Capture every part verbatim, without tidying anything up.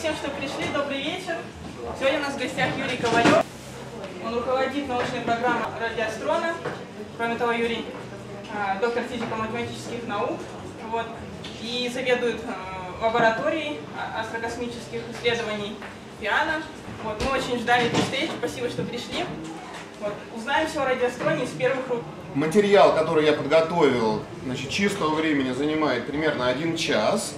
всем, что пришли. Добрый вечер. Сегодня у нас в гостях Юрий Ковалев. Он руководит научной программой радиоастрона. Кроме того, Юрий доктор физико-математических наук. Вот, и заведует лабораторией астрокосмических исследований ФИАНа. Вот, мы очень ждали этой встречи. Спасибо, что пришли. Вот, узнаем все о радиоастроне из первых рук. Материал, который я подготовил, значит, чистого времени занимает примерно один час,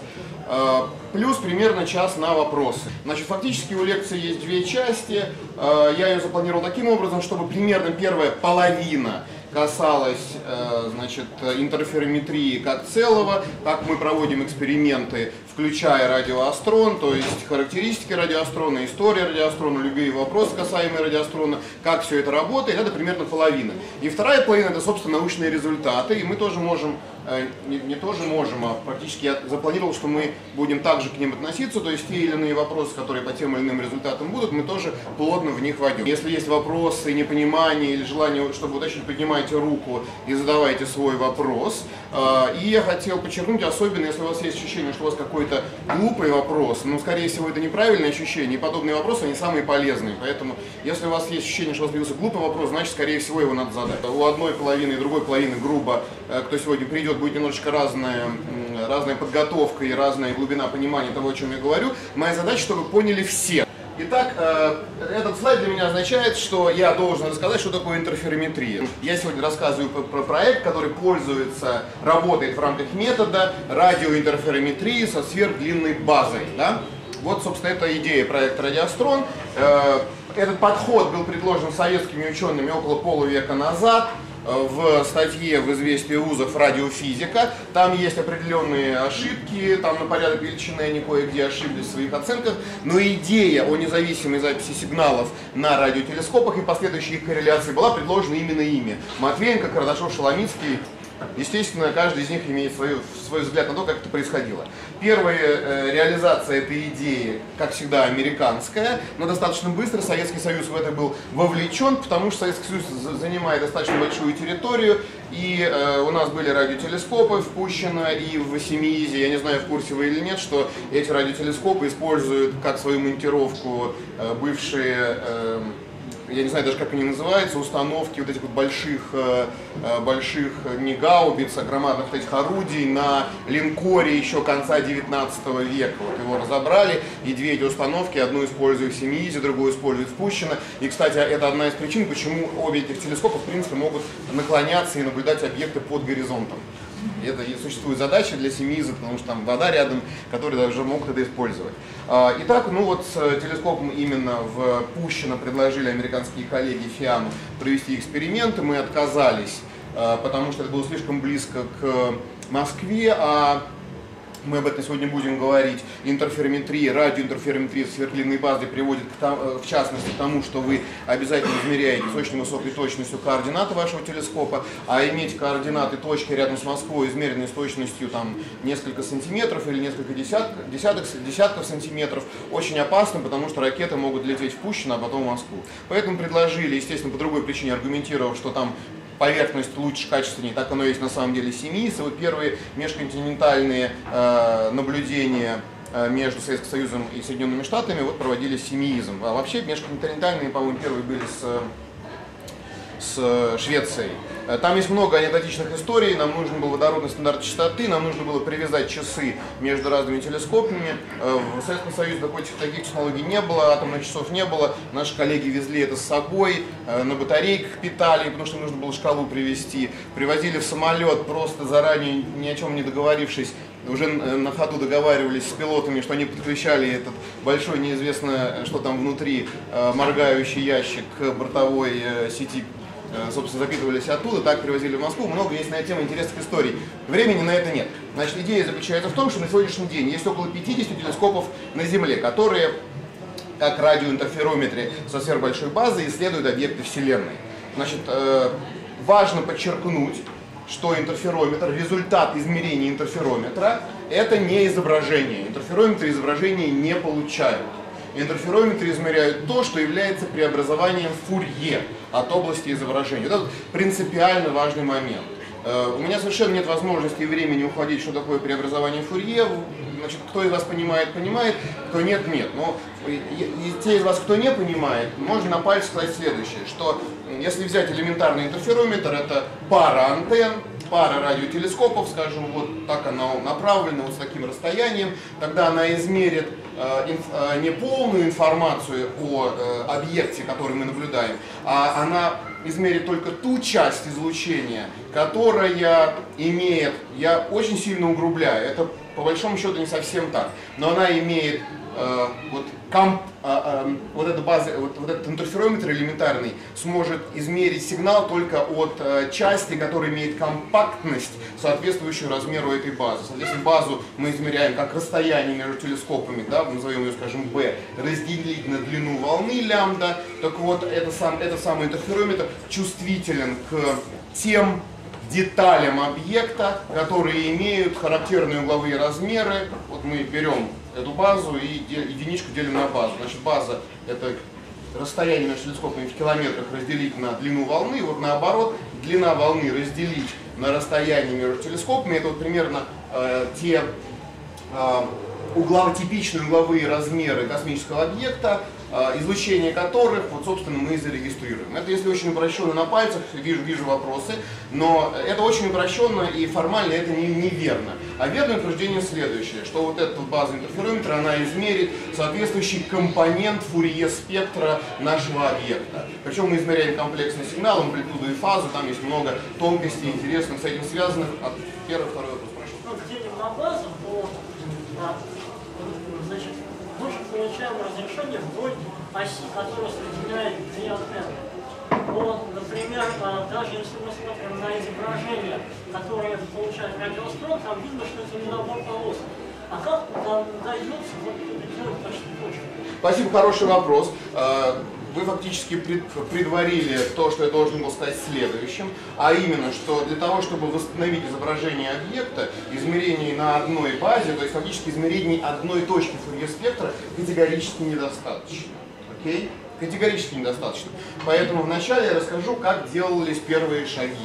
плюс примерно час на вопросы. Значит, фактически у лекции есть две части. Я ее запланировал таким образом, чтобы примерно первая половина касалась, значит, интерферометрии как целого, как мы проводим эксперименты, включая радиоастрон, то есть характеристики радиоастрона, история радиоастрона, любые вопросы, касаемые радиоастрона, как все это работает, это примерно половина. И вторая половина — это, собственно, научные результаты, и мы тоже можем, не, не тоже можем, а практически я запланировал, что мы будем также к ним относиться, то есть те или иные вопросы, которые по тем или иным результатам будут, мы тоже плотно в них войдем. Если есть вопросы, непонимание или желание, чтобы уточнить, поднимайте руку и задавайте свой вопрос. И я хотел подчеркнуть, особенно если у вас есть ощущение, что у вас какой-то глупый вопрос, но, скорее всего, это неправильное ощущение, и подобные вопросы, они самые полезные. Поэтому, если у вас есть ощущение, что у вас появился глупый вопрос, значит, скорее всего, его надо задать. У одной половины и другой половины, грубо, кто сегодня придет, будет немножечко разная, разная подготовка и разная глубина понимания того, о чем я говорю. Моя задача, чтобы поняли все. Итак, этот слайд для меня означает, что я должен рассказать, что такое интерферометрия. Я сегодня рассказываю про проект, который пользуется, работает в рамках метода радиоинтерферометрии со сверхдлинной базой. Да? Вот, собственно, это идея проекта «Радиоастрон». Этот подход был предложен советскими учеными около полувека назад в статье в «Известии вузов радиофизика». Там есть определенные ошибки, там на порядок величины они кое-где ошиблись в своих оценках, но идея о независимой записи сигналов на радиотелескопах и последующей их корреляции была предложена именно ими. Матвеенко, Кардашов, Шеломицкий. Естественно, каждый из них имеет свой, свой взгляд на то, как это происходило. Первая э, реализация этой идеи, как всегда, американская, но достаточно быстро Советский Союз в это был вовлечен, потому что Советский Союз занимает достаточно большую территорию, и э, у нас были радиотелескопы впущено, и в Семиизе, я не знаю, в курсе вы или нет, что эти радиотелескопы используют как свою монтировку э, бывшие... Э, я не знаю даже, как они называются, установки вот этих вот больших, больших не гаубиц, а громадных вот этих орудий на линкоре еще конца девятнадцатого века. Вот его разобрали, и две эти установки, одну используют в Семиизе, другую используют в Пущино. И, кстати, это одна из причин, почему обе этих телескопа, в принципе, могут наклоняться и наблюдать объекты под горизонтом. И это и существует задача для Семииза, потому что там вода рядом, которые даже могут это использовать. Итак, ну вот с телескопом именно в Пущино предложили американские коллеги ФИАНу провести эксперименты. Мы отказались, потому что это было слишком близко к Москве, а мы об этом сегодня будем говорить. Интерферометрия, радиоинтерферометрия с сверхдлинной базой приводит, к тому, в частности, к тому, что вы обязательно измеряете с очень высокой точностью координаты вашего телескопа, а иметь координаты точки рядом с Москвой, измеренные с точностью там, несколько сантиметров или несколько десятков, десятков, десятков сантиметров, очень опасно, потому что ракеты могут лететь в Пущино, а потом в Москву. Поэтому предложили, естественно, по другой причине, аргументировав, что там поверхность лучше, качественнее, так оно есть на самом деле Семииз. И вот первые межконтинентальные э, наблюдения э, между Советским Союзом и Соединенными Штатами вот проводились Семиизом. А вообще межконтинентальные, по-моему, первые были с, с Швецией. Там есть много анекдотичных историй, нам нужен был водородный стандарт частоты, нам нужно было привязать часы между разными телескопами. В Советском Союзе таких, таких технологий не было, атомных часов не было, наши коллеги везли это с собой, на батарейках питали, потому что нужно было шкалу привезти, привозили в самолет, просто заранее ни о чем не договорившись, уже на ходу договаривались с пилотами, что они подключали этот большой, неизвестно что там внутри, моргающий ящик к бортовой сети, собственно, запитывались оттуда, так привозили в Москву. Много есть на эту тему интересных историй. Времени на это нет. Значит, идея заключается в том, что на сегодняшний день есть около пятидесяти телескопов на Земле, которые, как радиоинтерферометры со сверхбольшой базой, исследуют объекты Вселенной. Значит, важно подчеркнуть, что интерферометр, результат измерения интерферометра, это не изображение. Интерферометры изображения не получают. Интерферометры измеряют то, что является преобразованием Фурье от области изображения. Это принципиально важный момент. У меня совершенно нет возможности и времени уходить, что такое преобразование Фурье. Значит, кто из вас понимает, понимает, кто нет, нет. Но и те из вас, кто не понимает, можно на пальце сказать следующее, что если взять элементарный интерферометр, это пара антенн, пара радиотелескопов, скажем, вот так она направлена, вот с таким расстоянием, тогда она измерит э, инф, э, не полную информацию о э, объекте, который мы наблюдаем, а она измерит только ту часть излучения, которая имеет, я очень сильно угрубляю, это по большому счету не совсем так, но она имеет э, вот, комп, э, э, вот, эта база, вот, вот этот интерферометр элементарный сможет измерить сигнал только от э, части, которая имеет компактность, соответствующую размеру этой базы. Соответственно, базу мы измеряем как расстояние между телескопами, да, назовем ее, скажем, b, разделить на длину волны лямбда. Так вот, это сам, этот самый интерферометр чувствителен к тем деталям объекта, которые имеют характерные угловые размеры. Вот мы берем эту базу и единичку делим на базу. Значит, база — это расстояние между телескопами в километрах разделить на длину волны. Вот наоборот, длина волны разделить на расстояние между телескопами. Это вот примерно э, те э, углов, типичные угловые размеры космического объекта, э, излучение которых, вот, собственно, мы и зарегистрируем. Это если очень упрощенно на пальцах, вижу, вижу вопросы, но это очень упрощенно и формально это не, неверно. А верное утверждение следующее, что вот эта база интерферометра, она измерит соответствующий компонент Фурье спектра нашего объекта. Причем мы измеряем комплексный сигнал, амплитуду и фазу, там есть много тонкостей интересных с этим связанных. От первый, второй вопрос, прошу. Ну, делим на базу, то, значит, мы же получаем разрешение вдоль оси, которая соединяет две антенны. Вот, например, даже если мы смотрим на изображение, которое получает радиострон, там видно, что это не набор полос. А как там дается вот делать почти точно? Спасибо, хороший вопрос. Вы фактически предварили то, что я должен был сказать следующим, а именно, что для того, чтобы восстановить изображение объекта, измерений на одной базе, то есть фактически измерений одной точки Фурье спектра категорически недостаточно. Окей? Категорически недостаточно. Поэтому вначале я расскажу, как делались первые шаги.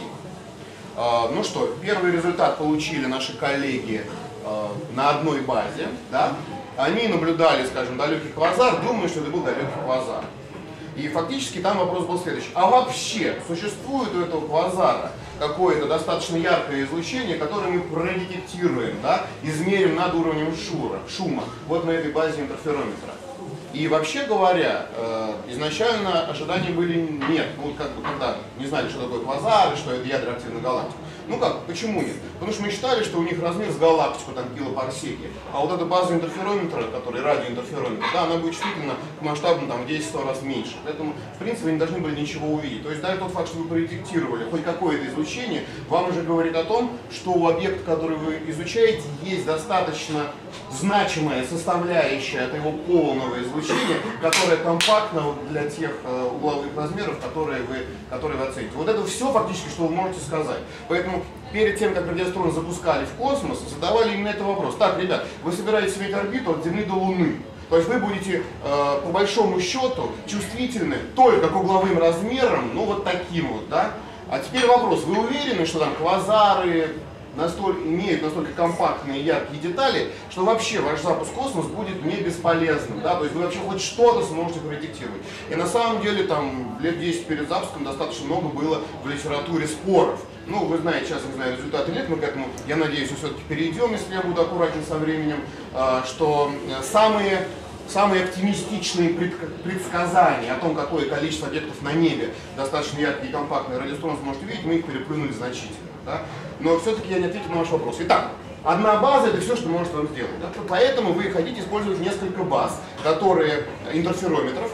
Ну что, первый результат получили наши коллеги на одной базе. Да? Они наблюдали, скажем, далекий квазар, думая, что это был далекий квазар. И фактически там вопрос был следующий. А вообще, существует у этого квазара какое-то достаточно яркое излучение, которое мы продетектируем, да, измерим над уровнем шура, шума, вот на этой базе интерферометра. И вообще говоря, изначально ожидания были нет. Ну, как бы, когда не знали, что такое квазары, что это ядра активной галактики. Ну как, почему нет? Потому что мы считали, что у них размер с галактику, там, килопарсеки. А вот эта база интерферометра, которая радиоинтерферометр, да, она будет чувствительна к масштабу там, в десять-сто раз меньше. Поэтому, в принципе, вы не должны были ничего увидеть. То есть даже тот факт, что вы продетектировали хоть какое-то излучение, вам уже говорит о том, что у объекта, который вы изучаете, есть достаточно значимая составляющая от его полного излучения, которая компактна для тех э, угловых размеров, которые вы, которые вы оцените. Вот это все фактически, что вы можете сказать. Поэтому перед тем, как радиоастрон запускали в космос, задавали именно этот вопрос. Так, ребят, вы собираетесь иметь орбиту от Земли до Луны. То есть вы будете, э, по большому счету, чувствительны только к угловым размерам, ну вот таким вот, да? А теперь вопрос, вы уверены, что там квазары настолько, имеют настолько компактные и яркие детали, что вообще ваш запуск в космос будет не бесполезным, да? То есть вы вообще хоть что-то сможете продиктировать. И на самом деле там лет десять перед запуском достаточно много было в литературе споров. Ну, вы знаете, сейчас не знаю результаты лет, мы к этому, я надеюсь, все-таки перейдем, если я буду аккуратен со временем, что самые, самые оптимистичные предсказания о том, какое количество объектов на небе достаточно яркие и компактные радиоастрон сможет видеть, мы их переплюнули значительно. Да? Но все-таки я не ответил на ваш вопрос. Итак, одна база — это все, что может вам сделать. Да? Поэтому вы хотите использовать несколько баз, которые интерферометров,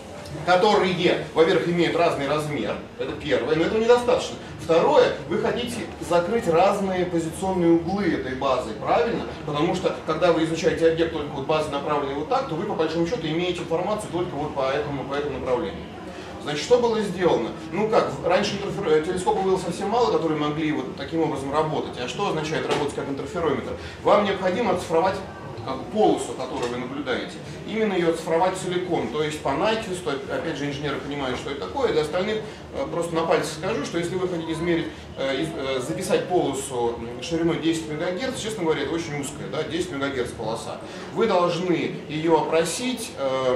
которые, во-первых, имеют разный размер, это первое, но этого недостаточно. Второе, вы хотите закрыть разные позиционные углы этой базы, правильно? Потому что, когда вы изучаете объект только вот базы, направленной вот так, то вы, по большому счету, имеете информацию только вот по этому, по этому направлению. Значит, что было сделано? Ну как, раньше телескопов было совсем мало, которые могли вот таким образом работать. А что означает работать как интерферометр? Вам необходимо оцифровать как полосу, которую вы наблюдаете, именно ее оцифровать целиком. То есть по Найквисту, опять же, инженеры понимают, что это такое, для остальных просто на пальцах скажу, что если вы хотите измерить, записать полосу шириной десять мегагерц, честно говоря, это очень узкая, да, десять мегагерц полоса, вы должны ее опросить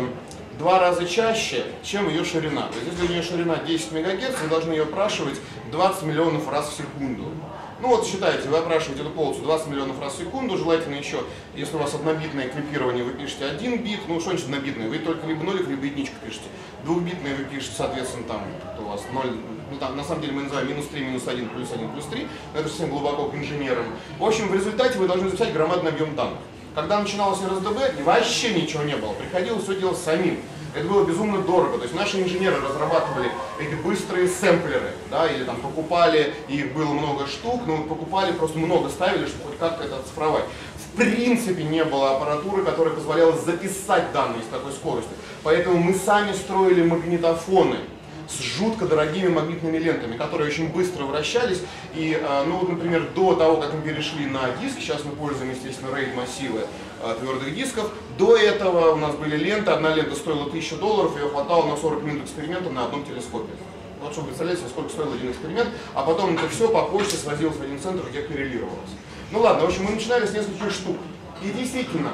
два раза чаще, чем ее ширина. То есть, если у нее ширина десять мегагерц, вы должны ее опрашивать двадцать миллионов раз в секунду. Ну вот считайте, вы опрашиваете эту полосу двадцать миллионов раз в секунду, желательно еще, если у вас однобитное клипирование, вы пишете один бит, ну что значит однобитное, вы только либо нолик, либо единичку пишете. Двухбитное вы пишете, соответственно, там у вас ноль, ну там на самом деле мы называем минус три, минус один, плюс один, плюс три, это совсем глубоко к инженерам. В общем, в результате вы должны записать громадный объем данных. Когда начиналось эр эс дэ бэ, вообще ничего не было, приходилось все делать самим. Это было безумно дорого, то есть наши инженеры разрабатывали эти быстрые сэмплеры, да, или там покупали, их было много штук, но покупали, просто много ставили, чтобы хоть как-то это оцифровать. В принципе не было аппаратуры, которая позволяла записать данные с такой скоростью, поэтому мы сами строили магнитофоны с жутко дорогими магнитными лентами, которые очень быстро вращались. И, ну вот, например, до того, как мы перешли на диск, сейчас мы пользуем, естественно, рейд-массивы твердых дисков, до этого у нас были ленты, одна лента стоила тысячу долларов, ее хватало на сорок минут эксперимента на одном телескопе. Вот чтобы представлять себе, сколько стоил один эксперимент, а потом это все по почте свозилось в один центр, где коррелировалось. Ну ладно, в общем, мы начинали с нескольких штук. И действительно,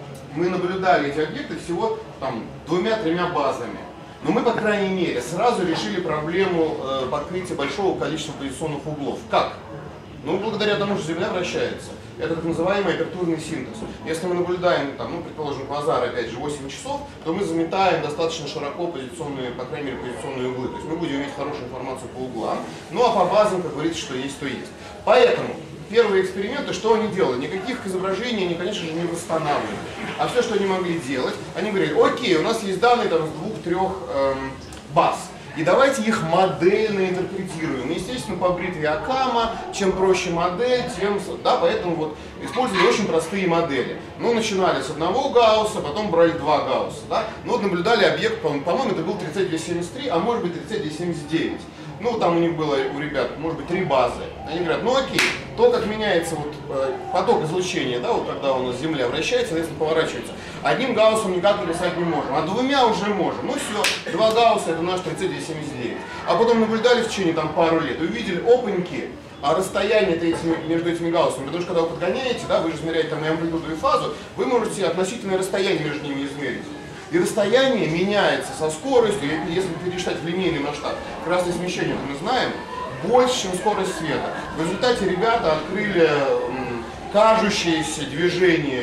мы наблюдали эти объекты всего там двумя-тремя базами. Но мы, по крайней мере, сразу решили проблему э, покрытия большого количества позиционных углов. Как? Ну, благодаря тому, что Земля вращается. Это так называемый апертурный синтез. Если мы наблюдаем, там, ну, предположим, квазар, опять же, восемь часов, то мы заметаем достаточно широко позиционные, по крайней мере, позиционные углы. То есть мы будем иметь хорошую информацию по углам, ну а по базам, как говорится, что есть, то есть. Поэтому первые эксперименты, что они делали? Никаких изображений они, конечно же, не восстанавливали. А все, что они могли делать, они говорили: окей, у нас есть данные там, с двух-трех эм, баз. И давайте их модельно интерпретируем. Естественно, по бритве Акама, чем проще модель, тем... Да, поэтому вот использовали очень простые модели. Ну, начинали с одного гаусса, потом брали два гаусса. Да? Ну, вот наблюдали объект, по-моему, это был тридцать двести семьдесят три, а может быть тридцать двести семьдесят девять. Ну, там у них было, у ребят, может быть, три базы. Они говорят: ну окей, то, как меняется вот, э, поток излучения, да, вот когда у нас Земля вращается, если поворачивается, одним гауссом никак написать не можем, а двумя уже можем. Ну все, два гаусса — это наш тридцать двести семьдесят девять. А потом наблюдали в течение там пару лет и увидели: опаньки, а расстояние этими, между этими гауссами, потому что когда вы подгоняете, да, вы же измеряете там и амплитуду, и фазу, вы можете относительное расстояние между ними измерить. И расстояние меняется со скоростью, если пересчитать в линейный масштаб, красное смещение, мы знаем, больше, чем скорость света. В результате ребята открыли м, кажущееся движение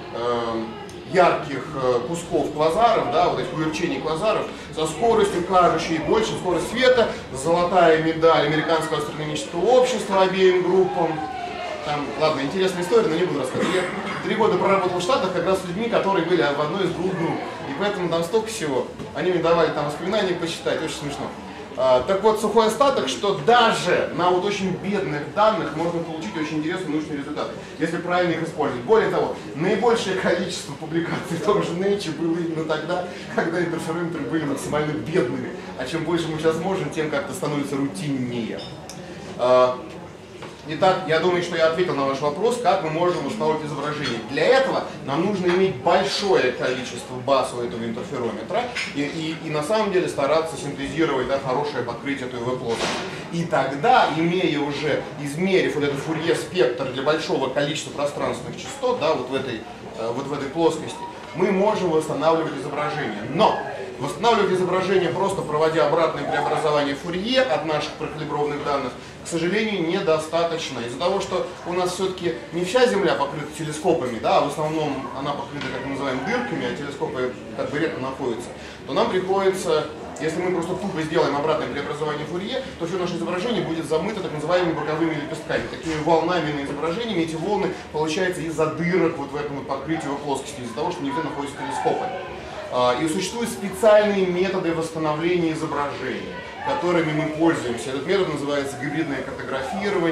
э, ярких э, кусков квазаров, да, вот этих уверчений квазаров, со скоростью кажущей больше, чем скорость света. Золотая медаль Американского астрономического общества обеим группам. Там, ладно, интересная история, но не буду рассказывать. Я три года проработал в Штатах как раз с людьми, которые были в одной из двух групп. И поэтому там столько всего. Они мне давали там воспоминания почитать, очень смешно. А, так вот, сухой остаток, что даже на вот очень бедных данных можно получить очень интересные научные результаты, если правильно их использовать. Более того, наибольшее количество публикаций в том же Nature было именно тогда, когда интерферометры были максимально бедными. А чем больше мы сейчас можем, тем как-то становится рутиннее. А, Итак, я думаю, что я ответил на ваш вопрос, как мы можем установить изображение. Для этого нам нужно иметь большое количество баз у этого интерферометра и, и, и на самом деле стараться синтезировать, да, хорошее покрытие той плоскости. И тогда, имея уже, измерив вот этот фурье-спектр для большого количества пространственных частот, да, вот в этой, вот в этой плоскости, мы можем восстанавливать изображение. Но восстанавливать изображение, просто проводя обратное преобразование Фурье от наших прокалиброванных данных, к сожалению, недостаточно. Из-за того, что у нас все-таки не вся Земля покрыта телескопами, да, а в основном она покрыта, как мы называем, дырками, а телескопы как бы редко находятся, то нам приходится, если мы просто тупо сделаем обратное преобразование Фурье, то все наше изображение будет замыто так называемыми боковыми лепестками, такими волнами изображениями. Эти волны получаются из-за дырок вот в этом вот покрытии плоскости, из-за того, что нигде находятся телескопы. И существуют специальные методы восстановления изображения, которыми мы пользуемся. Этот метод называется гибридное картографирование.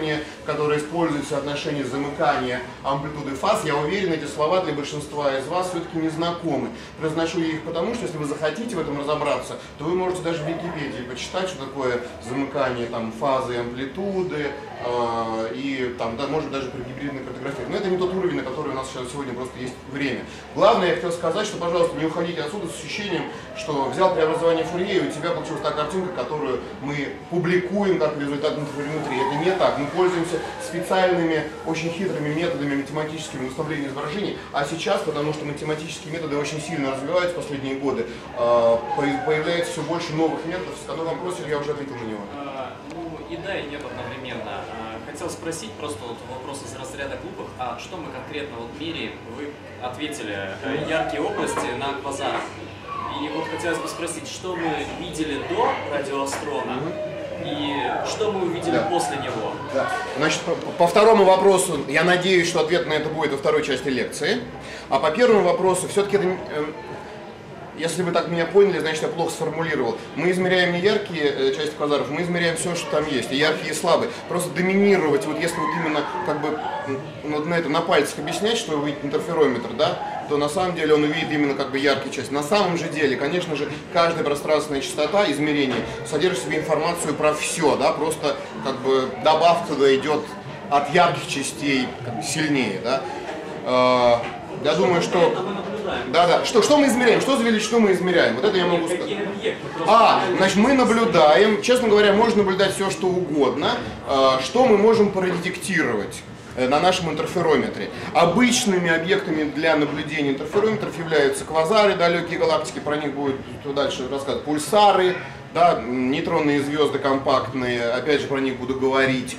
которые используют соотношение замыкания амплитуды фаз. Я уверен, эти слова для большинства из вас все-таки не знакомы. Произношу я их потому, что если вы захотите в этом разобраться, то вы можете даже в Википедии почитать, что такое замыкание там, фазы и амплитуды, э, и там, да, может даже при гибридной картографии. Но это не тот уровень, на который у нас сейчас сегодня просто есть время. Главное, я хотел сказать, что, пожалуйста, не уходите отсюда с ощущением, что взял преобразование Фурье, и у тебя получилась та картинка, которую мы публикуем как результат интерферометрии. Это не так. Мы пользуемся специальными, очень хитрыми методами математическими выставления изображений, а сейчас, потому что математические методы очень сильно развиваются в последние годы, появляется все больше новых методов, с которым вопросе я уже ответил на него. А, ну и да, и нет одновременно. А, хотел спросить просто вот вопрос из разряда глупых, а что мы конкретно вот меряем? Вы ответили яркие области на квазарах. И вот хотелось бы спросить, что мы видели до радиоастрона и что мы увидели да. после него? Да. Значит, по, по второму вопросу, я надеюсь, что ответ на это будет во второй части лекции. А по первому вопросу, все-таки это... Э, Если вы так меня поняли, значит я плохо сформулировал. Мы измеряем не яркие э, части квазаров, мы измеряем все, что там есть, и яркие, и слабые. Просто доминировать, вот если вот именно как бы вот на это на пальцах объяснять, что увидит интерферометр, да, то на самом деле он увидит именно как бы яркие части. На самом же деле, конечно же, каждая пространственная частота измерения содержит в себе информацию про все, да, просто как бы добавка туда идет от ярких частей как бы, сильнее, да. Э, я думаю, что... Да, да. Что, что мы измеряем? Что за величину мы измеряем? Вот это я могу сказать. А, значит, мы наблюдаем, честно говоря, можно наблюдать все, что угодно. Что мы можем продетектировать на нашем интерферометре? Обычными объектами для наблюдения интерферометров являются квазары, далекие галактики, про них будет дальше рассказывать, пульсары, да, нейтронные звезды компактные, опять же про них буду говорить.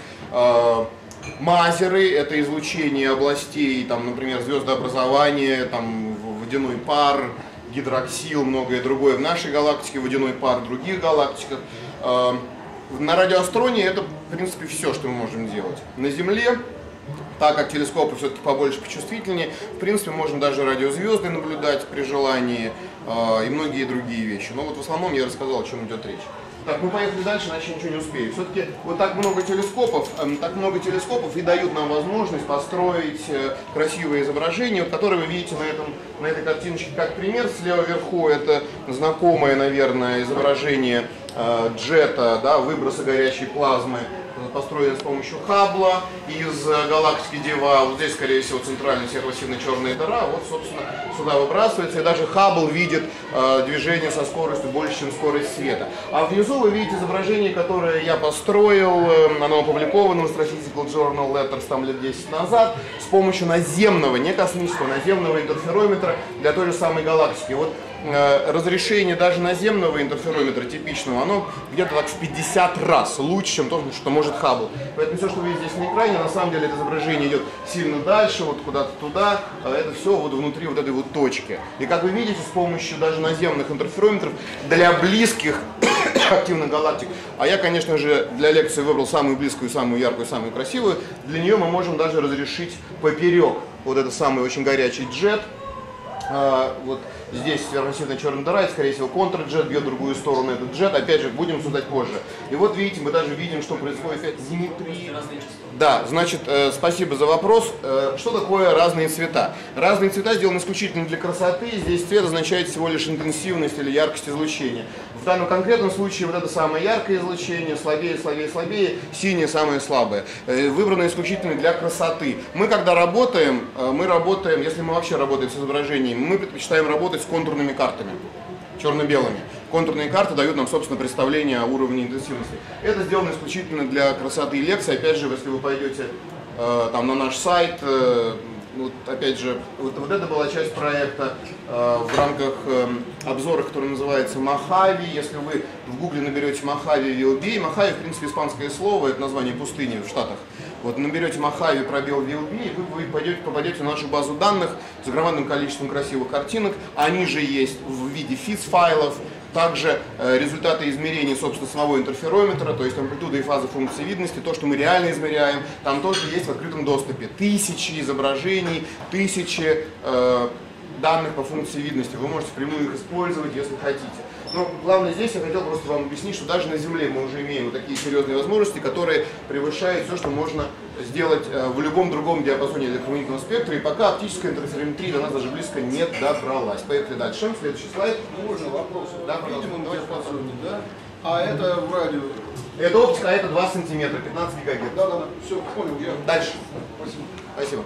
Мазеры — это излучение областей, там, например, звездообразование, там, водяной пар, гидроксил, многое другое в нашей галактике, водяной пар в других галактиках. На радиоастроне это, в принципе, все, что мы можем делать. На Земле, так как телескопы все-таки побольше, почувствительнее, в принципе, можно даже радиозвезды наблюдать при желании и многие другие вещи. Но вот в основном я рассказал, о чем идет речь. Так, мы поехали дальше, иначе ничего не успеем. Все-таки вот так много телескопов, э, так много телескопов и дают нам возможность построить э, красивые изображения, вот, которые вы видите на, этом, на этой картиночке как пример. Слева вверху это знакомое, наверное, изображение э, джета, да, выброса горячей плазмы, построенная с помощью Хаббла из галактики Дева. Вот здесь, скорее всего, центральная сервосивная черная дыра. Вот, собственно, сюда выбрасывается. И даже Хаббл видит э, движение со скоростью больше, чем скорость света. А внизу вы видите изображение, которое я построил. Оно опубликовано в Astrophysical Journal Letters там лет десять назад с помощью наземного, не космического, наземного интерферометра для той же самой галактики. Вот разрешение даже наземного интерферометра типичного, оно где-то так в пятьдесят раз лучше, чем то, что может Хаббл. Поэтому все, что вы видите здесь на экране, на самом деле это изображение идет сильно дальше, вот куда-то туда, это все вот внутри вот этой вот точки. И как вы видите, с помощью даже наземных интерферометров для близких активных галактик, а я, конечно же, для лекции выбрал самую близкую, самую яркую, самую красивую, для нее мы можем даже разрешить поперек вот этот самый очень горячий джет. А, вот здесь сверхмассивная черная дыра, и, скорее всего, контрджет бьет в другую сторону этот джет. Опять же, будем обсуждать позже. И вот видите, мы даже видим, что происходит в зиметрии. Да, значит, э, спасибо за вопрос. Э, что такое разные цвета? Разные цвета сделаны исключительно для красоты. Здесь цвет означает всего лишь интенсивность или яркость излучения. В данном конкретном случае вот это самое яркое излучение, слабее, слабее, слабее, синее самое слабое. Э, выбрано исключительно для красоты. Мы, когда работаем, э, мы работаем, если мы вообще работаем с изображением, мы предпочитаем работать с контурными картами, черно-белыми. Контурные карты дают нам, собственно, представление о уровне интенсивности. Это сделано исключительно для красоты лекции. Опять же, если вы пойдете э, там, на наш сайт, э, вот, опять же, вот, вот это была часть проекта э, в рамках э, обзора, который называется Мохави. Если вы в гугле наберете Мохави ви эл би, Мохави, в принципе, испанское слово, это название пустыни в Штатах. Вот наберете Мохави пробел ви эл би, и вы, вы пойдете, попадете в нашу базу данных с огромным количеством красивых картинок. Они же есть в виде физ-файлов. Также э, результаты измерений, собственно, самого интерферометра, то есть амплитуда и фаза функции видности, то, что мы реально измеряем, там тоже есть в открытом доступе. Тысячи изображений, тысячи э, данных по функции видности. Вы можете впрямую их использовать, если хотите. Но главное здесь я хотел просто вам объяснить, что даже на Земле мы уже имеем вот такие серьезные возможности, которые превышают все, что можно сделать в любом другом диапазоне электромагнитного спектра, и пока оптическая интерферометрия до нас даже близко не добралась. Поехали дальше. Следующий слайд. Можно вопрос? Да, пожалуйста. Видимо, диапазоне, да? А это в радио? Это оптика, а это два сантиметра, пятнадцать гигагерц. Да, да, да. Все, понял. Я... Дальше. Спасибо. Спасибо.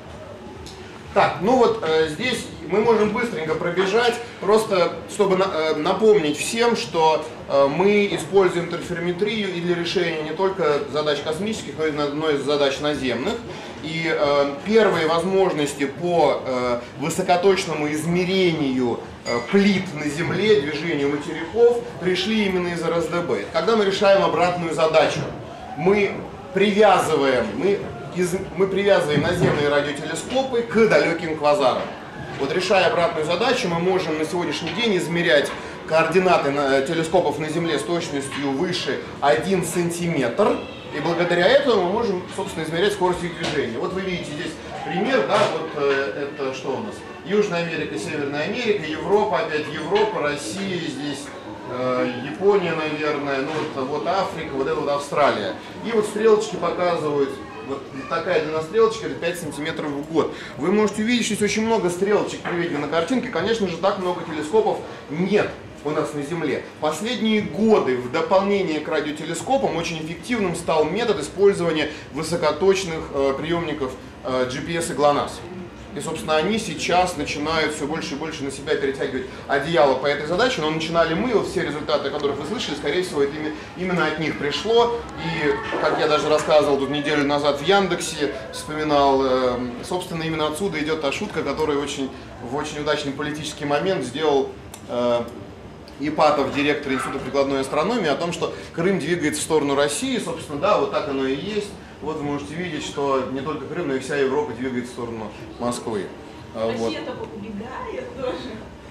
Так, ну вот э, здесь мы можем быстренько пробежать, просто чтобы на, э, напомнить всем, что э, мы используем интерферометрию и для решения не только задач космических, но и одной из задач наземных. И э, первые возможности по э, высокоточному измерению э, плит на Земле, движению материков пришли именно из эр эс дэ бэ. Когда мы решаем обратную задачу, мы привязываем, мы Из, мы привязываем наземные радиотелескопы к далеким квазарам. Вот решая обратную задачу, мы можем на сегодняшний день измерять координаты на, телескопов на Земле с точностью выше один сантиметр. И благодаря этому мы можем, собственно, измерять скорость их движения. Вот вы видите здесь пример, да, вот э, это что у нас? Южная Америка, Северная Америка, Европа, опять Европа, Россия, здесь э, Япония, наверное, ну вот, вот Африка, вот это вот Австралия. И вот стрелочки показывают. Вот такая длина стрелочки, это пять сантиметров в год. Вы можете увидеть, что здесь очень много стрелочек приведено на картинке. Конечно же, так много телескопов нет у нас на Земле. Последние годы в дополнение к радиотелескопам очень эффективным стал метод использования высокоточных э, приемников э, джи пи эс и глонасс. И, собственно, они сейчас начинают все больше и больше на себя перетягивать одеяло по этой задаче, но начинали мы, вот все результаты, о которых вы слышали, скорее всего, это именно от них пришло. И, как я даже рассказывал тут неделю назад в Яндексе, вспоминал, собственно, именно отсюда идет та шутка, которую очень, в очень удачный политический момент сделал Ипатов, директор Института прикладной астрономии, о том, что Крым двигается в сторону России. Собственно, да, вот так оно и есть. Вот вы можете видеть, что не только Крым, но и вся Европа двигается в сторону Москвы. Россия-то вот убегает тоже.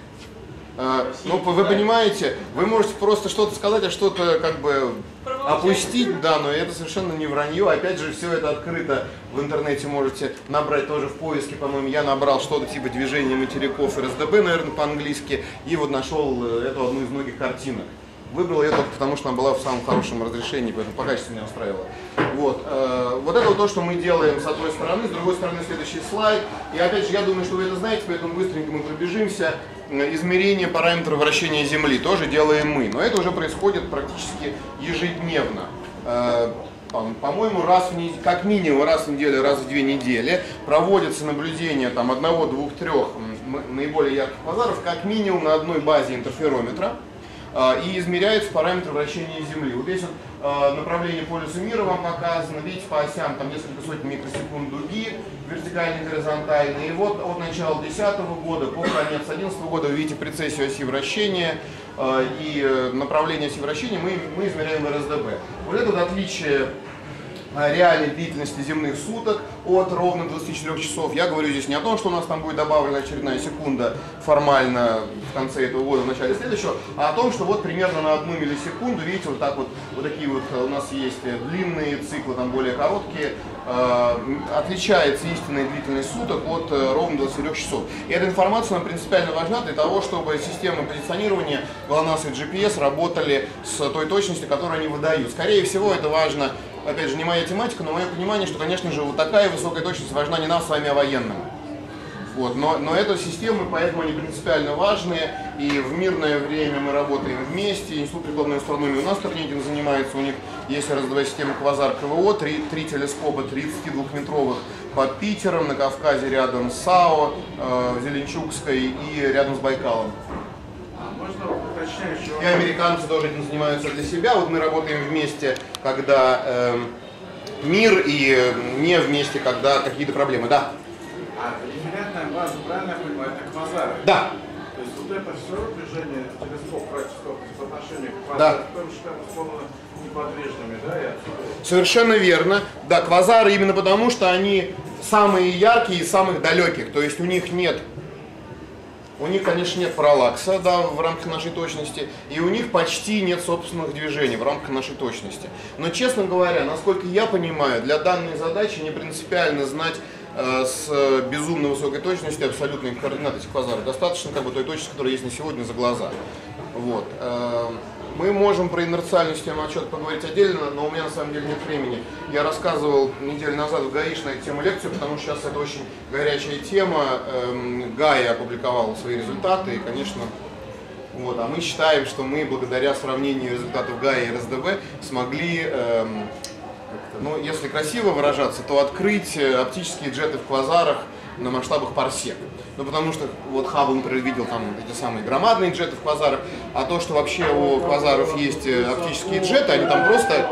А, ну, вы понимаете, вы можете просто что-то сказать, а что-то как бы опустить, да, но это совершенно не вранье. Опять же, все это открыто в интернете, можете набрать тоже в поиске, по-моему, я набрал что-то типа движения материков эр эс дэ бэ, наверное, по-английски, и вот нашел эту одну из многих картинок. Выбрал ее только потому, что она была в самом хорошем разрешении, поэтому по качеству меня устраивала. Вот. Э, вот это вот то, что мы делаем с одной стороны, с другой стороны следующий слайд. И опять же, я думаю, что вы это знаете, поэтому быстренько мы пробежимся. Измерение параметров вращения Земли тоже делаем мы, но это уже происходит практически ежедневно. Э, по-моему, раз в неделю, как минимум раз в неделю, раз в две недели проводится наблюдение там, одного, двух, трех наиболее ярких квазаров, как минимум на одной базе интерферометра. И измеряются параметры вращения Земли. Вот здесь вот направление полюса мира вам показано. Видите, по осям там несколько сотен микросекунд дуги, вертикальные, горизонтальные. И вот от начала две тысячи десятого года по конец две тысячи одиннадцатого года вы видите прецессию оси вращения и направление оси вращения мы, мы измеряем в эр эс дэ бэ. Вот это вот отличие реальной длительности земных суток от ровно двадцати четырёх часов. Я говорю здесь не о том, что у нас там будет добавлена очередная секунда формально в конце этого года, в начале следующего, а о том, что вот примерно на одну миллисекунду, видите, вот так вот, вот такие вот у нас есть длинные циклы, там более короткие, э, отличается истинная длительность суток от э, ровно двадцати четырёх часов. И эта информация нам принципиально важна для того, чтобы системы позиционирования глонасс и джи пи эс работали с той точностью, которую они выдают. Скорее всего, это важно. Опять же, не моя тематика, но мое понимание, что, конечно же, вот такая высокая точность важна не нам с вами, а военным. Вот, но, но это системы, поэтому они принципиально важные, и в мирное время мы работаем вместе. Институт прикладной астрономии у нас этим занимается, у них есть эр эс дэ бэ система Квазар ка вэ о, три, три телескопа тридцатидвухметровых под Питером, на Кавказе рядом с САО, э, в Зеленчукской и рядом с Байкалом. И американцы тоже этим занимаются для себя. Вот мы работаем вместе, когда э, мир, и не вместе, когда какие-то проблемы. Да. А референтная база, правильно я понимаю, это квазары? Да. То есть вот это все движение телескоп, радиоскоп по отношению к квазарам, да. в том числе условно неподвижными, да? И отсюда... Совершенно верно. Да, квазары именно потому, что они самые яркие из самых далеких. То есть у них нет У них, конечно, нет параллакса, да, в рамках нашей точности, и у них почти нет собственных движений в рамках нашей точности. Но, честно говоря, насколько я понимаю, для данной задачи не принципиально знать э, с безумно высокой точностью абсолютные координаты этих квазаров. Достаточно как бы той точности, которая есть на сегодня за глаза. Вот. Мы можем про инерциальную систему отчета поговорить отдельно, но у меня на самом деле нет времени. Я рассказывал неделю назад в ГАИШ на эту тему лекцию, потому что сейчас это очень горячая тема. ГАИ опубликовал свои результаты, и, конечно, вот, а мы считаем, что мы благодаря сравнению результатов ГАИ и РСДБ смогли, эм, ну, если красиво выражаться, то открыть оптические джеты в квазарах на масштабах парсек. Ну, потому что вот Хаббл, например, видел там эти самые громадные джеты в квазарах, а то, что вообще у квазаров есть оптические джеты, они там просто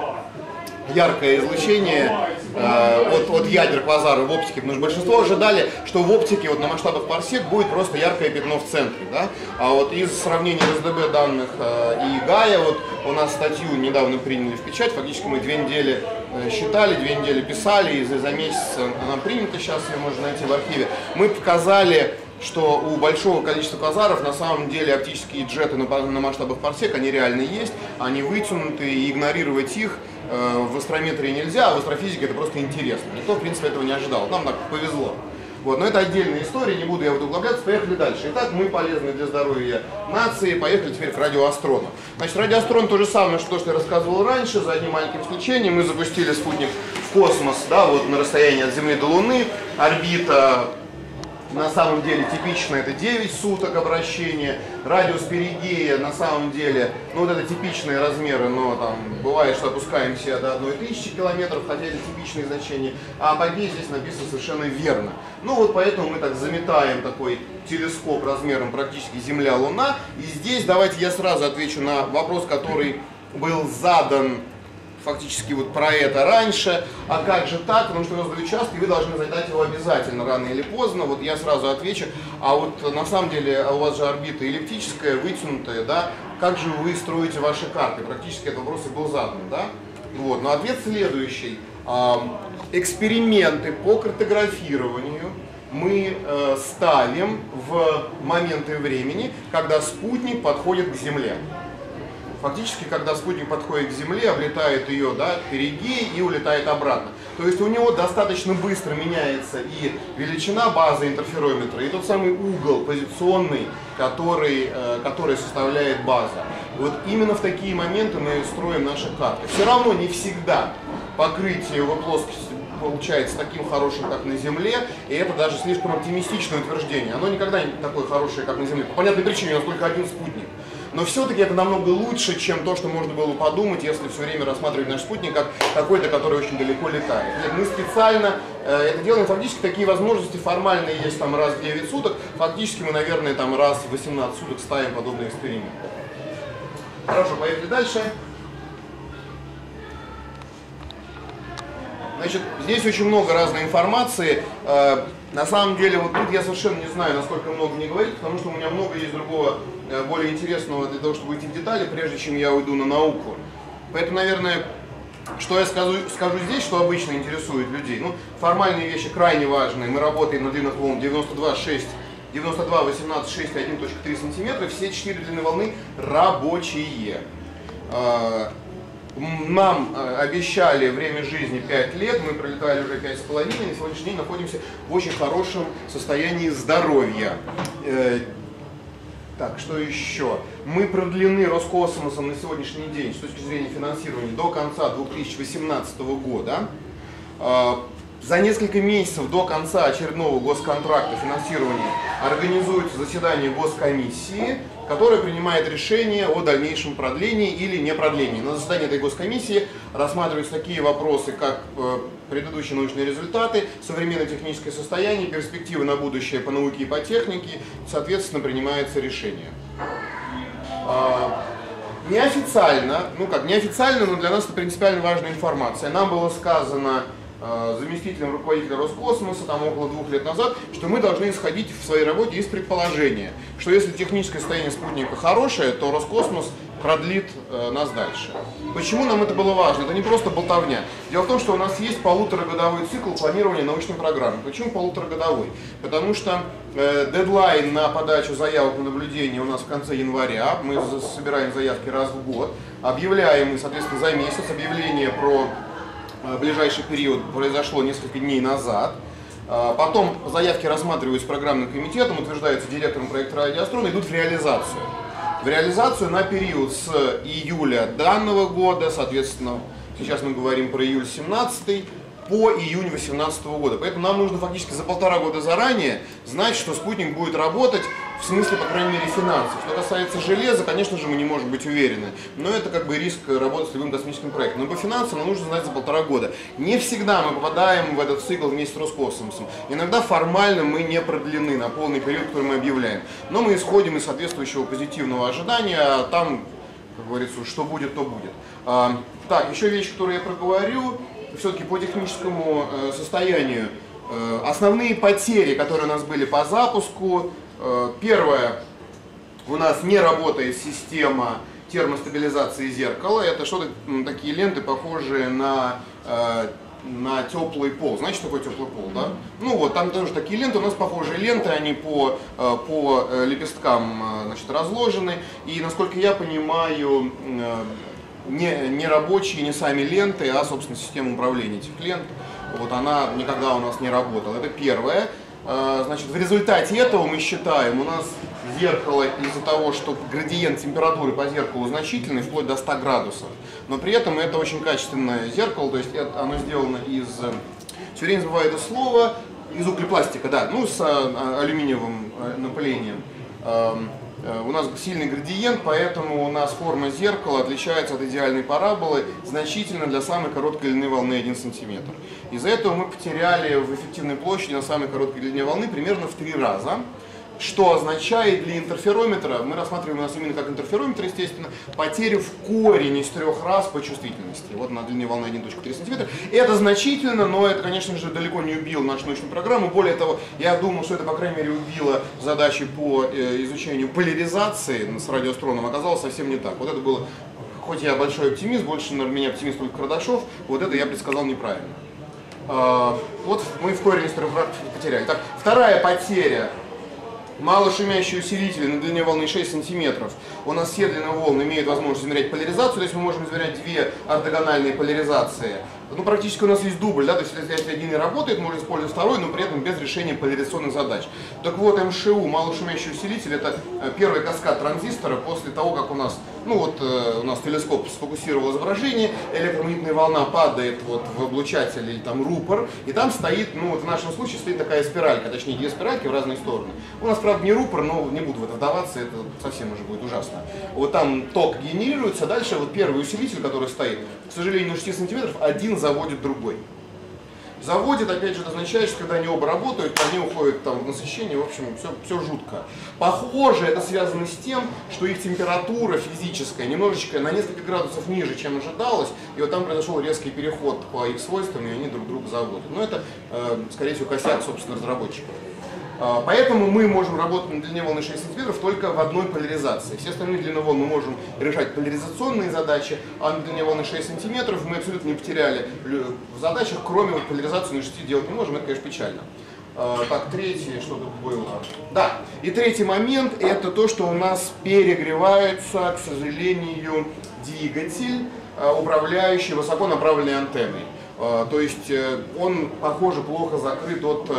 яркое излучение э, от, от ядер квазара в оптике, потому что большинство ожидали, что в оптике вот на масштабах парсек будет просто яркое пятно в центре, да? А вот из сравнения РСДБ данных э, и ГАИа, вот у нас статью недавно приняли в печать, фактически мы две недели э, считали, две недели писали, и за, за месяц она принята, сейчас ее можно найти в архиве. Мы показали, что у большого количества квазаров на самом деле оптические джеты на, на масштабах парсек, они реально есть, они вытянуты, и игнорировать их э, в астрометрии нельзя, а в астрофизике это просто интересно. Никто, в принципе, этого не ожидал, нам так повезло. Вот, но это отдельная история, не буду я в это углубляться, поехали дальше. Итак, мы полезны для здоровья нации, поехали теперь к радиоастрону. Значит, радиоастрон то же самое, что, что я рассказывал раньше, за одним маленьким исключением. Мы запустили спутник в космос, да, вот на расстоянии от Земли до Луны, орбита. На самом деле типично это девять суток обращения, радиус перигея на самом деле, ну вот это типичные размеры, но там бывает, что опускаемся до одной тысячи километров, хотя это типичные значения, а апогей здесь написано совершенно верно. Ну вот поэтому мы так заметаем такой телескоп размером практически Земля-Луна, и здесь давайте я сразу отвечу на вопрос, который был задан фактически вот про это раньше, а как же так, потому что его задают часто, и вы должны задать его обязательно, рано или поздно, вот я сразу отвечу, а вот на самом деле у вас же орбита эллиптическая, вытянутая, да, как же вы строите ваши карты, практически этот вопрос и был задан, да, вот, но ответ следующий, эксперименты по картографированию мы э, ставим в моменты времени, когда спутник подходит к Земле. Фактически, когда спутник подходит к Земле, облетает ее, да, перигей и улетает обратно. То есть у него достаточно быстро меняется и величина базы интерферометра, и тот самый угол позиционный, который, э, который составляет база. Вот именно в такие моменты мы строим наши карты. Все равно не всегда покрытие его плоскости получается таким хорошим, как на Земле, и это даже слишком оптимистичное утверждение. Оно никогда не такое хорошее, как на Земле. По понятной причине, у нас только один спутник. Но все-таки это намного лучше, чем то, что можно было подумать, если все время рассматривать наш спутник как какой-то, который очень далеко летает. Мы специально э, это делаем, фактически такие возможности формальные есть там раз в девять суток, фактически мы, наверное, там раз в восемнадцать суток ставим подобный эксперимент. Хорошо, поехали дальше. Значит, здесь очень много разной информации. Э, на самом деле, вот тут я совершенно не знаю, насколько много мне говорить, потому что у меня много есть другого, э, более интересного для того, чтобы идти в детали, прежде чем я уйду на науку. Поэтому, наверное, что я скажу, скажу здесь, что обычно интересует людей. Ну, формальные вещи крайне важные. Мы работаем на длинных волнах девяносто два, шесть, девяносто два, восемнадцать, шесть, один точка три сантиметра. Все четыре длины волны рабочие. Э, Нам обещали время жизни пять лет, мы пролетали уже пять с половиной, на сегодняшний день находимся в очень хорошем состоянии здоровья. Так, что еще? Мы продлены Роскосмосом на сегодняшний день с точки зрения финансирования до конца две тысячи восемнадцатого года. За несколько месяцев до конца очередного госконтракта финансирования организуется заседание госкомиссии, которая принимает решение о дальнейшем продлении или не продлении. На заседании этой госкомиссии рассматриваются такие вопросы, как предыдущие научные результаты, современное техническое состояние, перспективы на будущее по науке и по технике, соответственно, принимается решение. Неофициально, ну как неофициально, но для нас это принципиально важная информация. Нам было сказано заместителем руководителя Роскосмоса там около двух лет назад, что мы должны исходить в своей работе из предположения, что если техническое состояние спутника хорошее, то Роскосмос продлит э, нас дальше. Почему нам это было важно? Это не просто болтовня. Дело в том, что у нас есть полуторагодовой цикл планирования научной программы. Почему полуторагодовой? Потому что э, дедлайн на подачу заявок на наблюдение у нас в конце января. Мы собираем заявки раз в год. Объявляем, соответственно, за месяц. Объявление про ближайший период произошло несколько дней назад. Потом заявки рассматриваются программным комитетом, утверждаются директором проекта радиоастрона, идут в реализацию. в реализацию на период с июля данного года, соответственно, сейчас мы говорим про июль семнадцатый, по июнь две тысячи восемнадцатого года. Поэтому нам нужно фактически за полтора года заранее знать, что спутник будет работать, в смысле, по крайней мере, финансов. Что касается железа, конечно же, мы не можем быть уверены. Но это как бы риск работы с любым космическим проектом. Но по финансам нам нужно знать за полтора года. Не всегда мы попадаем в этот цикл вместе с Роскосмосом. Иногда формально мы не продлены на полный период, который мы объявляем. Но мы исходим из соответствующего позитивного ожидания, а там, как говорится, что будет, то будет. А, так, еще вещь, которую я проговорю. Все-таки по техническому э, состоянию э, основные потери, которые у нас были по запуску. Э, первое, у нас не работает система термостабилизации зеркала. Это что-то, такие ленты, похожие на, э, на теплый пол. Знаете, что такое теплый пол, да? Ну вот, там тоже такие ленты, у нас похожие ленты, они по, э, по лепесткам э, значит, разложены. И, насколько я понимаю, э, Не, не рабочие, не сами ленты, а, собственно, система управления этих лент. Вот она никогда у нас не работала. Это первое. Значит, в результате этого мы считаем, у нас зеркало из-за того, что градиент температуры по зеркалу значительный, вплоть до ста градусов. Но при этом это очень качественное зеркало, то есть это, оно сделано из, все время забываю это слово, из углепластика, да, ну с алюминиевым напылением. У нас сильный градиент, поэтому у нас форма зеркала отличается от идеальной параболы значительно для самой короткой длины волны один сантиметр. Из-за этого мы потеряли в эффективной площади на самой короткой длине волны примерно в три раза. Что означает для интерферометра, мы рассматриваем у нас именно как интерферометр, естественно, потерю в корень из трех раз по чувствительности. Вот на длине волны один целых три сантиметра. Это значительно, но это, конечно же, далеко не убило нашу научную программу. Более того, я думаю, что это, по крайней мере, убило задачи по изучению поляризации с радиоастроном. Оказалось совсем не так. Вот это было, хоть я большой оптимист, больше, наверное, меня оптимист только Кардашов, вот это я предсказал неправильно. Вот мы в корень из трех раз потеряли. Так, вторая потеря. Малошумящие усилители на длине волны шесть сантиметров. У нас все длины волн имеют возможность измерять поляризацию, то есть мы можем измерять две ортогональные поляризации. Ну, практически у нас есть дубль, да, то есть если один не работает, можно использовать второй, но при этом без решения поляризационных задач. Так вот, МШУ, малошумящий усилитель, это первый каскад транзистора после того, как у нас, ну вот, у нас телескоп сфокусировал изображение, электромагнитная волна падает вот в облучатель или там рупор, и там стоит, ну вот в нашем случае стоит такая спиралька, точнее две спиральки в разные стороны. У нас, правда, не рупор, но не буду в это вдаваться, это совсем уже будет ужасно. Вот там ток генерируется, дальше вот первый усилитель, который стоит, к сожалению, на шесть сантиметров, один заводит другой. Заводит, опять же, это означает, что когда они оба работают, они уходят там в насыщение, в общем, все, все жутко. Похоже, это связано с тем, что их температура физическая немножечко на несколько градусов ниже, чем ожидалось, и вот там произошел резкий переход по их свойствам, и они друг друга заводят. Но это, э, скорее всего, косяк, собственно, разработчиков. Поэтому мы можем работать на длине волны шесть сантиметров только в одной поляризации. Все остальные длины волн мы можем решать поляризационные задачи, а на длине волны шесть сантиметров мы абсолютно не потеряли в задачах, кроме вот поляризации на шести делать не можем, это, конечно, печально. Так, третье, что тут было. Да, и третий момент, это то, что у нас перегревается, к сожалению, двигатель, управляющий высоконаправленной антенной. То есть он, похоже, плохо закрыт от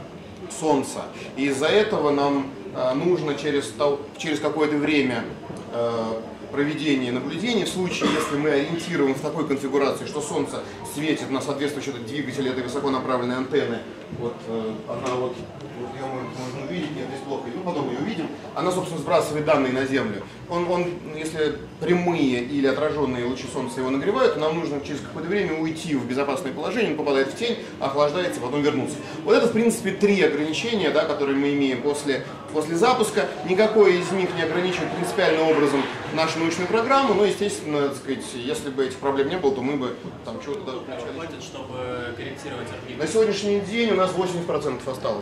Солнца. И из-за этого нам э, нужно через, через какое-то время э, проведения наблюдений, в случае, если мы ориентируем в такой конфигурации, что Солнце светит на соответствующий двигатель этой высоконаправленной антенны, вот э, она вот, вот ее можно увидеть, нет, здесь плохо, ну потом ее увидим, она, собственно, сбрасывает данные на Землю. Он, он, если прямые или отраженные лучи Солнца его нагревают, то нам нужно через какое-то время уйти в безопасное положение, он попадает в тень, охлаждается, потом вернуться. Вот это, в принципе, три ограничения, да, которые мы имеем после, после запуска. Никакое из них не ограничивает принципиальным образом нашу научную программу, но, естественно, так сказать, если бы этих проблем не было, то мы бы там чего-то даже включали. Хватит, чтобы корректировать орбиту? На сегодняшний день у нас восемьдесят процентов осталось.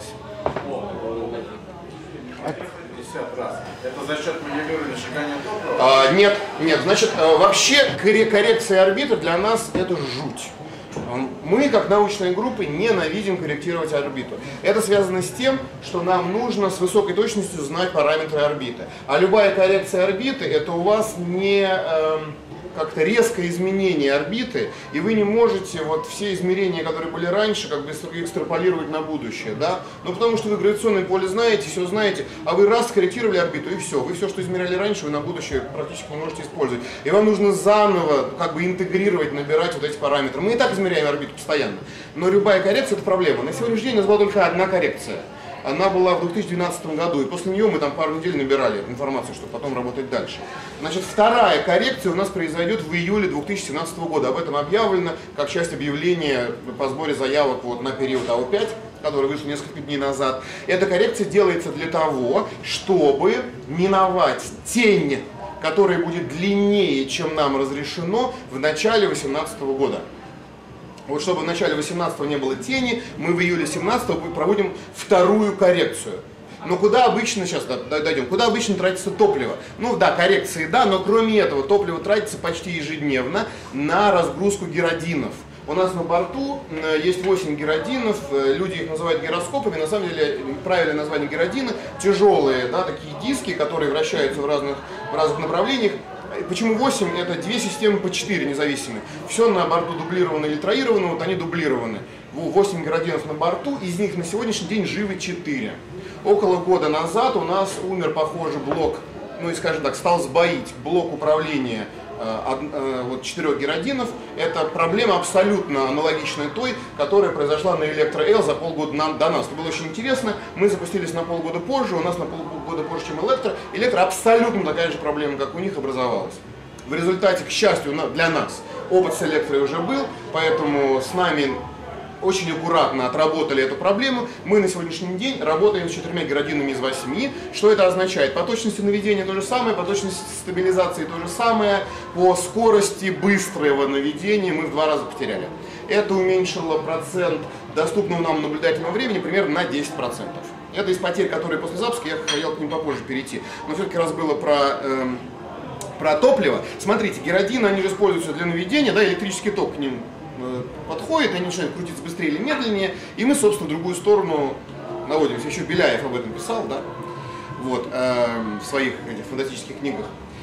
пятьдесят раз. Это за счет моделирования шагания топлива? А, нет, нет, значит, вообще коррекция орбиты для нас это жуть. Мы, как научные группы, ненавидим корректировать орбиту. Это связано с тем, что нам нужно с высокой точностью знать параметры орбиты. А любая коррекция орбиты, это у вас не... Э, как-то резкое изменение орбиты, и вы не можете вот все измерения, которые были раньше, как бы экстраполировать на будущее, да? Ну, потому что вы гравитационное поле знаете, все знаете, а вы раз скорректировали орбиту, и все. Вы все, что измеряли раньше, вы на будущее практически не можете использовать. И вам нужно заново как бы интегрировать, набирать вот эти параметры. Мы и так измеряем орбиту постоянно, но любая коррекция – это проблема. На сегодняшний день у нас была только одна коррекция. Она была в две тысячи двенадцатом году, и после нее мы там пару недель набирали информацию, чтобы потом работать дальше. Значит, вторая коррекция у нас произойдет в июле две тысячи семнадцатого года. Об этом объявлено как часть объявления по сборе заявок вот на период А О пять, который вышел несколько дней назад. Эта коррекция делается для того, чтобы миновать тень, которая будет длиннее, чем нам разрешено в начале две тысячи восемнадцатого года. Вот чтобы в начале две тысячи восемнадцатого не было тени, мы в июле две тысячи семнадцатого проводим вторую коррекцию. Но куда обычно, сейчас дойдем, куда обычно тратится топливо? Ну да, коррекции да, но кроме этого топливо тратится почти ежедневно на разгрузку гиродинов. У нас на борту есть восемь гиродинов, люди их называют гироскопами, на самом деле правильное название гиродины, тяжелые, да, такие диски, которые вращаются в разных, в разных направлениях. Почему восемь? Это две системы по четыре независимые. Все на борту дублировано или троировано, вот они дублированы. восемь гиродинов на борту, из них на сегодняшний день живы четыре. Около года назад у нас умер, похоже, блок, ну и скажем так, стал сбоить блок управления э, вот, четырех гиродинов. Это проблема абсолютно аналогичная той, которая произошла на Электро-Л за полгода нам, до нас. Это было очень интересно. Мы запустились на полгода позже, у нас на полгода позже, чем Электро. Электро абсолютно такая же проблема, как у них, образовалась. В результате, к счастью для нас, опыт с Электрой уже был, поэтому с нами очень аккуратно отработали эту проблему. Мы на сегодняшний день работаем с четырьмя гиродинами из восьми. Что это означает? По точности наведения то же самое, по точности стабилизации то же самое, по скорости быстрого наведения мы в два раза потеряли. Это уменьшило процент доступного нам наблюдательного времени примерно на десять процентов. Это из потерь, которые после запуска, я хотел к ним попозже перейти. Но все-таки раз было про, эм, про топливо. Смотрите, гиродины, они же используются для наведения, да, электрический ток к ним подходит, они начинают крутиться быстрее или медленнее, и мы, собственно, в другую сторону наводимся. Еще Беляев об этом писал, да, вот, э, в своих этих фантастических книгах.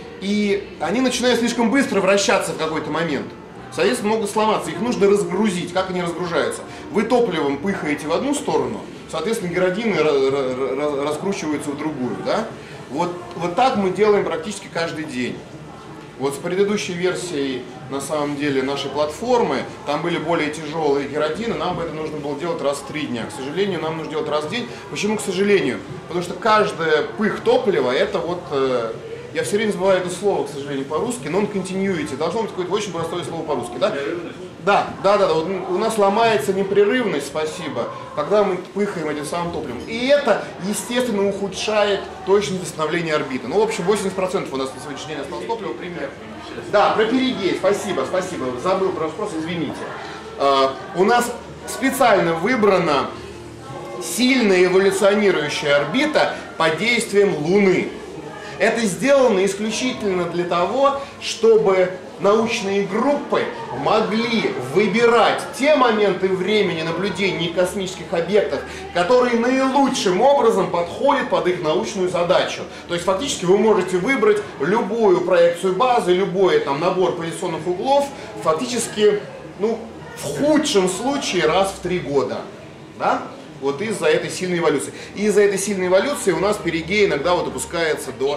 И они начинают слишком быстро вращаться в какой-то момент. Соответственно, могут сломаться, их нужно разгрузить. Как они разгружаются? Вы топливом пыхаете в одну сторону, соответственно, гиродины раскручиваются в другую, да? Вот, вот так мы делаем практически каждый день. Вот с предыдущей версией, на самом деле, нашей платформы, там были более тяжелые гиродины, нам бы это нужно было делать раз в три дня. К сожалению, нам нужно делать раз в день. Почему к сожалению? Потому что каждый пых топлива, это вот, э, я все время забываю это слово, к сожалению, по-русски, non-continuity. Должно быть какое-то очень простое слово по-русски, да? Да, да, да, да. Вот у нас ломается непрерывность, спасибо, когда мы пыхаем этим самым топливом. И это, естественно, ухудшает точность восстановления орбиты. Ну, в общем, восемьдесят процентов у нас на сегодняшний день осталось топлива, примерно. Да, про перигей, спасибо, спасибо, забыл про вопрос, извините. Uh, у нас специально выбрана сильно эволюционирующая орбита под действием Луны. Это сделано исключительно для того, чтобы научные группы могли выбирать те моменты времени наблюдения космических объектов, которые наилучшим образом подходят под их научную задачу. То есть фактически вы можете выбрать любую проекцию базы, любой там набор позиционных углов, фактически, ну, в худшем случае раз в три года. Да? Вот из-за этой сильной эволюции. И из-за этой сильной эволюции у нас перигей иногда вот опускается до...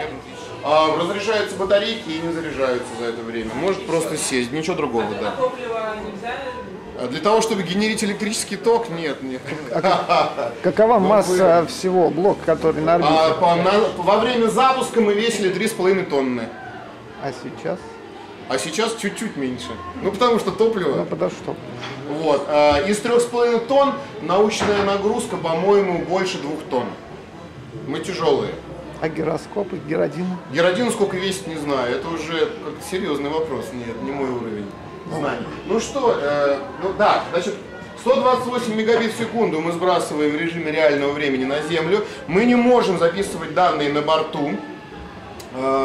А, разряжаются батарейки и не заряжаются за это время. Может просто сесть, ничего другого, а да. Топливо нельзя? Для того, чтобы генерить электрический ток, нет, нет. А какова масса всего блока, который на орбите? А, по, на, во время запуска мы весили три с половиной тонны. А сейчас? А сейчас чуть-чуть меньше. Ну потому что топливо. Ну потому что. Вот. А, из трех с половиной тонн научная нагрузка, по-моему, больше двух тонн. Мы тяжелые. А гироскопы, гиродины? Гиродин сколько весит, не знаю. Это уже как-то серьезный вопрос. Нет, не мой уровень знаний. Ну что, э, ну да, значит, сто двадцать восемь мегабит в секунду мы сбрасываем в режиме реального времени на Землю. Мы не можем записывать данные на борту. Э,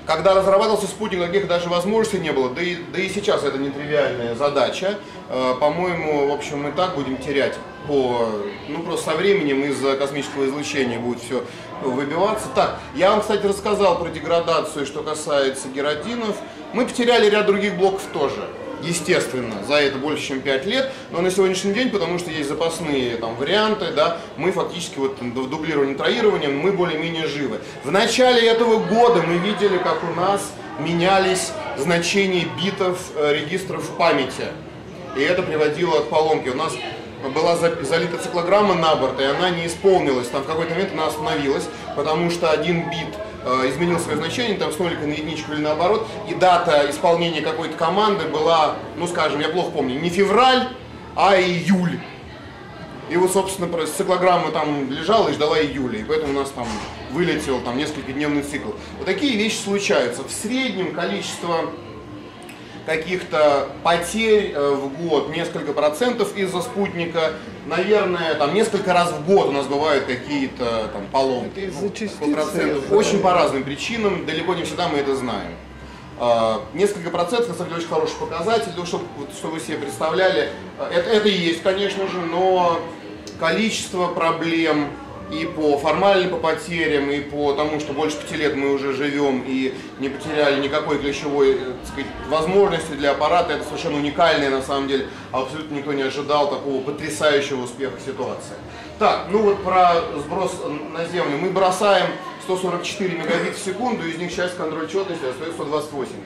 Когда разрабатывался спутник, таких даже возможностей не было, да и, да и сейчас это нетривиальная задача. По-моему, в общем, мы так будем терять по, ну просто со временем из-за космического излучения будет все выбиваться. Так, я вам, кстати, рассказал про деградацию, что касается геродинов. Мы потеряли ряд других блоков тоже. Естественно, за это больше, чем пять лет, но на сегодняшний день, потому что есть запасные там, варианты, да, мы фактически вот в дублировании троированием мы более-менее живы. В начале этого года мы видели, как у нас менялись значения битов э, регистров памяти, и это приводило к поломке. У нас была залита циклограмма на борт, и она не исполнилась, там в какой-то момент она остановилась, потому что один бит изменил свое значение, там с нолика на единичку или наоборот, и дата исполнения какой-то команды была, ну скажем, я плохо помню, не февраль, а июль. И вот, собственно, циклограмма там лежала и ждала июля, и поэтому у нас там вылетел там несколькодневный цикл. Вот такие вещи случаются. В среднем количество каких-то потерь в год, несколько процентов из-за спутника, наверное, там несколько раз в год у нас бывают какие-то там поломки. Из-за частицы. Процентов. Очень по разным причинам, далеко не всегда мы это знаем. Uh, несколько процентов, на самом деле, очень хороший показатель, ну, чтобы, чтобы вы себе представляли, это, это и есть, конечно же, но количество проблем и по формальным по потерям, и по тому, что больше пяти лет мы уже живем и не потеряли никакой ключевой, так сказать, возможности для аппарата, это совершенно уникальное на самом деле, абсолютно никто не ожидал такого потрясающего успеха ситуации. Так, ну вот про сброс на Землю. Мы бросаем сто сорок четыре мегабита в секунду, из них часть контроль четности остается сто двадцать восемь.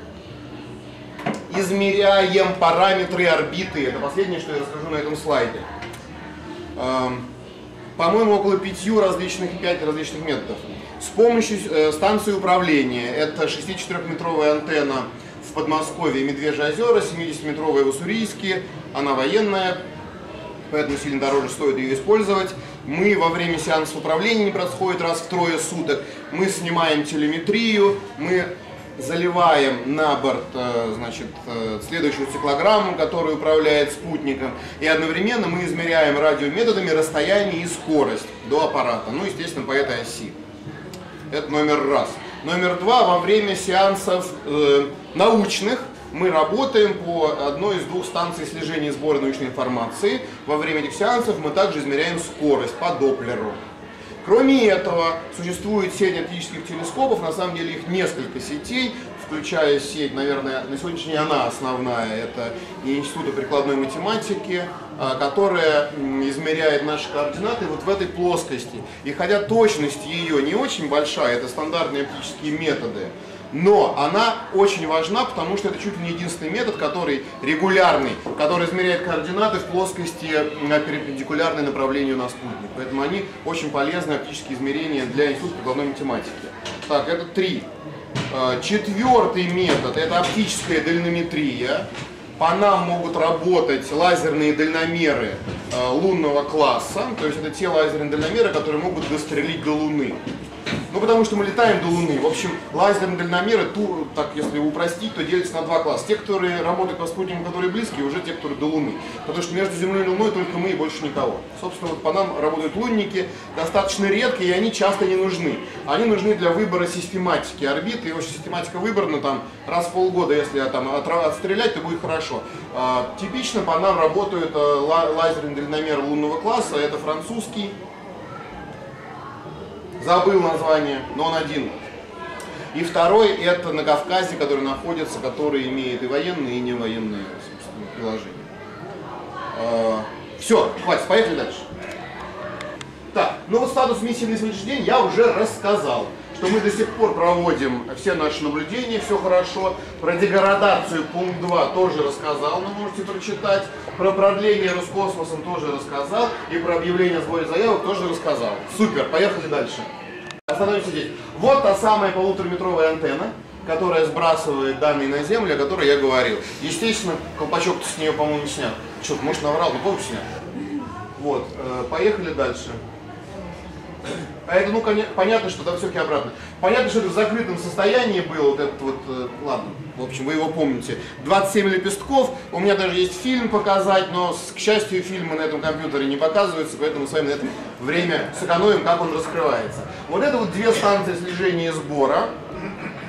Измеряем параметры орбиты, это последнее, что я расскажу на этом слайде. По-моему, около пяти различных, пять различных методов. С помощью э, станции управления, это шестидесятичетырёхметровая антенна в Подмосковье, Медвежьи озера, семидесятиметровая в Уссурийске, она военная, поэтому сильно дороже стоит ее использовать. Мы во время сеансов управления, не происходит раз в трое суток, мы снимаем телеметрию, мы заливаем на борт, значит, следующую циклограмму, которая управляет спутником, и одновременно мы измеряем радиометодами расстояние и скорость до аппарата, ну, естественно, по этой оси. Это номер раз. Номер два, во время сеансов э, научных мы работаем по одной из двух станций слежения и сбора научной информации. Во время этих сеансов мы также измеряем скорость по Доплеру. Кроме этого, существует сеть оптических телескопов, на самом деле их несколько сетей, включая сеть, наверное, на сегодняшний день она основная, это Институт прикладной математики, которая измеряет наши координаты вот в этой плоскости. И хотя точность ее не очень большая, это стандартные оптические методы, но она очень важна, потому что это чуть ли не единственный метод, который регулярный, который измеряет координаты в плоскости перпендикулярной направлению на спутник. Поэтому они очень полезны, оптические измерения, для Института прикладной математики. Так, это три. Четвертый метод – это оптическая дальнометрия. По нам могут работать лазерные дальномеры лунного класса, то есть это те лазерные дальномеры, которые могут дострелить до Луны. Ну, потому что мы летаем до Луны. В общем, лазерные дальномеры, ту, так если упростить, то делятся на два класса. Те, которые работают по спутникам, которые близкие, уже те, которые до Луны. Потому что между Землей и Луной только мы и больше никого. Собственно, вот по нам работают лунники, достаточно редкие, и они часто не нужны. Они нужны для выбора систематики орбиты. И вообще систематика выбрана там раз в полгода, если там отстрелять, то будет хорошо. А, типично по нам работают а, лазерные дальномеры лунного класса. Это французский. Забыл название, но он один. И второй – это на Кавказе, который находится, который имеет и военные, и невоенные, собственно, приложения. А, все, хватит, поехали дальше. Так, ну вот статус миссии на сегодняшний день я уже рассказал, что мы до сих пор проводим все наши наблюдения, все хорошо. Про деградацию пункт два тоже рассказал, вы можете прочитать. Про продление Роскосмосом тоже рассказал. И про объявление о сборе заявок тоже рассказал. Супер, поехали дальше. Остановимся здесь. Вот та самая полутораметровая антенна, которая сбрасывает данные на Землю, о которой я говорил. Естественно, колпачок-то с нее, по-моему, не снят. Что-то, может, наврал, но помню, снят. Вот, поехали дальше. А это, ну, понятно, что там все-таки обратно. Понятно, что это в закрытом состоянии было, вот этот вот, э, ладно, в общем, вы его помните. двадцать семь лепестков, у меня даже есть фильм показать, но, к счастью, фильмы на этом компьютере не показываются, поэтому мы с вами на это время сэкономим, как он раскрывается. Вот это вот две станции слежения и сбора.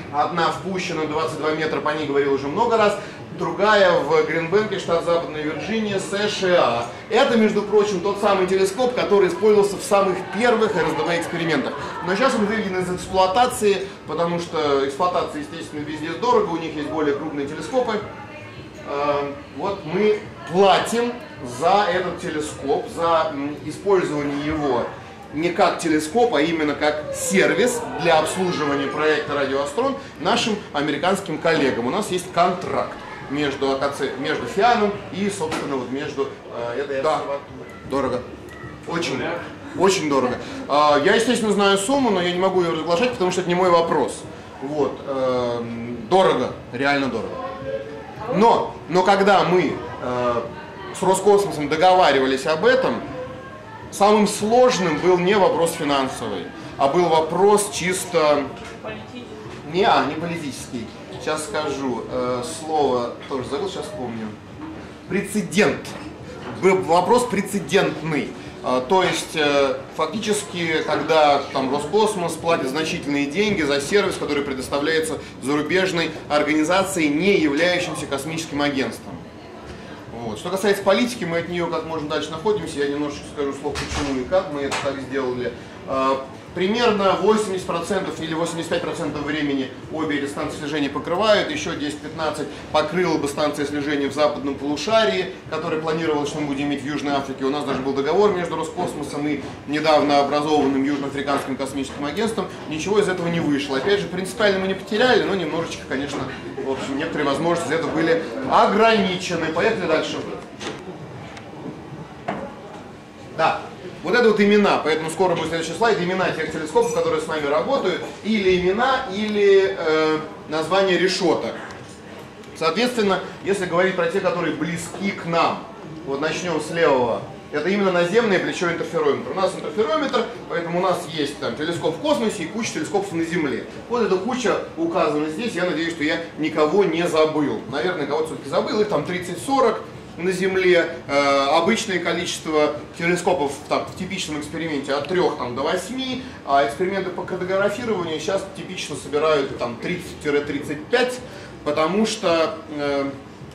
Одна впущена двадцать два метра, по ней говорил уже много раз. Другая в Гринбенке, штат Западная Вирджиния, США. Это, между прочим, тот самый телескоп, который использовался в самых первых эр эс дэ эм экспериментах. Но сейчас он выведен из эксплуатации, потому что эксплуатация, естественно, везде дорого, у них есть более крупные телескопы. Вот мы платим за этот телескоп, за использование его не как телескоп, а именно как сервис для обслуживания проекта «Радиоастрон» нашим американским коллегам. У нас есть контракт между АКЦ, между ФИАНом и, собственно, вот между... Э, это, да, дорого. Очень, очень дорого. Э, я, естественно, знаю сумму, но я не могу ее разглашать, потому что это не мой вопрос. Вот. Э, дорого, реально дорого. Но, но когда мы э, с Роскосмосом договаривались об этом, самым сложным был не вопрос финансовый, а был вопрос чисто... Политический. Не, а, не политический. Сейчас скажу. Э, слово тоже забыл, сейчас помню. Прецедент. Был вопрос прецедентный. Э, то есть, э, фактически, когда там Роскосмос платит значительные деньги за сервис, который предоставляется зарубежной организацией, не являющейся космическим агентством. Вот. Что касается политики, мы от нее как можно дальше находимся. Я немножечко скажу слов, почему и как мы это так сделали. Примерно восемьдесят процентов или восемьдесят пять процентов времени обе эти станции слежения покрывают, еще десять-пятнадцать покрыла бы станция слежения в западном полушарии, которая планировалась, что мы будем иметь в Южной Африке. У нас даже был договор между Роскосмосом и недавно образованным Южноафриканским космическим агентством. Ничего из этого не вышло. Опять же, принципиально мы не потеряли, но немножечко, конечно, в общем, некоторые возможности из этого были ограничены. Поехали дальше. Да. Вот это вот имена, поэтому скоро будет следующий слайд, имена тех телескопов, которые с нами работают, или имена, или э, название решеток. Соответственно, если говорить про те, которые близки к нам, вот начнем с левого, это именно наземное плечо интерферометра. У нас интерферометр, поэтому у нас есть там телескоп в космосе и куча телескопов на Земле. Вот эта куча указана здесь, я надеюсь, что я никого не забыл. Наверное, кого-то все-таки забыл, их там тридцать-сорок. На Земле э, обычное количество телескопов там, в типичном эксперименте от трёх там, до восьми, а эксперименты по картографированию сейчас типично собирают там тридцать-тридцать пять, потому что э,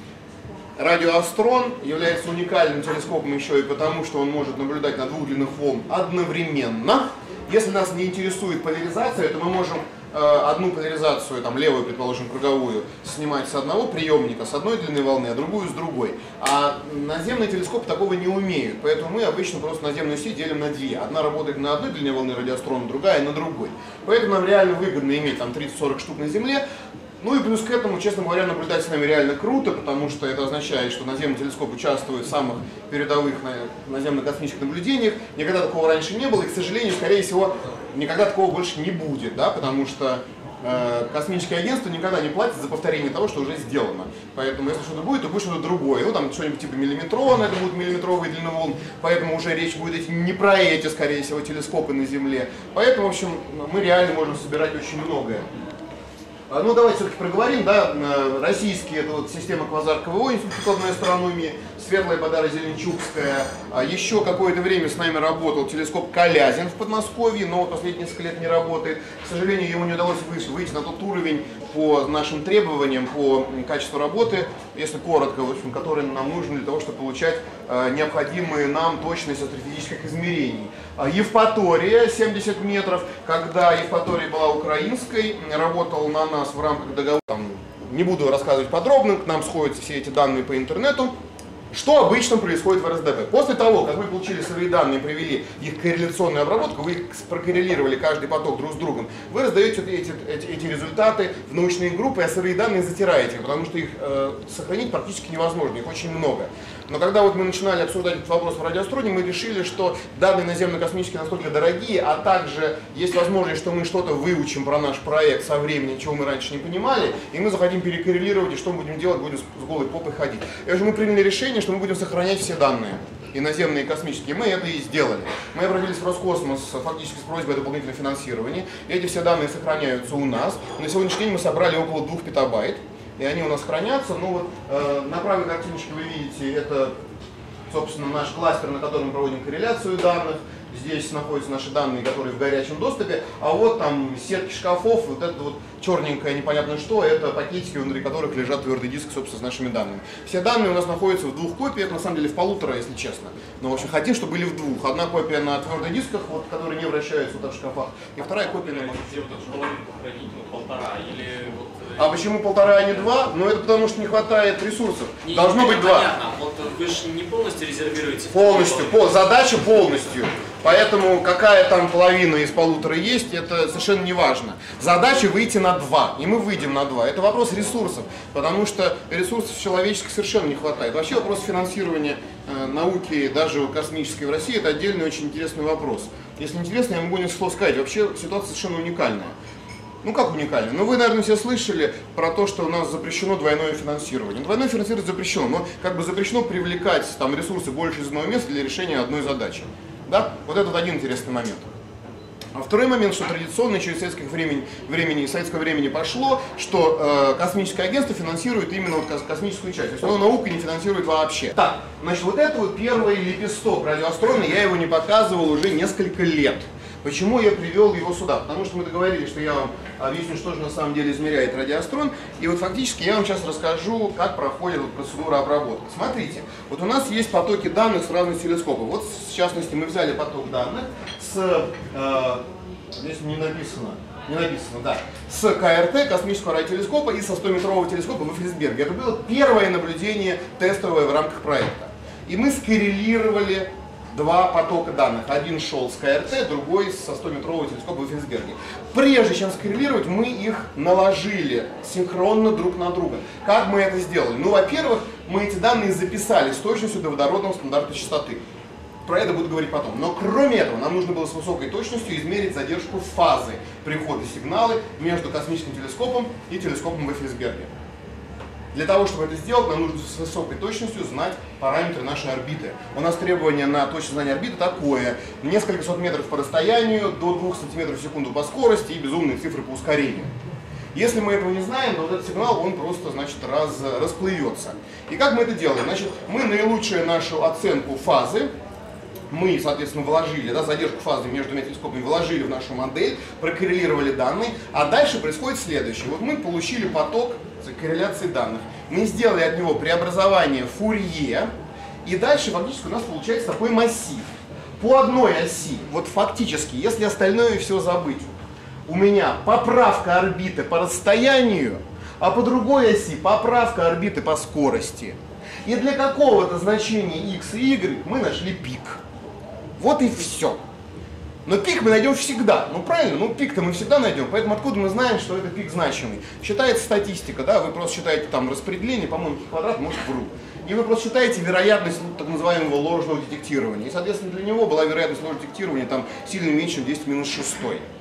радиоастрон является уникальным телескопом еще и потому, что он может наблюдать на двух длинных волн одновременно. Если нас не интересует поляризация, то мы можем одну поляризацию, там левую, предположим, круговую, снимать с одного приемника, с одной длины волны, а другую с другой. А наземные телескопы такого не умеют, поэтому мы обычно просто наземную сеть делим на две. Одна работает на одной длине волны радиоастрона, другая на другой. Поэтому нам реально выгодно иметь там тридцать-сорок штук на Земле. Ну и плюс к этому, честно говоря, наблюдать с нами реально круто, потому что это означает, что наземный телескоп участвует в самых передовых наземно-космических наблюдениях. Никогда такого раньше не было, и, к сожалению, скорее всего, никогда такого больше не будет, да, потому что э, космические агентства никогда не платят за повторение того, что уже сделано. Поэтому, если что-то будет, то будет что-то другое. Ну, там что-нибудь типа миллиметрона, это будут миллиметровые длины волн, поэтому уже речь будет идти не про эти, скорее всего, телескопы на Земле. Поэтому, в общем, мы реально можем собирать очень многое. Ну, давайте все-таки проговорим, да, российские, это вот система Квазар ка вэ о, Институт прикладной астрономии, Светлая Бадара Зеленчукская. Еще какое-то время с нами работал телескоп Калязин в Подмосковье, но вот последние несколько лет не работает. К сожалению, ему не удалось выйти на тот уровень по нашим требованиям, по качеству работы, если коротко, в общем, который нам нужен для того, чтобы получать необходимые нам точность астрофизических измерений. Евпатория, семьдесят метров, когда Евпатория была украинской, работал на нас в рамках договора, там, не буду рассказывать подробно, к нам сходятся все эти данные по интернету. Что обычно происходит в эр эс дэ бэ? После того, как вы получили сырые данные, провели их корреляционную обработку, вы их прокоррелировали каждый поток друг с другом, вы раздаете эти, эти, эти результаты в научные группы, а сырые данные затираете, потому что их э, сохранить практически невозможно, их очень много. Но когда вот мы начинали обсуждать этот вопрос в радиоастроне, мы решили, что данные наземно-космические настолько дорогие, а также есть возможность, что мы что-то выучим про наш проект со временем, чего мы раньше не понимали, и мы захотим перекоррелировать, и что мы будем делать, будем с голой попой ходить. И уже мы приняли решение, что мы будем сохранять все данные, и наземные, и космические. Мы это и сделали. Мы обратились в Роскосмос фактически с просьбой о дополнительном финансировании. Эти все данные сохраняются у нас. На сегодняшний день мы собрали около двух петабайт, и они у нас хранятся. Ну вот э, на правой картиночке вы видите, это, собственно, наш кластер, на котором мы проводим корреляцию данных. здесь находятся наши данные, которые в горячем доступе, а вот там сетки шкафов, вот это вот черненькое непонятно что, это пакетики, внутри которых лежат твердый диск, собственно, с нашими данными. Все данные у нас находятся в двух копиях, на самом деле в полутора, если честно. Но, в общем, хотим, чтобы были в двух. Одна копия на твердых дисках, вот, которые не вращаются вот в шкафах, и вторая копия на... Где вот эту половинку хранить, ну, полтора, или вот... А почему полтора, а не два? Ну, это потому, что не хватает ресурсов. Не, Должно не, быть два. Понятно, вот вы же не полностью резервируете? Полностью, пол, задача полностью. Поэтому какая там половина из полутора есть, это совершенно не важно. Задача выйти на два, и мы выйдем на два. Это вопрос ресурсов, потому что ресурсов человеческих совершенно не хватает. Вообще вопрос финансирования э, науки, даже космической в России, это отдельный очень интересный вопрос. Если интересно, я могу несколько слов сказать. Вообще ситуация совершенно уникальная. Ну как уникально? Ну вы, наверное, все слышали про то, что у нас запрещено двойное финансирование. Двойное финансирование запрещено, но как бы запрещено привлекать там ресурсы больше из одного места для решения одной задачи. Да? Вот это один интересный момент. А второй момент, что традиционно еще из советского времени, времени, советского времени пошло, что э, космическое агентство финансирует именно вот космическую часть. То есть оно науку не финансирует вообще. Так, значит, вот это вот первый лепесток радиоастрона, я его не показывал уже несколько лет. Почему я привел его сюда? Потому что мы договорились, что я вам объясню, что же на самом деле измеряет радиоастрон. И вот фактически я вам сейчас расскажу, как проходит вот процедура обработки. Смотрите, вот у нас есть потоки данных с разных телескопов. Вот в частности мы взяли поток данных с, э, здесь не написано, не написано, да, с КРТ, космического радиотелескопа, и со стометрового телескопа в Эфлисберге. Это было первое наблюдение тестовое в рамках проекта. И мы скоррелировали два потока данных. Один шел с КРТ, другой со стометрового телескопа в Эфлисберге. Прежде чем скоррелировать, мы их наложили синхронно друг на друга. Как мы это сделали? Ну, во-первых, мы эти данные записали с точностью до водородного стандарта частоты. Про это буду говорить потом. Но кроме этого, нам нужно было с высокой точностью измерить задержку фазы прихода сигнала между космическим телескопом и телескопом в Эфлисберге. Для того, чтобы это сделать, нам нужно с высокой точностью знать параметры нашей орбиты. У нас требование на точное знание орбиты такое: несколько сот метров по расстоянию, до двух сантиметров в секунду по скорости и безумные цифры по ускорению. Если мы этого не знаем, то вот этот сигнал, он просто, значит, раз, расплывется. И как мы это делаем? Значит, мы наилучшую нашу оценку фазы, мы, соответственно, вложили, да, задержку фазы между двумя телескопами, вложили в нашу модель, прокоррелировали данные, а дальше происходит следующее. Вот мы получили поток корреляции данных, мы сделали от него преобразование Фурье, и дальше фактически у нас получается такой массив. По одной оси, вот фактически, если остальное все забыть, у меня поправка орбиты по расстоянию, а по другой оси поправка орбиты по скорости. И для какого-то значения x и y мы нашли пик. Вот и все. Но пик мы найдем всегда. Ну правильно, ну пик-то мы всегда найдем. Поэтому откуда мы знаем, что это пик значимый? Считается статистика, да, вы просто считаете там распределение, по-моему, квадрат, может, вру. И вы просто считаете вероятность так называемого ложного детектирования. И, соответственно, для него была вероятность ложного детектирования там сильно меньше, чем десять в минус шесть.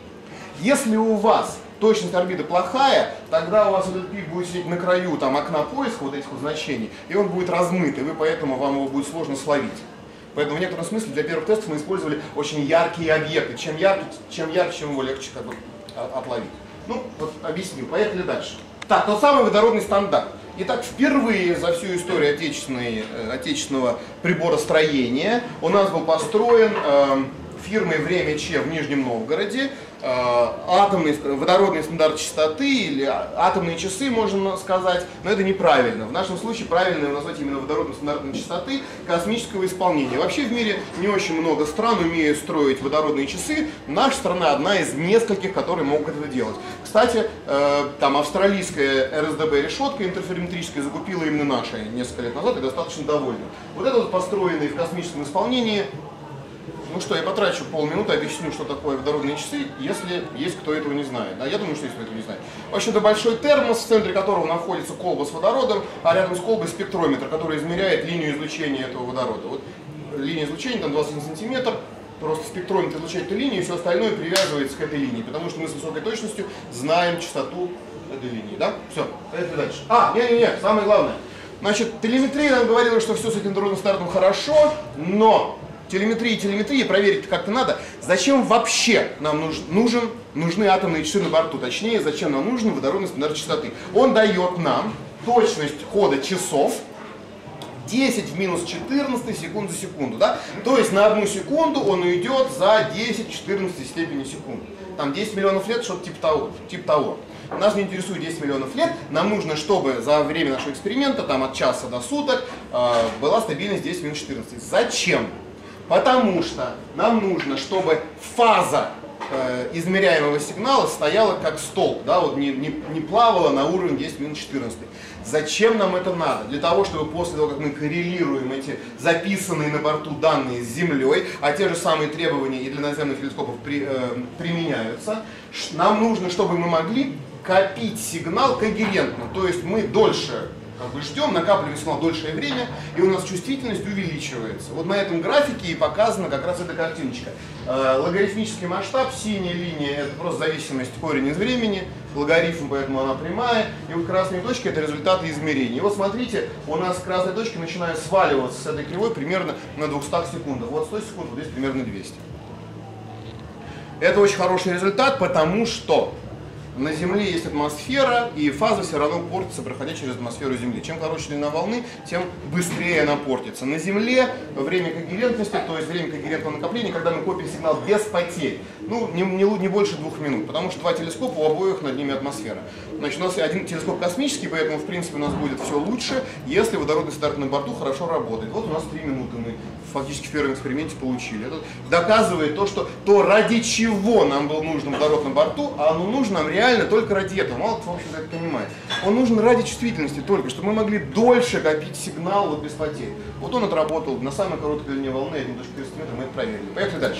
Если у вас точность орбиты плохая, тогда у вас этот пик будет сидеть на краю там, окна поиска вот этих вот значений, и он будет размыт, и вы поэтому вам его будет сложно словить. Поэтому в некотором смысле для первых тестов мы использовали очень яркие объекты. Чем ярче, чем ярче, чем его легче как бы отловить. Ну, вот объяснил. Поехали дальше. Так, тот самый водородный стандарт. Итак, впервые за всю историю отечественной, отечественного приборостроения у нас был построен э, фирмой «Время Че» в Нижнем Новгороде атомный водородный стандарт частоты или атомные часы, можно сказать, но это неправильно. В нашем случае правильно его назвать именно водородным стандартом частоты космического исполнения. Вообще в мире не очень много стран умеют строить водородные часы. Наша страна одна из нескольких, которые могут это делать. Кстати, э, там австралийская эр эс дэ бэ решетка интерферометрическая закупила именно наша несколько лет назад и достаточно довольна. Вот это вот построенный в космическом исполнении. Ну что, я потрачу полминуты, объясню, что такое водородные часы, если есть кто этого не знает. Да, я думаю, что есть кто этого не знает. В общем-то, большой термос, в центре которого находится колба с водородом, а рядом с колбой спектрометр, который измеряет линию излучения этого водорода. Вот линия излучения, там двадцать один сантиметр, просто спектрометр излучает эту линию, и все остальное привязывается к этой линии, потому что мы с высокой точностью знаем частоту этой линии. Да? Все, поехали дальше. А, не-не-не, самое главное. Значит, телеметрия нам говорила, что все с этим водородным стандартом хорошо, но телеметрия, телеметрия, проверить как-то надо. Зачем вообще нам нуж, нужен, нужны атомные часы на борту? Точнее, зачем нам нужен водородный стандарт частоты? Он дает нам точность хода часов десять в минус четырнадцать секунд за секунду, да? То есть на одну секунду он уйдет за десять в четырнадцатой степени секунд. Там десять миллионов лет, что-то типа того, типа того. Нас не интересует десять миллионов лет, нам нужно, чтобы за время нашего эксперимента, там от часа до суток, э, была стабильность десять в минус четырнадцать. Зачем? Потому что нам нужно, чтобы фаза э, измеряемого сигнала стояла как столб, да, вот не, не, не плавала на уровне десять в минус четырнадцать. Зачем нам это надо? Для того, чтобы после того, как мы коррелируем эти записанные на борту данные с Землей, а те же самые требования и для наземных телескопов при, э, применяются, нам нужно, чтобы мы могли копить сигнал когерентно, то есть мы дольше как бы ждем, накапливаем сигнал дольшее время, и у нас чувствительность увеличивается. Вот на этом графике и показана как раз эта картиночка. Э, логарифмический масштаб, синяя линия — это просто зависимость корень из времени, логарифм, поэтому она прямая, и вот красные точки — это результаты измерений. И вот смотрите, у нас красные точки начинают сваливаться с этой кривой примерно на двухстах секундах. Вот сто секунд, вот здесь примерно двести. Это очень хороший результат, потому что на Земле есть атмосфера, и фаза все равно портится, проходя через атмосферу Земли. Чем короче длина волны, тем быстрее она портится. На Земле время когерентности, то есть время когерентного накопления, когда мы копим сигнал без потерь, ну, не, не, не больше двух минут, потому что два телескопа, у обоих над ними атмосфера. Значит, у нас один телескоп космический, поэтому, в принципе, у нас будет все лучше, если водородный стандарт на борту хорошо работает. Вот у нас три минуты мы фактически в первом эксперименте получили. Это доказывает то, что то, ради чего нам был нужен водород на борту, а оно нужно нам реально только ради этого. Мало кто, в общем-то, это понимает. Он нужен ради чувствительности только, чтобы мы могли дольше копить сигнал вот без потерь. Вот он отработал на самой короткой длине волны один целых тридцать метров, мы это проверили. Поехали дальше.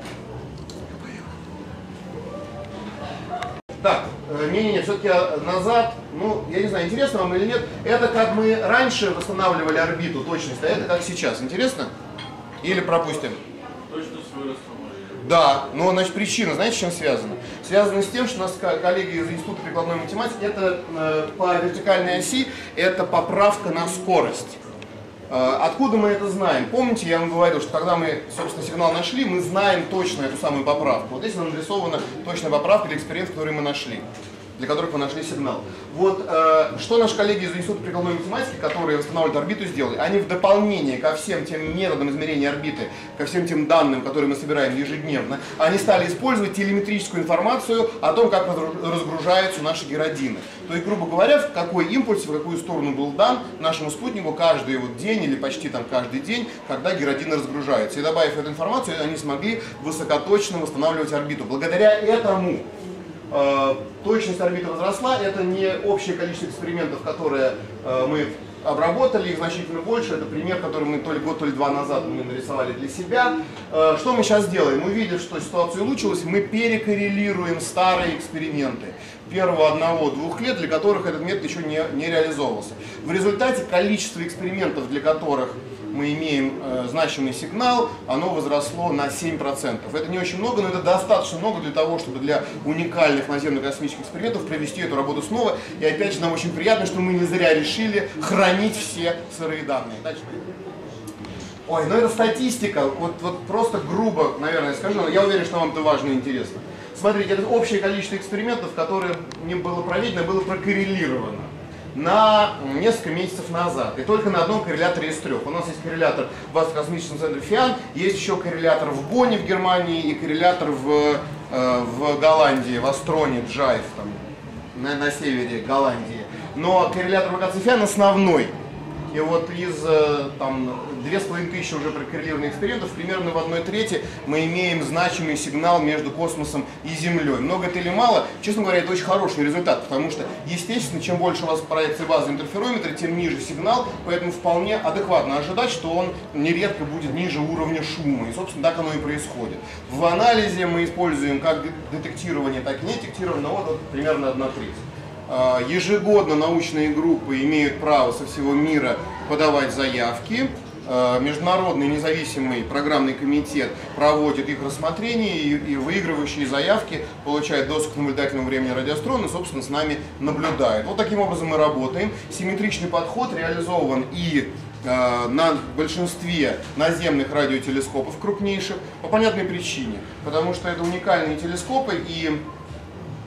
Так, не-не-не, все-таки назад, ну, я не знаю, интересно вам или нет, это как мы раньше восстанавливали орбиту, точность, а это как сейчас, интересно? Или пропустим? Точность выросла. Да, но, значит, причина, знаете, с чем связана? Связана с тем, что у нас коллеги из Института прикладной математики, это э, по вертикальной оси, это поправка на скорость. Э, откуда мы это знаем? Помните, я вам говорил, что когда мы, собственно, сигнал нашли, мы знаем точно эту самую поправку. Вот здесь нарисована точная поправка для экспериментов, которые мы нашли, для которых мы нашли сигнал. Вот э, что наши коллеги из Института прикладной математики, которые восстанавливают орбиту, сделали? Они в дополнение ко всем тем методам измерения орбиты, ко всем тем данным, которые мы собираем ежедневно, они стали использовать телеметрическую информацию о том, как разгружаются наши геродины. То есть, грубо говоря, в какой импульс, в какую сторону был дан нашему спутнику каждый вот день или почти там каждый день, когда геродины разгружаются. И добавив эту информацию, они смогли высокоточно восстанавливать орбиту. Благодаря этому точность орбиты возросла, это не общее количество экспериментов, которые э, мы обработали, их значительно больше, это пример, который мы то ли год, то ли два назад мы нарисовали для себя. Э, что мы сейчас делаем? Увидев, что ситуация улучшилась, мы перекоррелируем старые эксперименты первого одного-двух лет, для которых этот метод еще не, не реализовывался. В результате количество экспериментов, для которых мы имеем э, значимый сигнал, оно возросло на семь процентов. Это не очень много, но это достаточно много для того, чтобы для уникальных наземно-космических экспериментов провести эту работу снова. И опять же, нам очень приятно, что мы не зря решили хранить все сырые данные. Дальше. Ой, ну это статистика, вот, вот просто грубо, наверное, скажу, но я уверен, что вам это важно и интересно. Смотрите, это общее количество экспериментов, которое не было проведено, было прокоррелировано на несколько месяцев назад. И только на одном корреляторе из трех. У нас есть коррелятор в Астро-космическом центре ФИАН, есть еще коррелятор в Бонне в Германии и коррелятор в, э, в Голландии, в Астроне, Джайв, там, на, на севере Голландии. Но коррелятор в локации ФИАН основной. И вот из там две с половиной тысячи уже прокоррелированных экспериментов, примерно в одной трети мы имеем значимый сигнал между космосом и Землей. Много это или мало? Честно говоря, это очень хороший результат, потому что, естественно, чем больше у вас проекции базы интерферометра, тем ниже сигнал, поэтому вполне адекватно ожидать, что он нередко будет ниже уровня шума. И, собственно, так оно и происходит. В анализе мы используем как детектирование, так и не детектирование, вот, вот примерно одна треть. Ежегодно научные группы имеют право со всего мира подавать заявки. Международный независимый программный комитет проводит их рассмотрение, и, и выигрывающие заявки получают доступ к наблюдательному времени радиоастрона и, собственно, с нами наблюдают. Вот таким образом мы работаем. Симметричный подход реализован и э, на большинстве наземных радиотелескопов крупнейших по понятной причине. Потому что это уникальные телескопы, и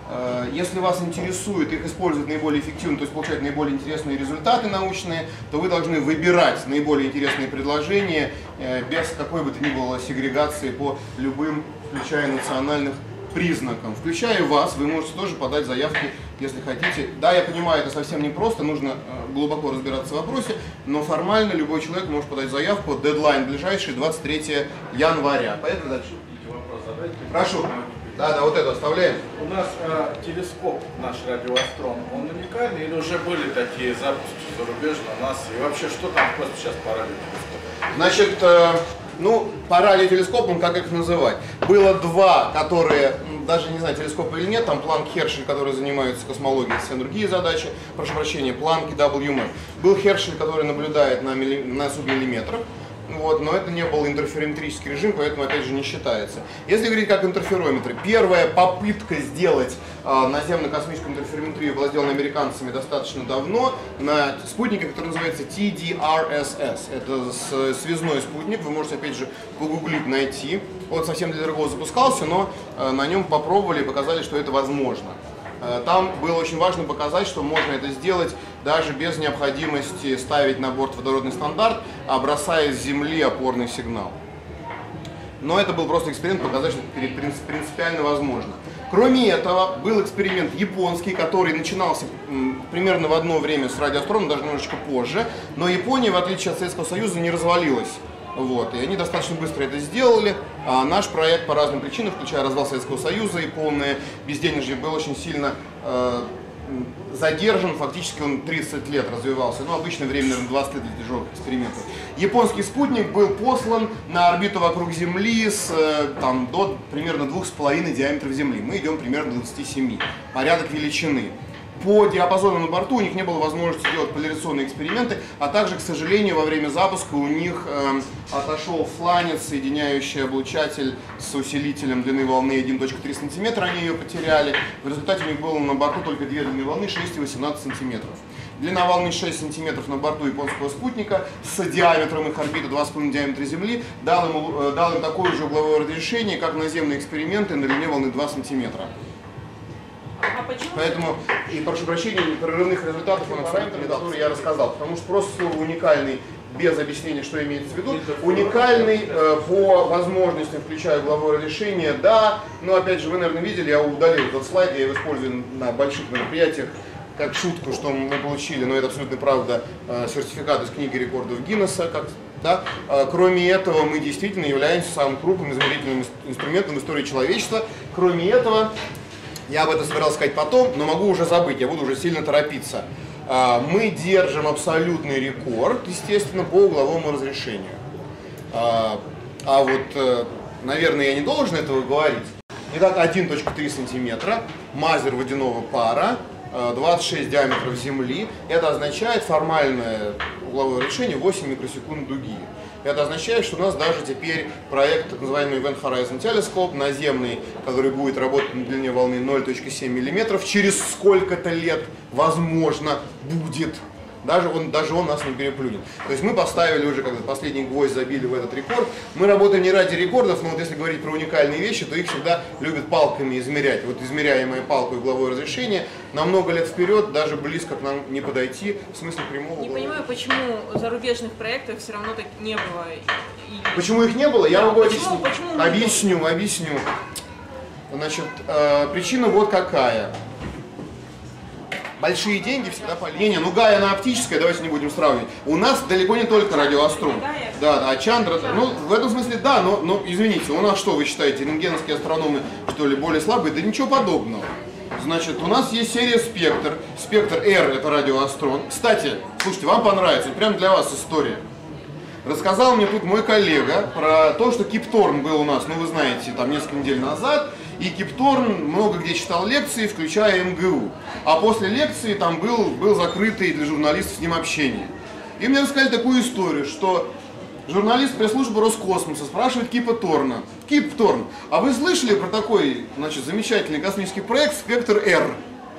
Если вас интересует их использовать наиболее эффективно, то есть получать наиболее интересные результаты научные, то вы должны выбирать наиболее интересные предложения без какой бы то ни было сегрегации по любым, включая национальных признакам. Включая вас, вы можете тоже подать заявки, если хотите. Да, я понимаю, это совсем непросто, нужно глубоко разбираться в вопросе, но формально любой человек может подать заявку. Дедлайн ближайший двадцать третьего января. Поэтому дальше. Вопрос задайте. Прошу. Да, да, вот это оставляем. У нас э, телескоп наш радиоастрон, он уникальный или уже были такие запуски зарубежные у нас? И вообще, что там просто сейчас по радиотелескопу? Значит, э, ну, по радиотелескопам, как их называть? Было два, которые, даже не знаю, телескопы или нет, там Планк, Хершель, которые занимаются космологией, совсем другие задачи, прошу прощения, Планк и дабл ю эм. Был Хершель, который наблюдает на, милли, на субмиллиметрах. Вот, но это не был интерферометрический режим, поэтому опять же не считается. Если говорить как интерферометры, первая попытка сделать э, наземно-космическую интерферометрию была сделана американцами достаточно давно на спутнике, который называется ти ди ар эс эс. Это с, связной спутник, вы можете опять же погуглить, найти. Он совсем для другого запускался, но э, на нем попробовали и показали, что это возможно. Там было очень важно показать, что можно это сделать даже без необходимости ставить на борт водородный стандарт, а бросая с Земли опорный сигнал. Но это был просто эксперимент, показать, что это принципиально возможно. Кроме этого, был эксперимент японский, который начинался примерно в одно время с радиоастроном, даже немножечко позже, но Япония, в отличие от Советского Союза, не развалилась. Вот, и они достаточно быстро это сделали. А наш проект по разным причинам, включая развал Советского Союза и полное безденежье, был очень сильно э, задержан. Фактически он тридцать лет развивался. Но обычно время, наверное, двадцать лет для тяжелых экспериментов. Японский спутник был послан на орбиту вокруг Земли с э, там, до примерно двух с половиной диаметров Земли. Мы идем примерно до двадцати семи. Порядок величины. По диапазону на борту у них не было возможности делать поляризационные эксперименты, а также, к сожалению, во время запуска у них э, отошел фланец, соединяющий облучатель с усилителем длины волны один целых три сантиметра, они ее потеряли. В результате у них было на борту только две длины волны шесть и восемнадцать сантиметров. Длина волны шесть сантиметров на борту японского спутника с диаметром их орбиты два с половиной диаметра Земли дал им, дал им такое же угловое разрешение, как наземные эксперименты на длине волны два сантиметра. А почему? Поэтому, и прошу прощения, прорывных результатов он абсолютно не дал, которые я рассказал. Потому что просто слово уникальный, без объяснения, что имеется в виду. Уникальный э, по возможностям, включая угловое разрешение, да. Но опять же, вы, наверное, видели, я удалил этот слайд, я его использую на больших мероприятиях как шутку, что мы получили, но это абсолютно правда, э, сертификат из книги рекордов Гиннесса. Как, да? э, кроме этого, мы действительно являемся самым крупным измерительным инструментом в истории человечества. Кроме этого, я об этом собирался сказать потом, но могу уже забыть, я буду уже сильно торопиться. Мы держим абсолютный рекорд, естественно, по угловому разрешению. А вот, наверное, я не должен этого говорить. Итак, один целых три сантиметра, мазер водяного пара, двадцать шесть диаметров Земли. Это означает формальное угловое разрешение восемь микросекунд дуги. Это означает, что у нас даже теперь проект, так называемый Event Horizon Telescope, наземный, который будет работать на длине волны ноль целых семь миллиметров, через сколько-то лет, возможно, будет. Даже он, даже он нас не переплюнет. То есть мы поставили уже, как последний гвоздь забили в этот рекорд. Мы работаем не ради рекордов, но вот если говорить про уникальные вещи, то их всегда любят палками измерять. Вот измеряемая палкой угловое разрешение на много лет вперед даже близко к нам не подойти, в смысле прямого. Не понимаю, почему зарубежных проектов все равно так не было. И... Почему их не было? Я да, могу почему, объяснить. почему объясню, объясню. Значит, э, причина вот какая. Большие деньги всегда полезны. Не, не, ну Гая она оптическая, давайте не будем сравнивать. У нас далеко не только радиоастрон. Да, да, а Чандра, ну в этом смысле да, но, но извините, у нас что, вы считаете, рентгеновские астрономы, что ли, более слабые? Да ничего подобного. Значит, у нас есть серия Спектр. Спектр R это радиоастрон. Кстати, слушайте, вам понравится, прямо для вас история. Рассказал мне тут мой коллега про то, что Кип Торн был у нас, ну вы знаете, там несколько недель назад. И Кип Торн много где читал лекции, включая эм гэ у. А после лекции там был, был закрытый для журналистов с ним общение. И мне рассказали такую историю, что журналист пресс-службы Роскосмоса спрашивает Кипа Торна: Кип Торн, а вы слышали про такой, значит, замечательный космический проект Спектр R?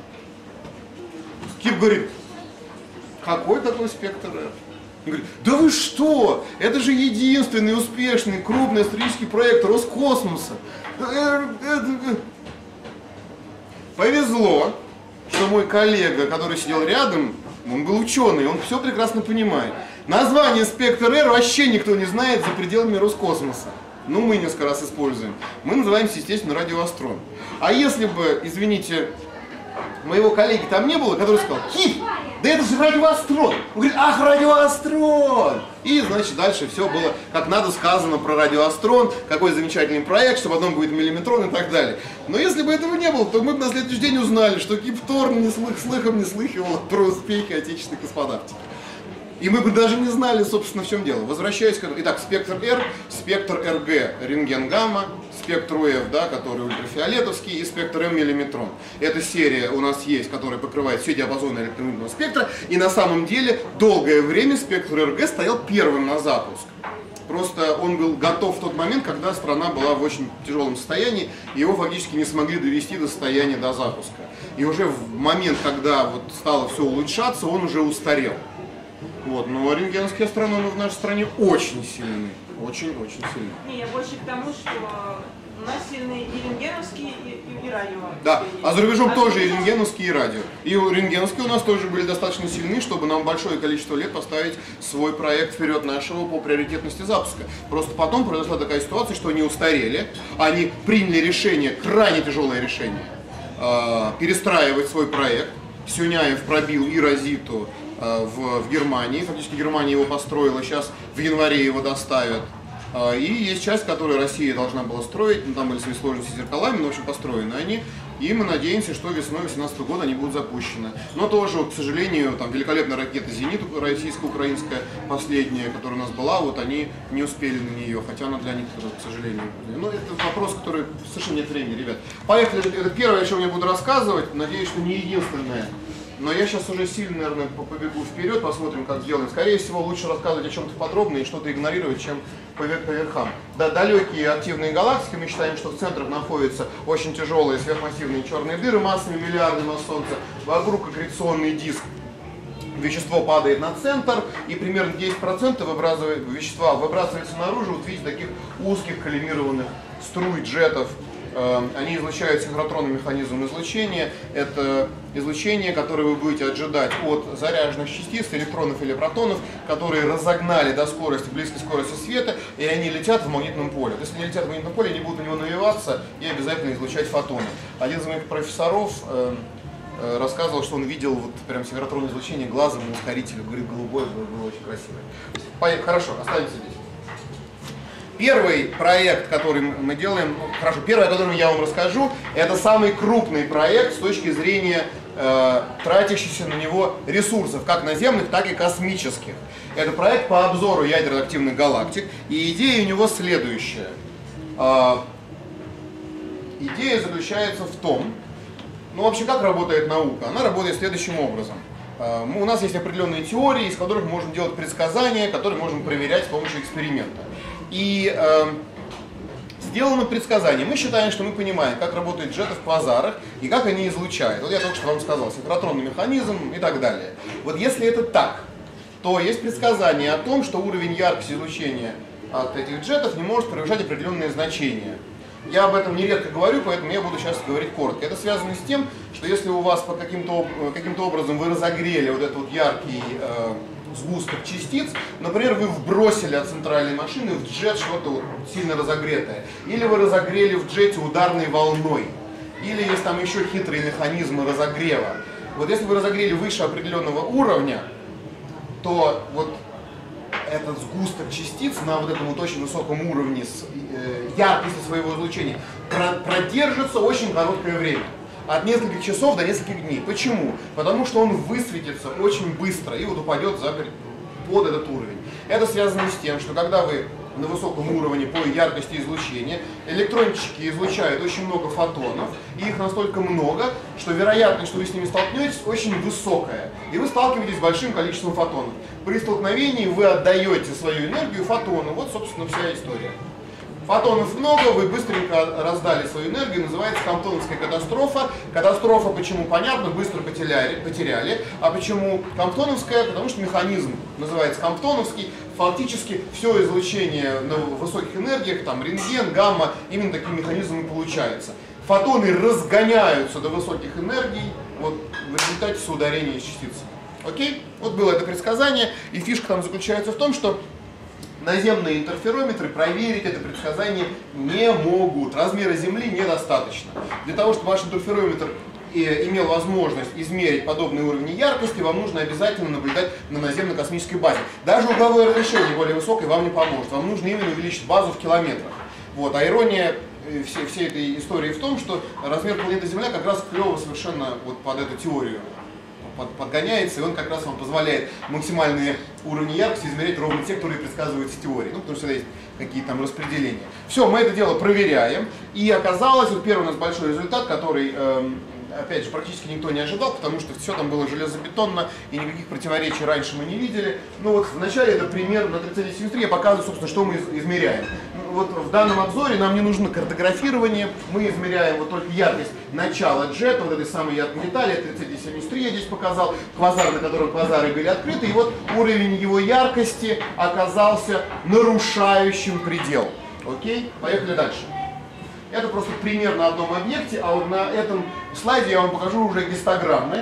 Кип говорит: какой такой Спектр R? Он говорит: да вы что? Это же единственный успешный крупный астрономический проект Роскосмоса. Повезло, что мой коллега, который сидел рядом, он был ученый, он все прекрасно понимает. Название спектр R вообще никто не знает за пределами Роскосмоса. Ну, мы несколько раз используем. Мы называемся, естественно, радиоастрон. А если бы, извините, моего коллеги там не было, который сказал: Кит, да это же радиоастрон. Он говорит: ах, радиоастрон. И, значит, дальше все было как надо сказано про радиоастрон, какой замечательный проект, что потом будет миллиметрон и так далее. Но если бы этого не было, то мы бы на следующий день узнали, что Кипторн ни слых, слыхом не слыхивал про успехи отечественной космонавтики. И мы бы даже не знали, собственно, в чем дело. Возвращаясь к... Итак, спектр R, спектр эр гэ, рентген-гамма, спектр у эф, да, который ультрафиолетовский, и спектр М миллиметрон. Эта серия у нас есть, которая покрывает все диапазоны электромагнитного спектра, и на самом деле долгое время спектр эр гэ стоял первым на запуск. Просто он был готов в тот момент, когда страна была в очень тяжелом состоянии, и его фактически не смогли довести до состояния до запуска. И уже в момент, когда вот стало все улучшаться, он уже устарел. Вот, но рентгеновские астрономы в нашей стране очень сильны, очень-очень сильны. Не, я больше к тому, что у нас сильные и рентгеновские, и, и, и радио. Да, а за рубежом а тоже и рубежом... рентгеновские, и радио. И рентгеновские у нас тоже были достаточно сильны, чтобы нам большое количество лет поставить свой проект вперед нашего по приоритетности запуска. Просто потом произошла такая ситуация, что они устарели, они приняли решение, крайне тяжелое решение, э, перестраивать свой проект. Сюняев пробил и Розиту В, в Германии. Фактически Германия его построила, сейчас в январе его доставят. И есть часть, которую Россия должна была строить, ну, там были свои сложности с зеркалами, но в общем построены они. И мы надеемся, что весной две тысячи восемнадцатого года они будут запущены. Но тоже, вот, к сожалению, там великолепная ракета «Зенит» российско-украинская, последняя, которая у нас была, вот они не успели на нее, хотя она для них, к сожалению. Но это вопрос, который совершенно нет времени, ребят. Поехали, это первое, о чем я буду рассказывать, надеюсь, что не единственное. Но я сейчас уже сильно, наверное, побегу вперед, посмотрим, как сделаем. Скорее всего, лучше рассказывать о чем-то подробно и что-то игнорировать, чем по, по верхам. Да, далекие активные галактики, мы считаем, что в центрах находятся очень тяжелые сверхмассивные черные дыры массами миллиарды масс Солнца. Вокруг аккреционный диск. Вещество падает на центр, и примерно десять процентов выбрасывает, вещества выбрасывается наружу вот в виде таких узких коллимированных струй, джетов. Они излучают синхротронный механизм излучения. Это излучение, которое вы будете ожидать от заряженных частиц, электронов или протонов, которые разогнали до скорости, близкой скорости света, и они летят в магнитном поле. Если они летят в магнитном поле, они будут на него навиваться и обязательно излучать фотоны. Один из моих профессоров э, э, рассказывал, что он видел вот прям синхротронное излучение глазом на ускорителе. Говорит, голубой, было, было очень красиво. Поехали. Хорошо, останемся здесь. Первый проект, который мы делаем, ну, хорошо, первый, о котором я вам расскажу, это самый крупный проект с точки зрения э, тратящихся на него ресурсов, как наземных, так и космических. Это проект по обзору ядерно-активных галактик, и идея у него следующая. Э, идея заключается в том, ну вообще как работает наука? Она работает следующим образом. Э, у нас есть определенные теории, из которых мы можем делать предсказания, которые можем проверять с помощью эксперимента. И э, сделано предсказание. Мы считаем, что мы понимаем, как работают джеты в квазарах и как они излучают. Вот я только что вам сказал, синхротронный механизм и так далее. Вот если это так, то есть предсказание о том, что уровень яркости излучения от этих джетов не может превышать определенные значения. Я об этом нередко говорю, поэтому я буду сейчас говорить коротко. Это связано с тем, что если у вас по каким-то каким-то образом вы разогрели вот этот вот яркий э, сгусток частиц, например, вы вбросили от центральной машины в джет что-то вот сильно разогретое, или вы разогрели в джете ударной волной, или есть там еще хитрые механизмы разогрева. Вот если вы разогрели выше определенного уровня, то вот этот сгусток частиц на вот этом вот очень высоком уровне с, э, яркости своего излучения про продержится очень короткое время. От нескольких часов до нескольких дней. Почему? Потому что он высветится очень быстро и вот упадет за, под этот уровень. Это связано с тем, что когда вы на высоком уровне по яркости излучения, электрончики излучают очень много фотонов, и их настолько много, что вероятность, что вы с ними столкнетесь, очень высокая. И вы сталкиваетесь с большим количеством фотонов. При столкновении вы отдаете свою энергию фотону. Вот, собственно, вся история. Фотонов много, вы быстренько раздали свою энергию, называется Комптоновская катастрофа. Катастрофа, почему, понятно, быстро потеряли, потеряли. А почему Комптоновская? Потому что механизм называется Комптоновский. Фактически все излучение на высоких энергиях, там рентген, гамма, именно таким механизмом и получается. фотоны разгоняются до высоких энергий вот, в результате соударения с частицами. Окей? Вот было это предсказание, и фишка там заключается в том, что наземные интерферометры проверить это предсказание не могут. Размера Земли недостаточно. Для того, чтобы ваш интерферометр имел возможность измерить подобные уровни яркости, вам нужно обязательно наблюдать на наземно-космической базе. Даже угловое разрешение более высокое вам не поможет. Вам нужно именно увеличить базу в километрах. Вот. А ирония всей, всей этой истории в том, что размер планеты Земля как раз клево совершенно вот под эту теорию подгоняется, и он как раз вам позволяет максимальные уровни яркости измерять ровно те, которые предсказываются в теории, ну, потому что есть какие-то там распределения. Все, мы это дело проверяем, и оказалось, вот первый у нас большой результат, который, эм, опять же, практически никто не ожидал, потому что все там было железобетонно, и никаких противоречий раньше мы не видели. Ну вот вначале это пример на тридцать семьдесят три, я показываю, собственно, что мы измеряем. Вот в данном обзоре нам не нужно картографирование, мы измеряем вот только яркость начала джета, вот этой самой яркой детали, тридцать семьдесят три я здесь показал, квазар, на котором квазары были открыты, и вот уровень его яркости оказался нарушающим предел. Окей? Поехали дальше. Это просто пример на одном объекте, а вот на этом слайде я вам покажу уже гистограммы.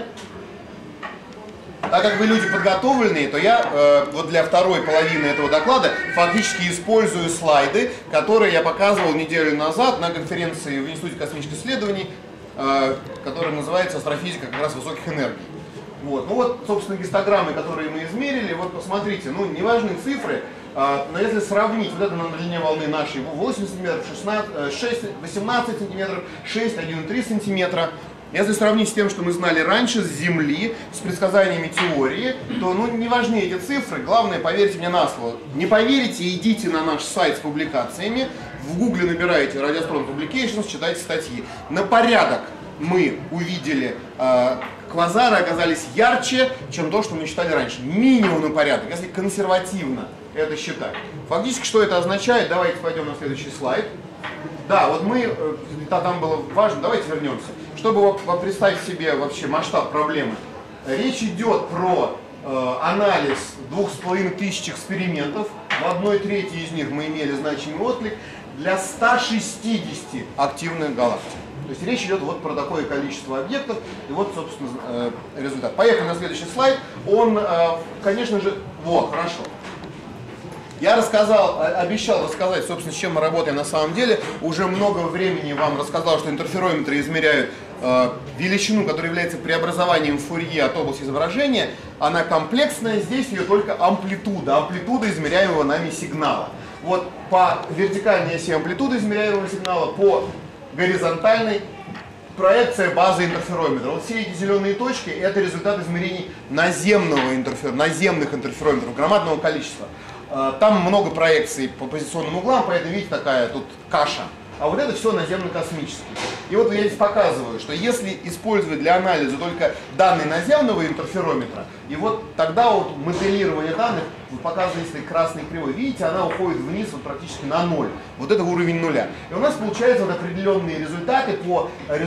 Так как вы люди подготовленные, то я э, вот для второй половины этого доклада фактически использую слайды, которые я показывал неделю назад на конференции в Институте космических исследований, э, которая называется «Астрофизика как раз высоких энергий». Вот. Ну вот, собственно, гистограммы, которые мы измерили, вот посмотрите, ну, неважные цифры, э, но если сравнить вот это на длине волны нашей восемь сантиметров, шестнадцать, шесть, восемнадцать сантиметров, шесть, один и три сантиметра, если сравнить с тем, что мы знали раньше, с Земли, с предсказаниями теории, то ну, не важны эти цифры, главное, поверьте мне на слово. Не поверите, идите на наш сайт с публикациями, в гугле набираете Radiostron Publications, читайте статьи. На порядок мы увидели, э, квазары оказались ярче, чем то, что мы считали раньше. Минимум на порядок, если консервативно это считать. Фактически, что это означает, давайте пойдем на следующий слайд. Да, вот мы, там было важно, давайте вернемся. Чтобы вам представить себе вообще масштаб проблемы, речь идет про э, анализ двух с половиной тысяч экспериментов. В одной трети из них мы имели значимый отклик для ста шестидесяти активных галактик. То есть речь идет вот про такое количество объектов, и вот, собственно, э, результат. Поехали на следующий слайд. Он, э, конечно же, вот, хорошо. Я рассказал, обещал рассказать, собственно, с чем мы работаем на самом деле. Уже много времени вам рассказал, что интерферометры измеряют э, величину, которая является преобразованием Фурье от области изображения. Она комплексная, здесь ее только амплитуда, амплитуда измеряемого нами сигнала. Вот по вертикальной оси амплитуды измеряемого сигнала, по горизонтальной проекция базы интерферометра. Вот все эти зеленые точки — это результат измерений наземного интерфер... наземных интерферометров, громадного количества. Там много проекций по позиционным углам, поэтому, видите, такая тут каша. А вот это все наземно-космические. И вот я здесь показываю, что если использовать для анализа только данные наземного интерферометра, и вот тогда вот моделирование данных, вот показывается красной кривой, видите, она уходит вниз вот практически на ноль. Вот это уровень нуля. И у нас получаются вот определенные результаты по э,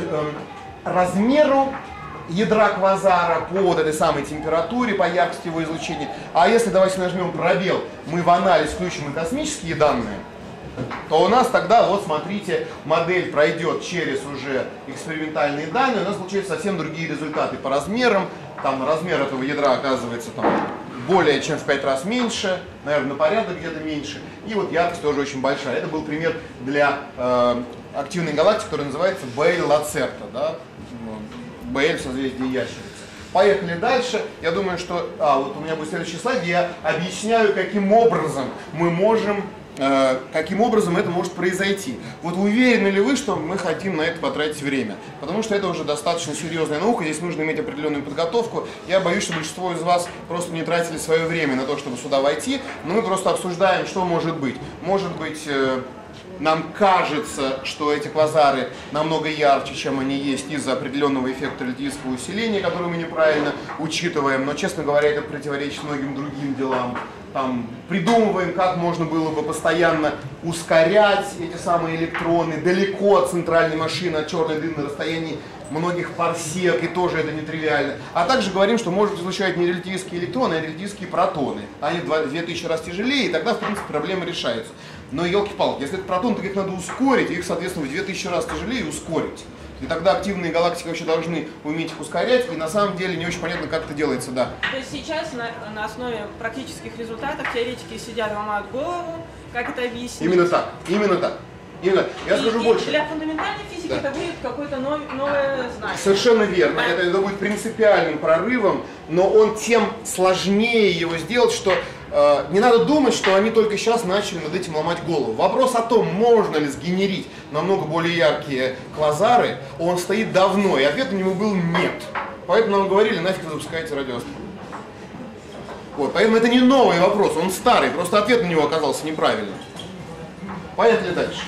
размеру ядра квазара, по вот этой самой температуре, по яркости его излучения. А если давайте нажмем пробел, мы в анализ включим и космические данные, то у нас тогда, вот смотрите, модель пройдет через уже экспериментальные данные, у нас получаются совсем другие результаты по размерам. Там размер этого ядра оказывается там более чем в пять раз меньше, наверное, на порядок где-то меньше. И вот яркость тоже очень большая. Это был пример для э, активной галактики, которая называется Бейль-Лацерта, да? Бейль в созвездии ящерицы. Поехали дальше. Я думаю, что... А, вот у меня будет следующий слайд, где я объясняю, каким образом мы можем... Э, каким образом это может произойти. Вот уверены ли вы, что мы хотим на это потратить время? Потому что это уже достаточно серьезная наука, здесь нужно иметь определенную подготовку. Я боюсь, что большинство из вас просто не тратили свое время на то, чтобы сюда войти, но мы просто обсуждаем, что может быть. Может быть... Э, Нам кажется, что эти квазары намного ярче, чем они есть, из-за определенного эффекта релятивистского усиления, который мы неправильно учитываем. Но, честно говоря, это противоречит многим другим делам. Там придумываем, как можно было бы постоянно ускорять эти самые электроны далеко от центральной машины, от черной дыры на расстоянии многих парсек, и тоже это нетривиально. А также говорим, что может излучать не релятивистские электроны, а релятивистские протоны. Они в две тысячи раз тяжелее, и тогда, в принципе, проблема решается. Но елки-палки, если это протон, то их надо ускорить, их, соответственно, в две тысячи раз тяжелее ускорить. И тогда активные галактики вообще должны уметь их ускорять, и на самом деле не очень понятно, как это делается, да. То есть сейчас на, на основе практических результатов теоретики сидят, ломают голову, как это объяснить. Именно так, именно так. Именно. Я и, скажу и больше. Для фундаментальной физики Да. это будет какое-то нов, новое знание. Совершенно верно. Да. Это, это будет принципиальным прорывом, но он тем сложнее его сделать, что э, не надо думать, что они только сейчас начали над этим ломать голову. Вопрос о том, можно ли сгенерить намного более яркие квазары, он стоит давно, и ответ на него был нет. Поэтому нам говорили, нафиг вы запускаете радиоастрон. Вот, поэтому это не новый вопрос, он старый, просто ответ на него оказался неправильным. Поехали дальше.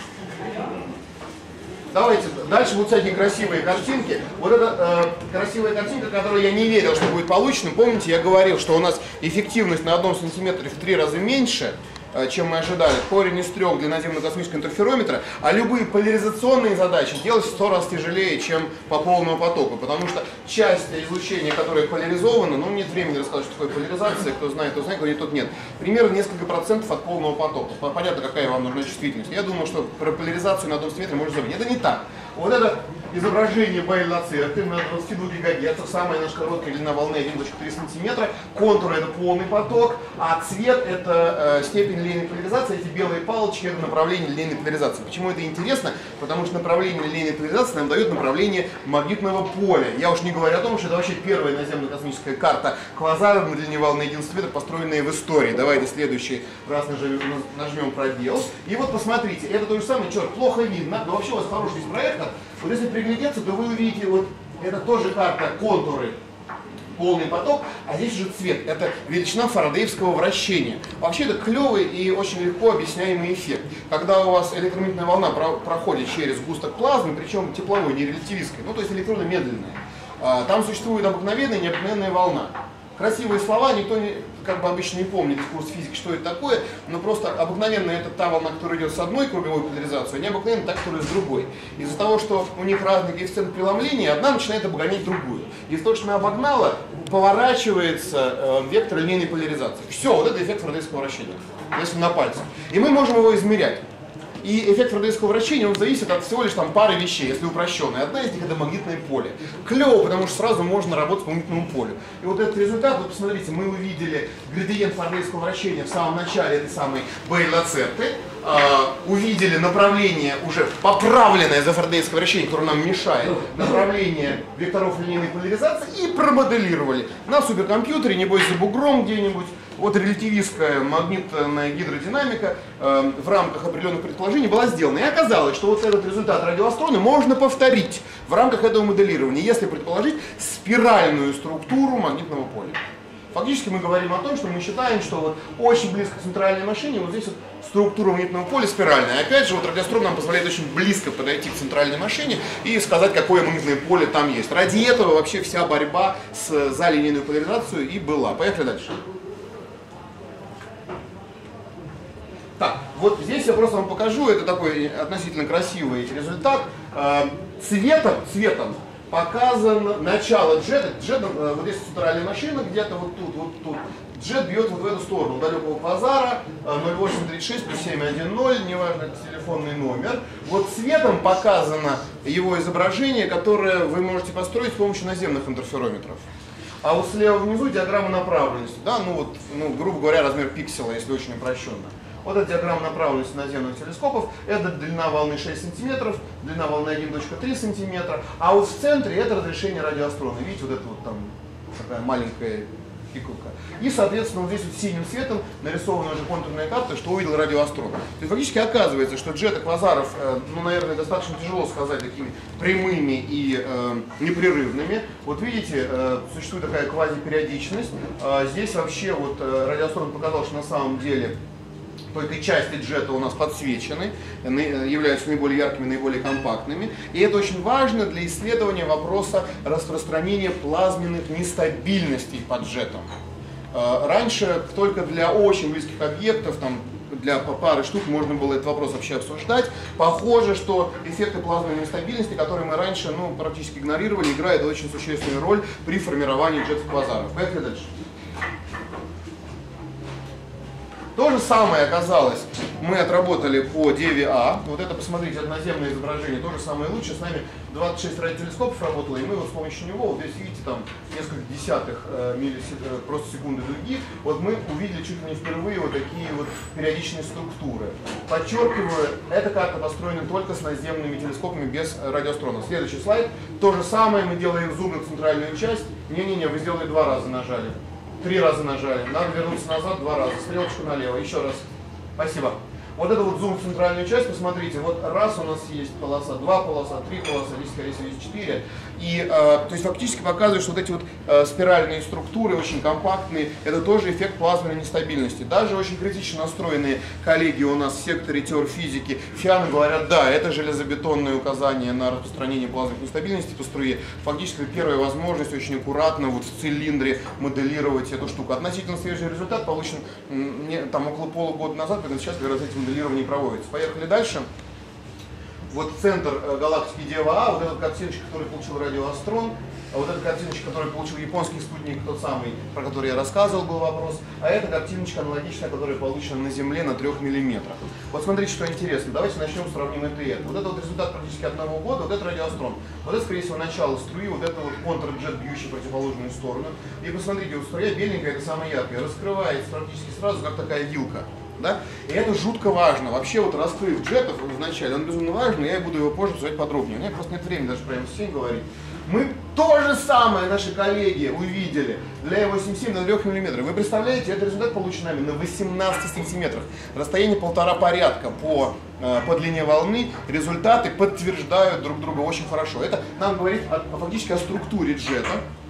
Давайте, дальше будут всякие красивые картинки. Вот эта э, красивая картинка, которую я не верил, что будет получена. Помните, я говорил, что у нас эффективность на одном сантиметре в три раза меньше, э, чем мы ожидали. Корень из трех для наземного космического интерферометра. А любые поляризационные задачи делать в сто раз тяжелее, чем по полному потоку. Потому что часть излучения, которое поляризовано, ну нет времени рассказать, что такое поляризация. Кто знает, кто знает, кто нет, тот нет. Примерно несколько процентов от полного потока. Понятно, какая вам нужна чувствительность. Я думал, что про поляризацию на одном сантиметре можно забыть. Это не так. Вот это изображение Бейль-Лацерты на двадцати двух гигагерцах, самая наша короткая длина волны один целых три сантиметра, контур это полный поток, а цвет это э, степень линейной поляризации, эти белые палочки это направление линейной поляризации. Почему это интересно? Потому что направление линейной поляризации нам дает направление магнитного поля. Я уж не говорю о том, что это вообще первая наземно-космическая карта квазаров на длине волны один сантиметр, построенная в истории. Давайте следующий раз нажмем, нажмем пробел. И вот посмотрите, это то же самое, черт, плохо видно, но вообще у вас хороший есть проектор. Вот если приглядеться, то вы увидите, вот это тоже карта контуры, полный поток, а здесь уже цвет. Это величина фарадеевского вращения. Вообще это клевый и очень легко объясняемый эффект. Когда у вас электромагнитная волна про проходит через сгусток плазмы, причем тепловой, не релятивистской, ну то есть электроны медленные, там существует обыкновенная и необыкновенная волна. Красивые слова, никто не, как бы обычно не помнит из курса физики, что это такое, но просто обыкновенная это та волна, которая идет с одной круговой поляризацией, а необыкновенная та, которая с другой. Из-за того, что у них разный коэффициент преломления, одна начинает обгонять другую. Из-за того, что она обогнала, поворачивается э, вектор линейной поляризации. Все, вот это эффект фарадеевского вращения, если на пальце. И мы можем его измерять. И эффект фарадеевского вращения, он зависит от всего лишь там пары вещей, если упрощенные. Одна из них это магнитное поле. Клево, потому что сразу можно работать по магнитному полю. И вот этот результат, вот посмотрите, мы увидели градиент фарадеевского вращения в самом начале этой самой Бейль-Лацерты, э, увидели направление уже поправленное за фарадеевское вращение, которое нам мешает, направление векторов линейной поляризации и промоделировали на суперкомпьютере, небось за бугром где-нибудь. Вот релятивистская магнитная гидродинамика э, в рамках определенных предположений была сделана. И оказалось, что вот этот результат радиоастрона можно повторить в рамках этого моделирования, если предположить спиральную структуру магнитного поля. Фактически мы говорим о том, что мы считаем, что вот очень близко к центральной машине вот здесь вот структура магнитного поля спиральная. И опять же, вот радиоастрон нам позволяет очень близко подойти к центральной машине и сказать, какое магнитное поле там есть. Ради этого вообще вся борьба с, за линейную поляризацию и была. Поехали дальше. Так, вот здесь я просто вам покажу, это такой относительно красивый результат. Цветом, цветом показан начало джета. Джет, вот здесь центральная машина, где-то вот тут, вот тут. Джет бьет вот в эту сторону далекого квазара, ноль восемь тридцать шесть плюс семь один ноль, неважно, это телефонный номер. Вот цветом показано его изображение, которое вы можете построить с помощью наземных интерферометров. А вот слева внизу диаграмма направленности, да, ну вот, ну, грубо говоря, размер пикселя, если очень упрощенно. Вот эта диаграмма направленности наземных телескопов, это длина волны шесть сантиметров, длина волны один целых три сантиметра, а вот в центре это разрешение радиоастрона. Видите, вот это вот там такая маленькая пикулка. И, соответственно, вот здесь вот синим цветом нарисована уже контурная карта, что увидел радиоастрон. То есть фактически оказывается, что джеты квазаров, э, ну, наверное, достаточно тяжело сказать такими прямыми и э, непрерывными. Вот видите, э, существует такая квазипериодичность. Э, здесь вообще вот э, радиоастрон показал, что на самом деле только части джета у нас подсвечены, являются наиболее яркими, наиболее компактными. И это очень важно для исследования вопроса распространения плазменных нестабильностей под джетом. Раньше только для очень близких объектов, там, для пары штук, можно было этот вопрос вообще обсуждать. Похоже, что эффекты плазменной нестабильности, которые мы раньше ну, практически игнорировали, играют очень существенную роль при формировании джетов-квазаров. Поехали дальше. То же самое оказалось мы отработали по Деве А. Вот это, посмотрите, это наземное изображение, тоже самое лучшее. С нами двадцать шесть радиотелескопов работало, и мы вот с помощью него, вот здесь видите, там несколько десятых э, миллисек... просто секунды дуги, вот мы увидели чуть ли не впервые вот такие вот периодичные структуры. Подчеркиваю, эта карта построена только с наземными телескопами без радиоастрона. Следующий слайд. То же самое, мы делаем зум на центральную часть. Не-не-не, вы сделали два раза нажали. Три раза нажали. Надо вернуться назад два раза. Стрелочку налево. Еще раз. Спасибо. Вот это вот зум в центральную часть, посмотрите, вот раз у нас есть полоса, два полоса, три полоса, здесь, скорее всего, есть четыре. И, э, то есть, фактически показывает, что вот эти вот э, спиральные структуры, очень компактные, это тоже эффект плазменной нестабильности. Даже очень критично настроенные коллеги у нас в секторе теорфизики, фианы говорят, да, это железобетонное указание на распространение плазменной нестабильности по струе. Фактически, первая возможность очень аккуратно вот в цилиндре моделировать эту штуку. Относительно свежий результат получен не, там около полугода назад, когда сейчас как раз эти моделирование проводится. Поехали дальше. Вот центр галактики Дева А, вот эта картиночка, которую получил радиоастрон, а вот эта картиночка, которую получил японский спутник, тот самый, про который я рассказывал, был вопрос, а эта картиночка аналогичная, которая получена на Земле на трех миллиметрах. Вот смотрите, что интересно. Давайте начнем, сравним это и это. Вот это вот результат практически одного года, вот это радиоастрон. Вот это, скорее всего, начало струи, вот это вот контрджет, бьющий в противоположную сторону. И посмотрите, вот струя беленькая, это самая яркая, раскрывается практически сразу, как такая вилка. Да? И это жутко важно. Вообще вот раскрыв джетов вначале, он безумно важен, я буду его позже обсуждать подробнее. У меня просто нет времени даже про эм семь говорить. Мы то же самое, наши коллеги, увидели для Е восемьдесят семь на трех миллиметрах. Вы представляете, это результат получен нами на восемнадцати сантиметрах. Расстояние полтора порядка по, по длине волны. Результаты подтверждают друг друга очень хорошо. Это нам говорит о, фактически о структуре джета.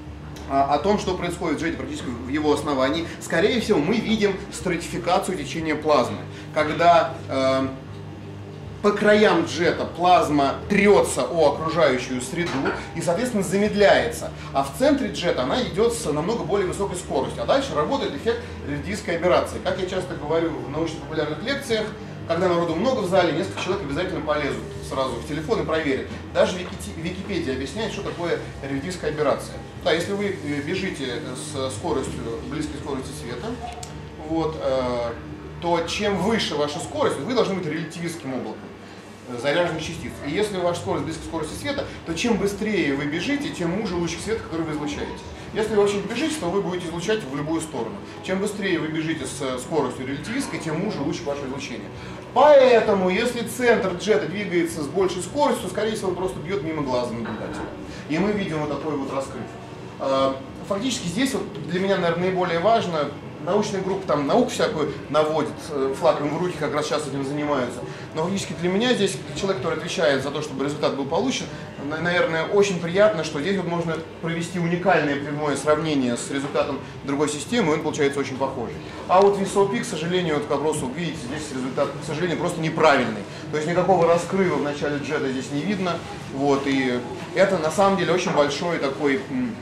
О том, что происходит в джете практически в его основании, скорее всего, мы видим стратификацию течения плазмы. Когда э, по краям джета плазма трется о окружающую среду и, соответственно, замедляется. А в центре джета она идет с намного более высокой скоростью. А дальше работает эффект релятивистской аберрации. Как я часто говорю в научно-популярных лекциях, когда народу много в зале, несколько человек обязательно полезут сразу в телефон и проверят. Даже Википедия объясняет, что такое релятивистская аберрация. Да, если вы бежите с скоростью, близкой скорости света, вот, э, то чем выше ваша скорость, вы должны быть релятивистским облаком заряженных частиц. И если ваша скорость близко к скорости света, то чем быстрее вы бежите, тем уже лучик света, который вы излучаете. Если вы очень бежите, то вы будете излучать в любую сторону. Чем быстрее вы бежите с скоростью релятивистской, тем уже лучше ваше излучение. Поэтому, если центр джета двигается с большей скоростью, то, скорее всего, он просто бьет мимо глаза наблюдателя. И мы видим вот такой вот раскрыв. Фактически здесь вот для меня, наверное, наиболее важно, научная группа там науку всякую наводит, флаг им в руки, как раз сейчас этим занимаются. Но фактически для меня здесь, человек, который отвечает за то, чтобы результат был получен, наверное, очень приятно, что здесь вот можно провести уникальное прямое сравнение с результатом другой системы, и он получается очень похожий. А вот ви эс о пи, к сожалению, вот к вопросу, видите, здесь результат, к сожалению, просто неправильный. То есть никакого раскрыва в начале джета здесь не видно. Вот, и это на самом деле очень большой такой...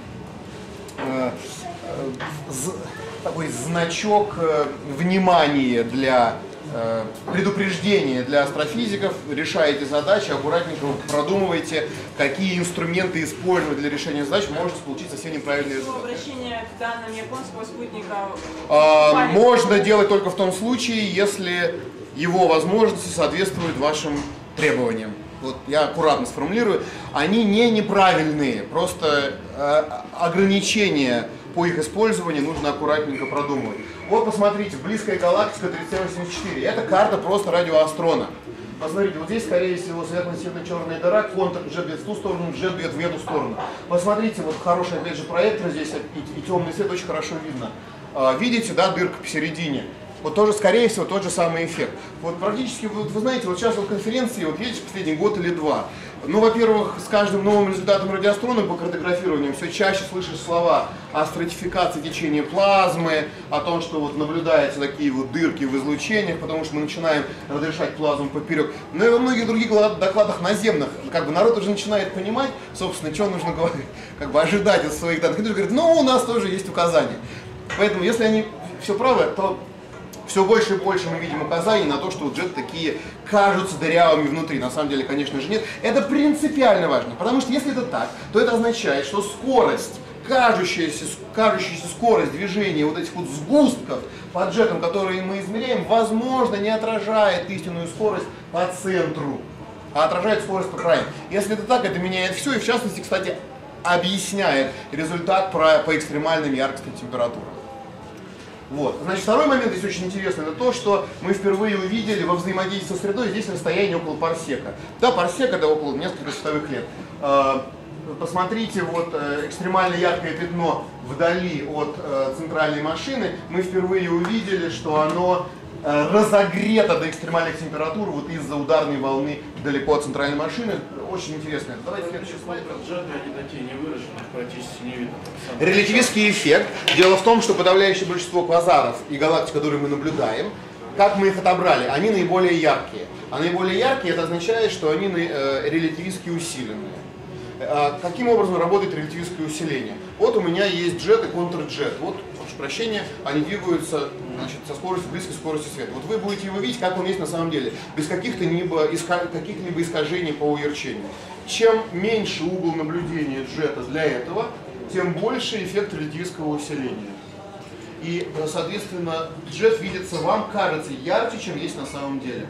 Э, э, такой значок э, внимания для э, предупреждения для астрофизиков. Решаете задачи, аккуратненько продумывайте, какие инструменты использовать для решения задач, можете получить совсем неправильные результаты. Обращение к данным японского спутника а, можно делать только в том случае, если его возможности соответствуют вашим требованиям. Вот я аккуратно сформулирую. Они не неправильные, просто э, ограничения по их использованию нужно аккуратненько продумывать. Вот посмотрите, близкая галактика тридцать семь восемьдесят четыре. Это карта просто радиоастрона. Посмотрите, вот здесь, скорее всего, светло-светло-черная дыра, контур джет бьет в ту сторону, джет бьет в эту сторону. Посмотрите, вот хороший, опять же, проектор здесь, и, и темный свет очень хорошо видно. А, видите, да, дырка посередине. Вот тоже, скорее всего, тот же самый эффект. Вот практически, вот, вы знаете, вот сейчас вот конференции, вот видите, последний год или два. Ну, во-первых, с каждым новым результатом радиоастрона по картографированию все чаще слышишь слова о стратификации течения плазмы, о том, что вот наблюдаются такие вот дырки в излучениях, потому что мы начинаем разрешать плазму поперек. Но и во многих других докладах наземных, как бы народ уже начинает понимать, собственно, что нужно говорить, как бы ожидать от своих данных. И говорит, ну, у нас тоже есть указания. Поэтому, если они все правы, то все больше и больше мы видим указаний на то, что вот джеты такие кажутся дырявыми внутри. На самом деле, конечно же, нет. Это принципиально важно, потому что если это так, то это означает, что скорость, кажущаяся, кажущаяся скорость движения вот этих вот сгустков под джетом, которые мы измеряем, возможно, не отражает истинную скорость по центру, а отражает скорость по краям. Если это так, это меняет все, и в частности, кстати, объясняет результат по экстремальным яркости и температурам. Вот. Значит, второй момент здесь очень интересный, это то, что мы впервые увидели во взаимодействии со средой здесь расстояние около парсека. Да, парсек это около нескольких световых лет. Посмотрите, вот экстремально яркое пятно вдали от центральной машины, мы впервые увидели, что оно разогрето до экстремальных температур вот из-за ударной волны далеко от центральной машины. Очень интересно. Давайте следующий слайд. Они такие не выражены, практически не видно. Релятивистский эффект. Дело в том, что подавляющее большинство квазаров и галактик, которые мы наблюдаем, как мы их отобрали, они наиболее яркие. А наиболее яркие, это означает, что они э, релятивистски усиленные. А каким образом работает релятивистское усиление? Вот у меня есть джет и контрджет. Вот, прошу прощения, они двигаются, значит, со скоростью близкой скорости света. Вот вы будете его видеть, как он есть на самом деле, без каких-либо каких-либо искажений по уверчению. Чем меньше угол наблюдения джета для этого, тем больше эффект релятивистского усиления. И, соответственно, джет видится вам, кажется, ярче, чем есть на самом деле.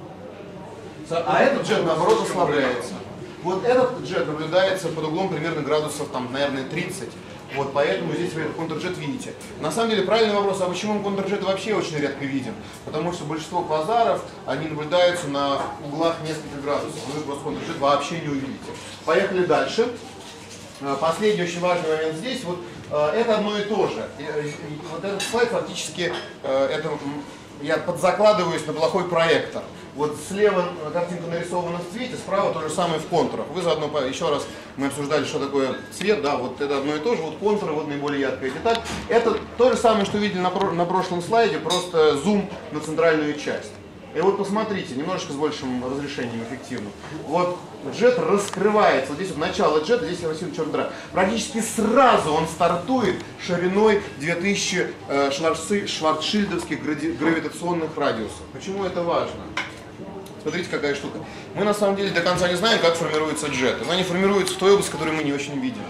А этот джет, наоборот, ослабляется. Вот этот джет наблюдается под углом примерно градусов, там, наверное, тридцать. Вот, поэтому здесь вы этот контрджет видите. На самом деле, правильный вопрос, а почему мы контрджет вообще очень редко видим? Потому что большинство квазаров, они наблюдаются на углах нескольких градусов. Вы просто контрджет вообще не увидите. Поехали дальше. Последний очень важный момент здесь. Вот, это одно и то же. Вот этот слайд фактически, это, я подзакладываюсь на плохой проектор. Вот слева картинка нарисована в цвете, справа то же самое в контурах. Вы заодно, еще раз, мы обсуждали, что такое цвет, да, вот это одно и то же, вот контуры, вот наиболее яркое. Итак, это то же самое, что видели на, на прошлом слайде, просто зум на центральную часть. И вот посмотрите, немножечко с большим разрешением, эффективно. Вот джет раскрывается, вот здесь вот начало джета, здесь рассеяна черная дыра. Практически сразу он стартует шириной две тысячи э, шварцшильдовских гравитационных радиусов. Почему это важно? Смотрите, какая штука. Мы на самом деле до конца не знаем, как формируется джет. Но они формируются в той области, которую мы не очень видим.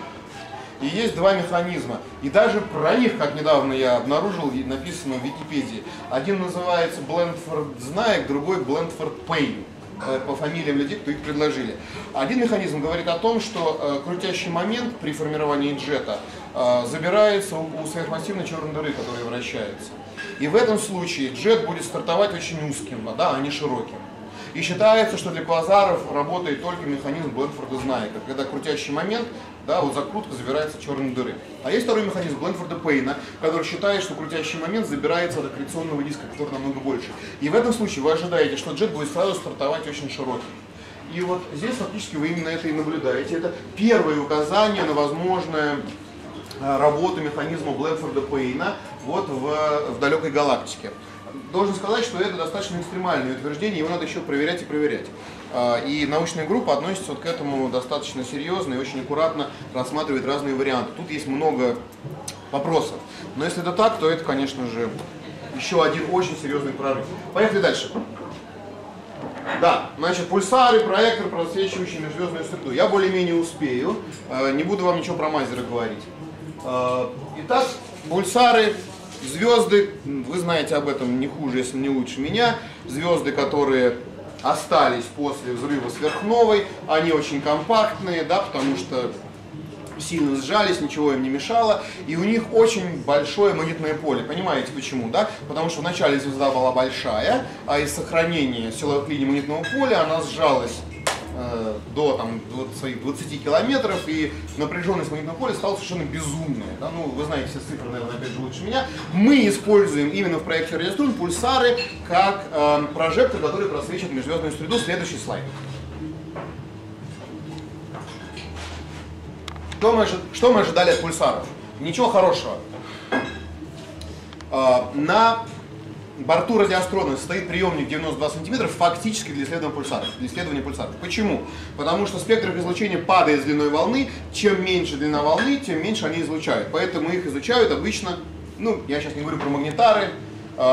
И есть два механизма. И даже про них, как недавно я обнаружил, написано в Википедии. Один называется Блендфорд-Знаек, другой Блендфорд-Пейн. По фамилиям людей, кто их предложили. Один механизм говорит о том, что э, крутящий момент при формировании джета э, забирается у, у сверхмассивной черной дыры, которая вращается. И в этом случае джет будет стартовать очень узким, да, а не широким. И считается, что для квазаров работает только механизм Блендфорда-Знаека, когда крутящий момент, да, вот закрутка забирается черной дыры. А есть второй механизм Блендфорда-Пейна, который считает, что крутящий момент забирается от аккреционного диска, который намного больше. И в этом случае вы ожидаете, что джет будет сразу стартовать очень широким. И вот здесь фактически вы именно это и наблюдаете. Это первое указание на возможную работу механизма Блендфорда-Пейна вот в, в далекой галактике. Должен сказать, что это достаточно экстремальное утверждение, его надо еще проверять и проверять. И научная группа относится вот к этому достаточно серьезно и очень аккуратно рассматривает разные варианты. Тут есть много вопросов. Но если это так, то это, конечно же, еще один очень серьезный прорыв. Поехали дальше. Да, значит, пульсары, проектор, просвечивающий межзвездную среду. Я более-менее успею, не буду вам ничего про мазеры говорить. Итак, пульсары. Звезды, вы знаете об этом не хуже, если не лучше меня. Звезды, которые остались после взрыва сверхновой, они очень компактные, да, потому что сильно сжались, ничего им не мешало, и у них очень большое магнитное поле. Понимаете почему, да? Потому что вначале звезда была большая, а из сохранения силовых линий магнитного поля она сжалась э, до там, своих двадцати километров, и напряженность магнитного поля стала совершенно безумная. Да? Ну, вы знаете все цифры, наверное, опять же лучше меня. Мы используем именно в проекте радиострун пульсары как э, прожектор, который просвечивает межзвездную среду. Следующий слайд. Что мы, что мы ожидали от пульсаров? Ничего хорошего. На борту радиоастрона стоит приемник девяносто два сантиметра фактически для исследования пульсаров. Для исследования пульсаров. Почему? Потому что спектр их излучения падает с длиной волны. Чем меньше длина волны, тем меньше они излучают. Поэтому их изучают обычно, ну, я сейчас не говорю про магнитары,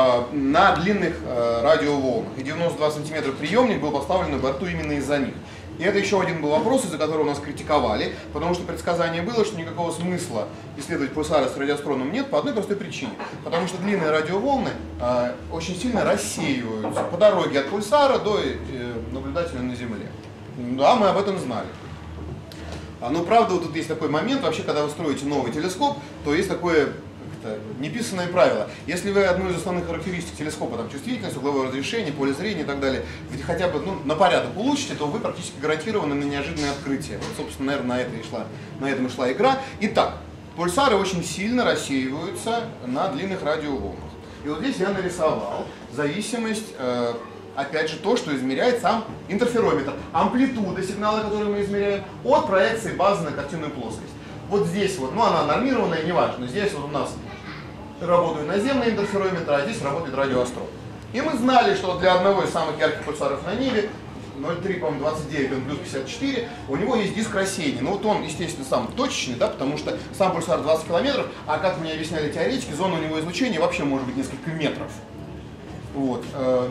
на длинных радиоволнах. И девяносто два сантиметра приемник был поставлен на борту именно из-за них. И это еще один был вопрос, из-за которого нас критиковали, потому что предсказание было, что никакого смысла исследовать пульсары с радиоастроном нет по одной простой причине. Потому что длинные радиоволны э, очень сильно рассеиваются по дороге от пульсара до э, наблюдателя на Земле. Да, мы об этом знали. Но правда, вот тут есть такой момент, вообще, когда вы строите новый телескоп, то есть такое неписанное правило. Если вы одну из основных характеристик телескопа, там, чувствительность, угловое разрешение, поле зрения и так далее, вы хотя бы ну, на порядок улучшите, то вы практически гарантированы на неожиданное открытие. Вот, собственно, наверное, на, это и шла, на этом и шла игра. Итак, пульсары очень сильно рассеиваются на длинных радиоволнах. И вот здесь я нарисовал зависимость, э, опять же, то, что измеряет сам интерферометр. Амплитуда сигнала, который мы измеряем, от проекции базы на картинную плоскость. Вот здесь вот, ну она нормированная, неважно, здесь вот у нас работают наземные интерферометры, а здесь работает радиоастрон. И мы знали, что для одного из самых ярких пульсаров на небе, ноль три, по-моему, двадцать девять, он плюс пятьдесят четыре, у него есть диск рассеяния. Ну вот он, естественно, сам точечный, да, потому что сам пульсар двадцать километров, а как мне объясняли теоретики, зона у него излучения вообще может быть несколько метров. Вот.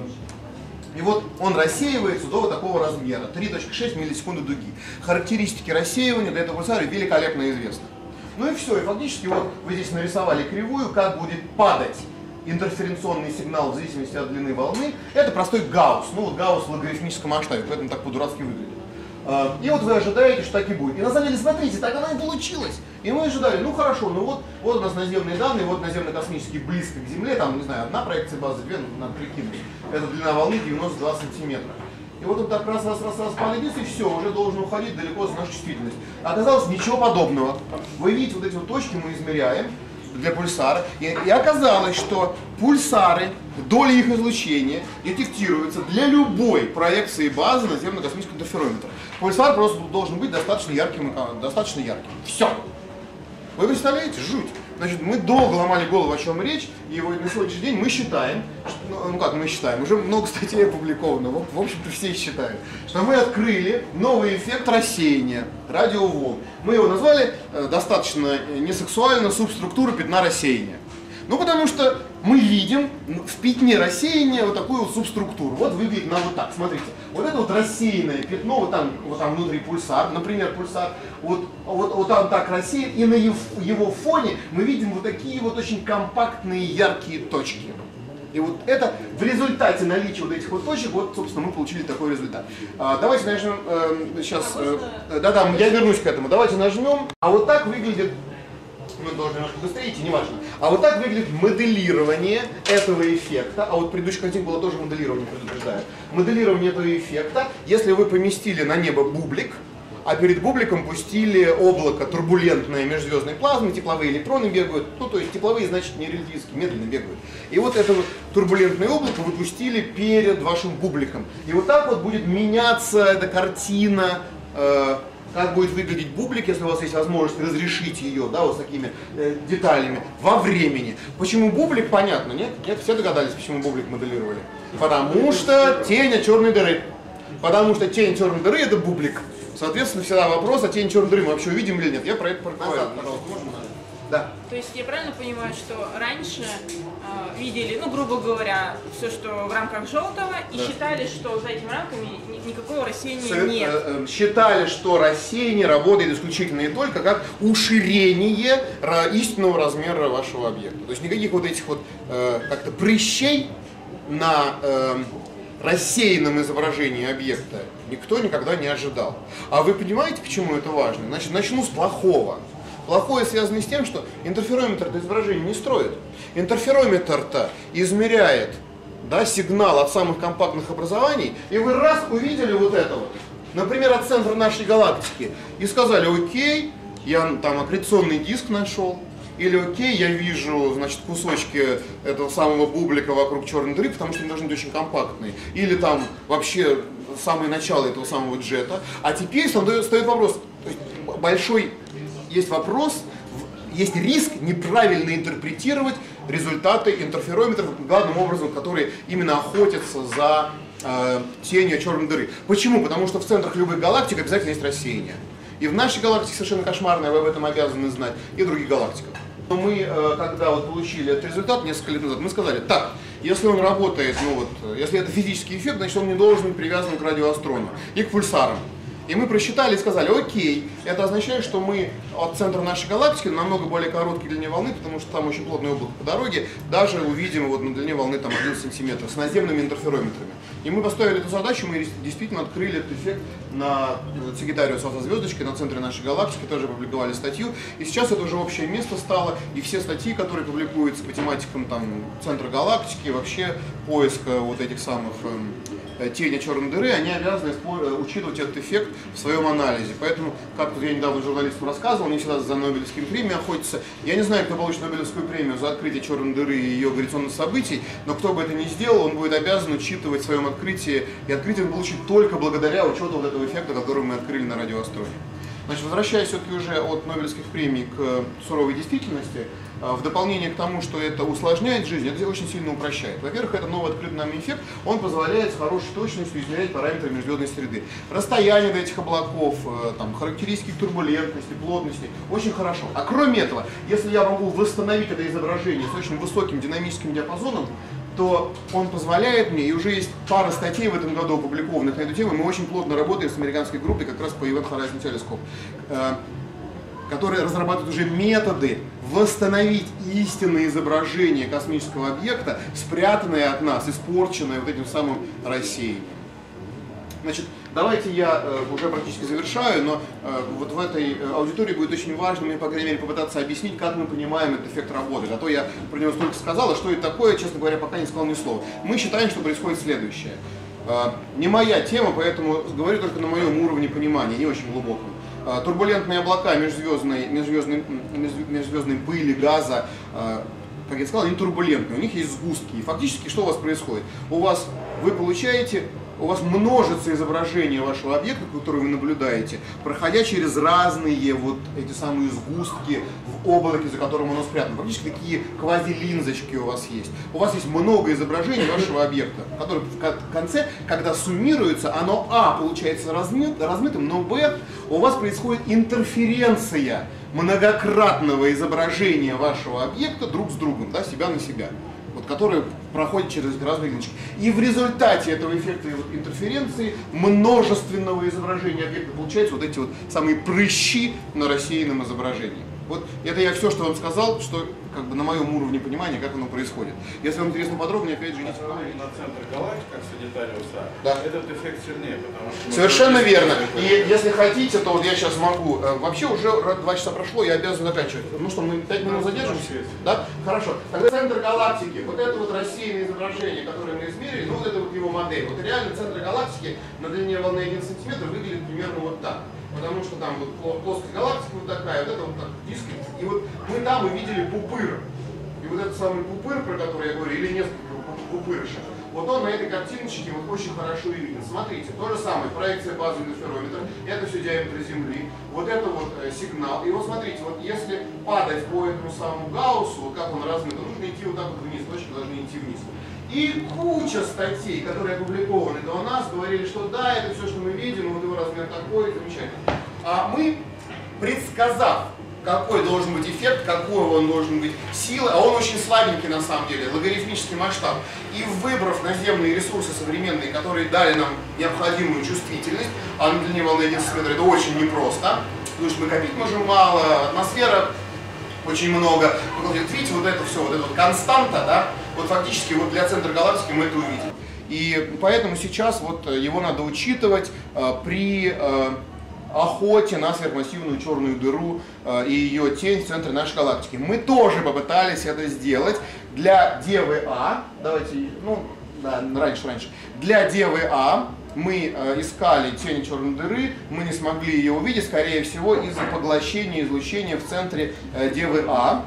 И вот он рассеивается до вот такого размера, три целых шесть миллисекунды дуги. Характеристики рассеивания для этого пульсара великолепно известны. Ну и все, и фактически вот вы здесь нарисовали кривую, как будет падать интерференционный сигнал в зависимости от длины волны. Это простой гаусс, ну вот гаусс в логарифмическом масштабе, поэтому так по-дурацки выглядит. И вот вы ожидаете, что так и будет. И на самом деле, смотрите, так оно и получилось. И мы ожидали, ну хорошо, ну вот, вот у нас наземные данные, вот наземно-космический близко к Земле, там, не знаю, одна проекция базы, две, ну, надо прикинуть. Это длина волны девяносто два сантиметра. И вот он так раз, раз, раз, раз полетит, и все, уже должен уходить далеко за нашу чувствительность. Оказалось, ничего подобного. Вы видите, вот эти вот точки мы измеряем для пульсара, и, и оказалось, что пульсары, доля их излучения детектируется для любой проекции базы наземно-космического интерферометра. Пульсар просто должен быть достаточно ярким, достаточно ярким. Все. Вы представляете? Жуть. Значит, мы долго ломали голову, о чем речь, и вот на сегодняшний день мы считаем, что, ну как мы считаем, уже много статей опубликовано, в, в общем-то все считают, что мы открыли новый эффект рассеяния радиоволн. Мы его назвали э, достаточно несексуально субструктура пятна рассеяния. Ну потому что мы видим в пятне рассеяния вот такую вот субструктуру. Вот выглядит она вот так, смотрите. Вот это вот рассеянное пятно, вот там, вот там внутри пульсар, например, пульсар, вот, вот, вот он так рассеян, и на его, его фоне мы видим вот такие вот очень компактные яркие точки. И вот это в результате наличия вот этих вот точек, вот, собственно, мы получили такой результат. А, давайте нажмем, э, сейчас, да-да, э, я вернусь к этому, давайте нажмем, а вот так выглядит. Мы должны немножко быстрее идти, неважно. А вот так выглядит моделирование этого эффекта. А вот предыдущая картинка была тоже моделирование, предупреждаю. Моделирование этого эффекта, если вы поместили на небо бублик, а перед бубликом пустили облако турбулентное межзвездной плазмы, тепловые электроны бегают, ну то есть тепловые, значит, не релятивистские, медленно бегают. И вот это вот турбулентное облако вы пустили перед вашим бубликом. И вот так вот будет меняться эта картина, э, как будет выглядеть бублик, если у вас есть возможность разрешить ее, да, вот с такими э, деталями, во времени. Почему бублик, понятно, нет? Нет? Все догадались, почему бублик моделировали? Потому что тень от черной дыры. Потому что тень черной дыры — это бублик. Соответственно, всегда вопрос, а тень черной дыры мы вообще увидим или нет? Я про это проговорил. Пожалуйста, можно? Да. То есть я правильно понимаю, что раньше э, видели, ну, грубо говоря, все, что в рамках желтого, и да. считали, что за этими рамками ни, никакого рассеяния С, нет? Э, э, считали, что рассеяние работает исключительно и только как уширение истинного размера вашего объекта. То есть никаких вот этих вот э, как-то прыщей на э, рассеянном изображении объекта никто никогда не ожидал. А вы понимаете, почему это важно? Значит, начну с плохого. Плохое связано с тем, что интерферометр-то изображение не строит. Интерферометр-то измеряет, да, сигнал от самых компактных образований, и вы раз увидели вот это вот, например, от центра нашей галактики, и сказали: окей, я там аккреционный диск нашел, или окей, я вижу, значит, кусочки этого самого бублика вокруг черной дыры, потому что они должны быть очень компактные, или там вообще самое начало этого самого джета. А теперь стоит вопрос, большой есть вопрос, есть риск неправильно интерпретировать результаты интерферометров, главным образом, которые именно охотятся за э, тенью черной дыры. Почему? Потому что в центрах любых галактик обязательно есть рассеяние. И в нашей галактике совершенно кошмарное, вы об этом обязаны знать, и в других галактиках. Но мы, э, когда вот получили этот результат несколько лет назад, мы сказали: так, если он работает, ну вот, если это физический эффект, значит он не должен быть привязан к радиоастрону и к пульсарам. И мы просчитали и сказали, окей, это означает, что мы от центра нашей галактики намного более короткой длине волны, потому что там очень плотное облако по дороге, даже увидим вот на длине волны там один сантиметр с наземными интерферометрами. И мы поставили эту задачу, мы действительно открыли этот эффект на Сагитариус со звездочкой, на центре нашей галактики, тоже опубликовали статью. И сейчас это уже общее место стало, и все статьи, которые публикуются по тематикам там, центра галактики, вообще поиска вот этих самых э, тени черной дыры, они обязаны учитывать этот эффект в своем анализе. Поэтому, как я недавно журналистам рассказывал, они всегда за Нобелевскими премиями охотятся. Я не знаю, кто получит Нобелевскую премию за открытие черной дыры и ее горизонтных событий, но кто бы это ни сделал, он будет обязан учитывать в своем открытии, и открытие он получит только благодаря учету вот этого эффекта, который мы открыли на радиоастроне. Значит, возвращаясь все-таки уже от Нобелевских премий к суровой действительности, в дополнение к тому, что это усложняет жизнь, это очень сильно упрощает. Во-первых, это новый открытый нами эффект, он позволяет с хорошей точностью измерять параметры межзвездной среды. Расстояние до этих облаков, там, характеристики турбулентности, плотности, очень хорошо. А кроме этого, если я могу восстановить это изображение с очень высоким динамическим диапазоном, то он позволяет мне, и уже есть пара статей в этом году опубликованных на эту тему, мы очень плотно работаем с американской группой как раз по Event Horizon Telescope, которые разрабатывают уже методы восстановить истинное изображение космического объекта, спрятанное от нас, испорченное вот этим самым рассеянием. Значит, давайте я э, уже практически завершаю, но э, вот в этой э, аудитории будет очень важно мне, по крайней мере, попытаться объяснить, как мы понимаем этот эффект работы. А то я про него столько сказал, а что это такое, честно говоря, пока не сказал ни слова. Мы считаем, что происходит следующее. Э, не моя тема, поэтому говорю только на моем уровне понимания, не очень глубоком. Э, турбулентные облака межзвездной, межзвездной, межзвездной пыли, газа, э, как я сказал, они турбулентные, у них есть сгустки. И фактически что у вас происходит? У вас, вы получаете... У вас множится изображение вашего объекта, который вы наблюдаете, проходя через разные вот эти самые сгустки в облаке, за которым оно спрятано. Практически такие квази-линзочки у вас есть. У вас есть много изображений вашего объекта, которые в конце, когда суммируется, оно а получается размыт, размытым, но б у вас происходит интерференция многократного изображения вашего объекта друг с другом, да, себя на себя. Вот, которые проходят через эти разные линейки. И в результате этого эффекта интерференции множественного изображения объекта получаются вот эти вот самые прыщи на рассеянном изображении. Вот это я все, что вам сказал, что как бы на моем уровне понимания, как оно происходит. Если вам интересно подробнее, опять же, идите на центр галактики, как Сагитариуса, да. Этот эффект сильнее, потому что... Совершенно верно. И если хотите, то вот я сейчас могу... Вообще уже два часа прошло, я обязан заканчивать. Ну что, мы пять минут задержимся? Да? Хорошо. Тогда центр галактики, вот это вот рассеянное изображение, которое мы измерили, ну вот это вот его модель. Вот реально центр галактики на длине волны один сантиметр выглядит примерно вот так. Потому что там вот плоскость галактики вот такая, вот это вот так, диск. И вот мы там увидели пупыр. И вот этот самый пупыр, про который я говорю, или несколько пупырышек, вот он на этой картиночке вот очень хорошо и виден. Смотрите, то же самое, проекция базы интерферометра, это все диаметр Земли, вот это вот э, сигнал. И вот смотрите, вот если падать по этому самому Гауссу, вот как он размыт, нужно идти вот так вот вниз, точки должны идти вниз. И куча статей, которые опубликованы до нас, говорили, что да, это все, что мы видим, вот его размер такой, замечательно. А мы, предсказав, какой должен быть эффект, какой он должен быть сила, а он очень слабенький на самом деле, логарифмический масштаб, и выбрав наземные ресурсы современные, которые дали нам необходимую чувствительность, а на длине волны один сантиметр это очень непросто, потому что мы копить можем мало, атмосфера очень много. Вот видите, вот это все, вот эта вот константа, да, вот фактически вот для центра галактики мы это увидим. И поэтому сейчас вот его надо учитывать э, при э, охоте на сверхмассивную черную дыру э, и ее тень в центре нашей галактики. Мы тоже попытались это сделать для ДВА. Давайте, ну, да, раньше, раньше. Для ДВА мы э, искали тень черной дыры, мы не смогли ее увидеть, скорее всего, из-за поглощения излучения в центре э, ДВА.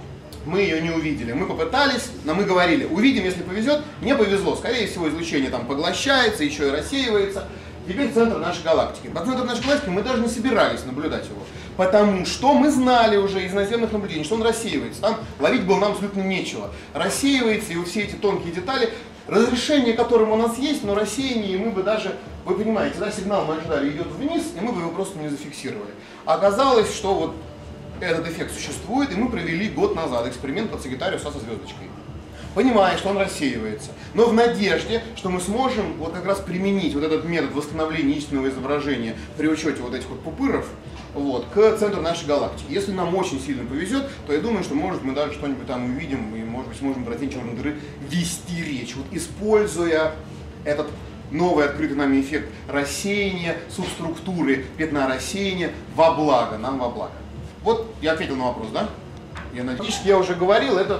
Мы ее не увидели. Мы попытались, но мы говорили, увидим, если повезет. Не повезло. Скорее всего, излучение там поглощается, еще и рассеивается. Теперь центр нашей галактики. По центру нашей галактики мы даже не собирались наблюдать его. Потому что мы знали уже из наземных наблюдений, что он рассеивается. Там ловить было нам абсолютно нечего. Рассеивается, и вот все эти тонкие детали, разрешение которым у нас есть, но рассеяние мы бы даже, вы понимаете, да, сигнал мы ожидали идет вниз, и мы бы его просто не зафиксировали. Оказалось, что вот этот эффект существует, и мы провели год назад эксперимент под Сагитариуса со звездочкой. понимая, что он рассеивается, но в надежде, что мы сможем вот как раз применить вот этот метод восстановления истинного изображения при учете вот этих вот пупыров вот, к центру нашей галактики. Если нам очень сильно повезет, то я думаю, что может мы даже что-нибудь там увидим и, может быть, сможем про тень черной дыры вести речь, вот, используя этот новый открытый нами эффект рассеяния, субструктуры пятна рассеяния во благо, нам во благо. Вот я ответил на вопрос, да? Я надеюсь, я уже говорил, это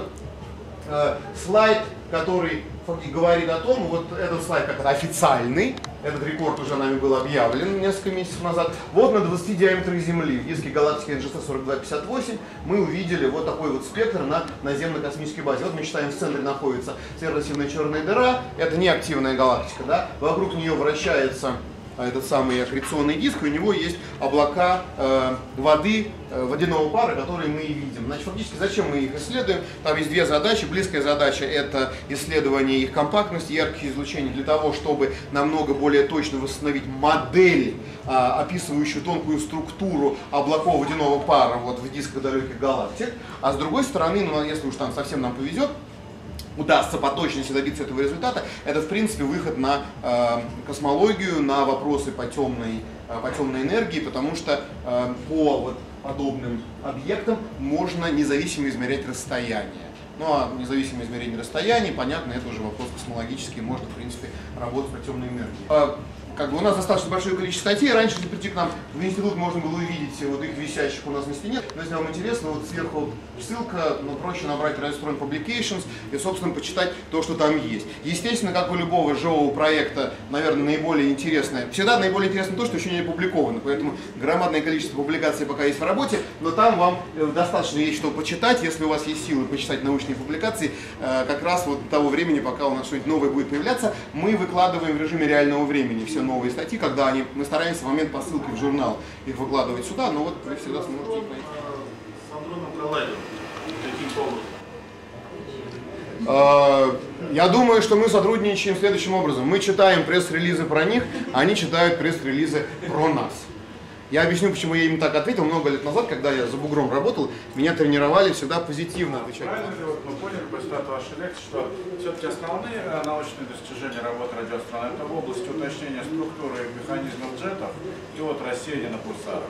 э, слайд, который говорит о том, вот этот слайд как официальный, этот рекорд уже нами был объявлен несколько месяцев назад. Вот на двадцати диаметрах Земли, в диске галактики эн джи эс сорок два пятьдесят восемь, мы увидели вот такой вот спектр на наземно-космической базе. Вот мы считаем, в центре находится сверхмассивная черная дыра, это неактивная галактика, да? Вокруг нее вращается этот самый аккреционный диск, и у него есть облака э, воды, э, водяного пара, которые мы и видим. Значит, фактически, зачем мы их исследуем? Там есть две задачи. Близкая задача – это исследование их компактности, ярких излучений, для того, чтобы намного более точно восстановить модель, э, описывающую тонкую структуру облаков водяного пара вот, в дисках далеких галактик. А с другой стороны, ну, если уж там совсем нам повезет, удастся по точности добиться этого результата, это в принципе выход на э, космологию, на вопросы по темной, э, по темной энергии, потому что э, по вот, подобным объектам можно независимо измерять расстояние. Ну а независимое измерение расстояния, понятно, это уже вопрос космологический, можно в принципе работать по темной энергии. Э, Как бы у нас достаточно большое количество статей. Раньше, если прийти к нам в институт, можно было увидеть вот их висящих у нас на стене. Но если вам интересно, вот сверху ссылка, но проще набрать Radioastron Publications и, собственно, почитать то, что там есть. Естественно, как у любого живого проекта, наверное, наиболее интересное. Всегда наиболее интересно то, что еще не опубликовано. Поэтому громадное количество публикаций пока есть в работе, но там вам достаточно есть что почитать. Если у вас есть силы почитать научные публикации, как раз вот того времени, пока у нас что-нибудь новое будет появляться, мы выкладываем в режиме реального времени все новые статьи, когда они, мы стараемся в момент посылки в журнал их выкладывать сюда, но вот вы всегда сможете их найти. С Андроном Пролайдом. Каким образом? Я думаю, что мы сотрудничаем следующим образом. Мы читаем пресс-релизы про них, а они читают пресс-релизы про нас. Я объясню, почему я им так ответил. Много лет назад, когда я за бугром работал, меня тренировали всегда позитивно отвечать. Правильно ли вот мы поняли после от вашей лекции, что все-таки основные научные достижения работы радиоастрона это в области уточнения структуры механизмов джетов и вот рассеяния на пульсарах?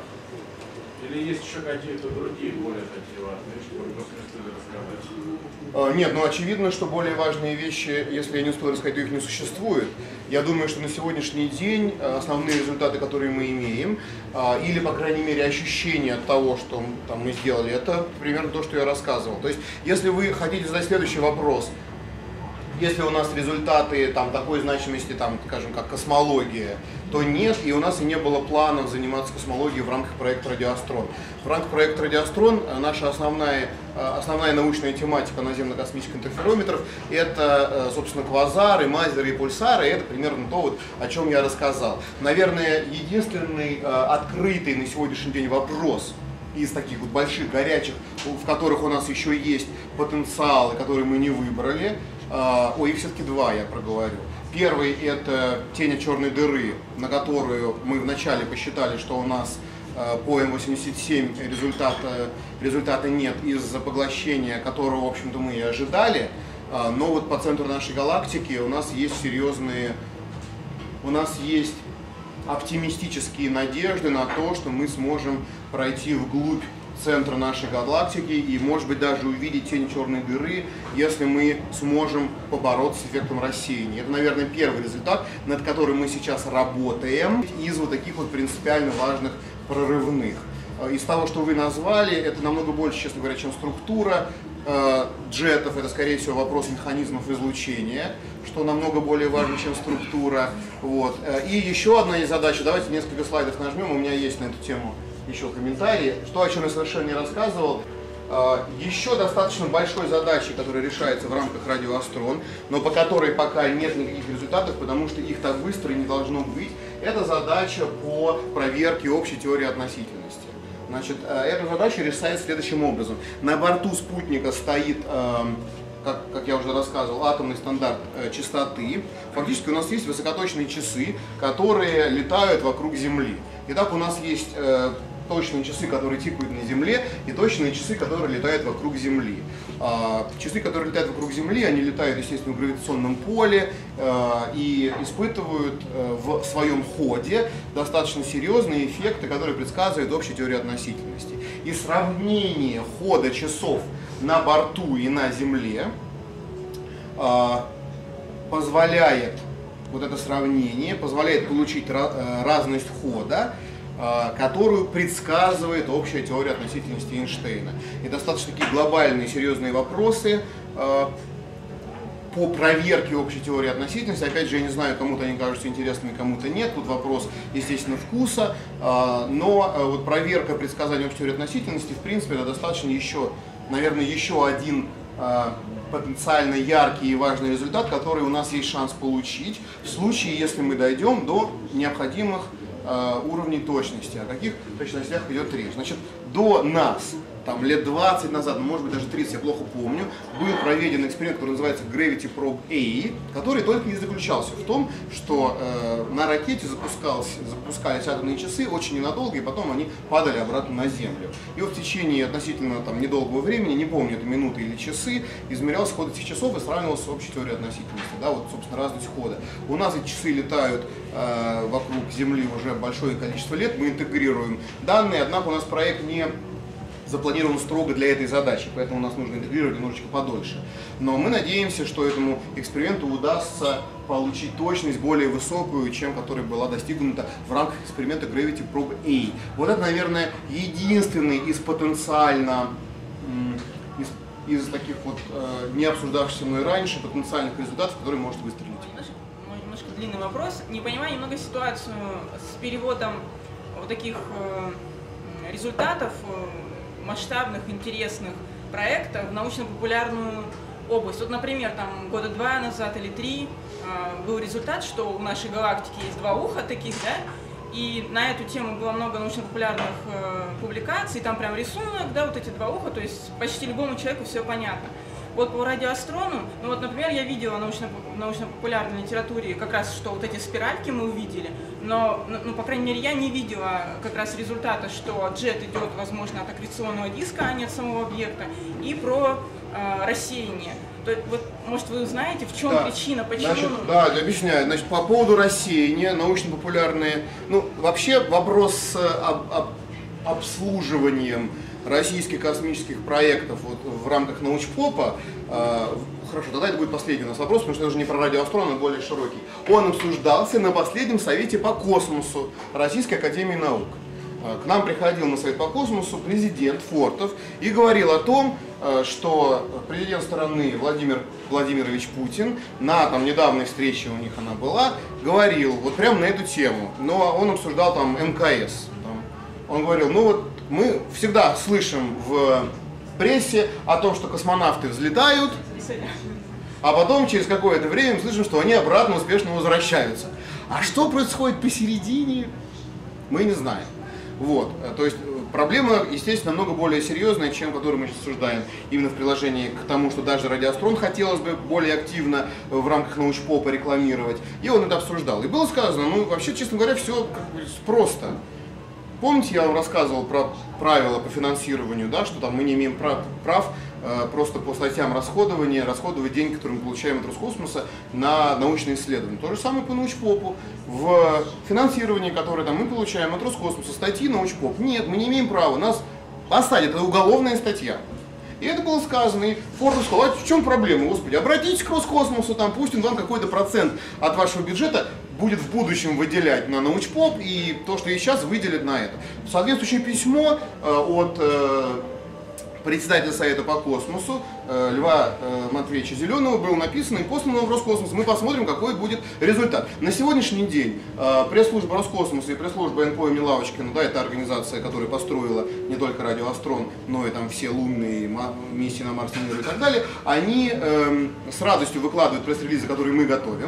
Или есть еще какие-то другие, более такие важные, что вы смысле рассказать? Нет, ну очевидно, что более важные вещи, если я не успел рассказать, то их не существует. Я думаю, что на сегодняшний день основные результаты, которые мы имеем, или, по крайней мере, ощущение от того, что там, мы сделали, это примерно то, что я рассказывал. То есть, если вы хотите задать следующий вопрос, если у нас результаты там, такой значимости, там, скажем, как космология, то нет, и у нас и не было планов заниматься космологией в рамках проекта «Радиоастрон». В рамках проекта «Радиоастрон» наша основная, основная научная тематика наземно-космических интерферометров – это, собственно, квазары, мазеры и пульсары, и это примерно то, вот, о чем я рассказал. Наверное, единственный открытый на сегодняшний день вопрос из таких вот больших, горячих, в которых у нас еще есть потенциалы, которые мы не выбрали. Ой, их все-таки два, я проговорю. Первый – это тень от черной дыры, на которую мы вначале посчитали, что у нас по эм восемьдесят семь результата, результата нет из-за поглощения, которого, в общем-то, мы и ожидали. Но вот по центру нашей галактики у нас есть серьезные, у нас есть оптимистические надежды на то, что мы сможем пройти вглубь центра нашей галактики и, может быть, даже увидеть тень черной дыры, если мы сможем побороться с эффектом рассеяния. Это, наверное, первый результат, над которым мы сейчас работаем из вот таких вот принципиально важных прорывных. Из того, что вы назвали, это намного больше, честно говоря, чем структура джетов, это, скорее всего, вопрос механизмов излучения, что намного более важно, чем структура. Вот. И еще одна из задач, давайте несколько слайдов нажмем, у меня есть на эту тему еще комментарии, что, о чем я совершенно не рассказывал. Еще достаточно большой задачей, которая решается в рамках «Радиоастрон», но по которой пока нет никаких результатов, потому что их так быстро не должно быть, это задача по проверке общей теории относительности. Значит, эта задача решается следующим образом. На борту спутника стоит, как, как я уже рассказывал, атомный стандарт частоты. Фактически у нас есть высокоточные часы, которые летают вокруг Земли. Итак, у нас есть э, точные часы, которые тикают на Земле, и точные часы, которые летают вокруг Земли. А, часы, которые летают вокруг Земли, они летают, естественно, в гравитационном поле э, и испытывают э, в своем ходе достаточно серьезные эффекты, которые предсказывают общей теорию относительности. И сравнение хода часов на борту и на Земле э, позволяет, вот это сравнение, позволяет получить ra- разность хода, которую предсказывает общая теория относительности Эйнштейна. И достаточно такие глобальные, серьезные вопросы по проверке общей теории относительности. Опять же, я не знаю, кому-то они кажутся интересными, кому-то нет. Тут вопрос, естественно, вкуса. Но вот проверка предсказания общей теории относительности, в принципе, это достаточно еще, наверное, еще один потенциально яркий и важный результат, который у нас есть шанс получить в случае, если мы дойдем до необходимых уровней точности. О каких точностях идет речь? Значит, до нас, там лет двадцать назад, может быть даже тридцать, я плохо помню, был проведен эксперимент, который называется Gravity Probe A, который только и заключался в том, что э, на ракете запускались атомные часы очень ненадолго, и потом они падали обратно на Землю. И вот в течение относительно там, недолгого времени, не помню, это минуты или часы, измерялся ход этих часов и сравнивался с общей теорией относительности. Да, вот, собственно, разность хода. У нас эти часы летают э, вокруг Земли уже большое количество лет, мы интегрируем данные, однако у нас проект не запланирован строго для этой задачи, поэтому нас нужно интегрировать немножечко подольше. Но мы надеемся, что этому эксперименту удастся получить точность более высокую, чем которая была достигнута в рамках эксперимента Gravity Probe A. Вот это, наверное, единственный из потенциально, из, из таких вот э, не обсуждавшихся мной раньше потенциальных результатов, которые может выстрелить. Немножко, немножко длинный вопрос. Не понимаю немного ситуацию с переводом вот таких э, результатов, э, масштабных, интересных проектов в научно-популярную область. Вот, например, там года два назад или три э, был результат, что у нашей галактики есть два уха таких, да, и на эту тему было много научно-популярных э, публикаций, там прям рисунок, да, вот эти два уха, то есть почти любому человеку все понятно. Вот по радиоастрону, ну вот, например, я видела научно, в научно-популярной литературе как раз, что вот эти спиральки мы увидели, но, ну, по крайней мере, я не видела как раз результата, что джет идет, возможно, от аккреционного диска, а не от самого объекта, и про э, рассеяние. То, вот, может, вы узнаете, в чем да. причина, почему... Значит, да, я объясняю. Значит, по поводу рассеяния, научно-популярные, ну, вообще вопрос с об, об, обслуживанием российских космических проектов вот, в рамках научпопа, э, хорошо, тогда это будет последний у нас вопрос, потому что это уже не про радиоастрон, а более широкий. Он обсуждался на последнем совете по космосу Российской академии наук. Э, к нам приходил на совет по космосу президент Фортов и говорил о том, э, что президент страны Владимир Владимирович Путин на там, недавней встрече у них она была, говорил вот прямо на эту тему, но он обсуждал там эм ка эс. Там. Он говорил, ну вот мы всегда слышим в прессе о том, что космонавты взлетают, а потом через какое-то время мы слышим, что они обратно успешно возвращаются. А что происходит посередине, мы не знаем. Вот. То есть проблема, естественно, намного более серьезная, чем которую мы сейчас обсуждаем, именно в приложении к тому, что даже радиоастрон хотелось бы более активно в рамках научпопа рекламировать. И он это обсуждал. И было сказано, ну вообще, честно говоря, все как бы просто. Помните, я вам рассказывал про правила по финансированию, да, что там мы не имеем прав, прав э, просто по статьям расходования расходовать деньги, которые мы получаем от Роскосмоса, на научные исследования. То же самое по научпопу. В финансировании, которое там, мы получаем от Роскосмоса, статьи научпоп. Нет, мы не имеем права. Нас посадят. Это уголовная статья. И это было сказано, и Форд сказал, а в чем проблема, господи, обратитесь к Роскосмосу, там, пусть он вам какой-то процент от вашего бюджета будет в будущем выделять на научпоп, и то, что и сейчас, выделит на это. Соответствующее письмо э, от э, председателя Совета по космосу э, Льва э, Матвеевича Зеленого было написано и послано в Роскосмос. Мы посмотрим, какой будет результат. На сегодняшний день э, пресс-служба Роскосмоса и пресс-служба эн пэ о имени Лавочкина, да, это организация, которая построила не только радиоастрон, но и там все лунные миссии на Марс, на Мир и так далее, они э, с радостью выкладывают пресс-релизы, которые мы готовим.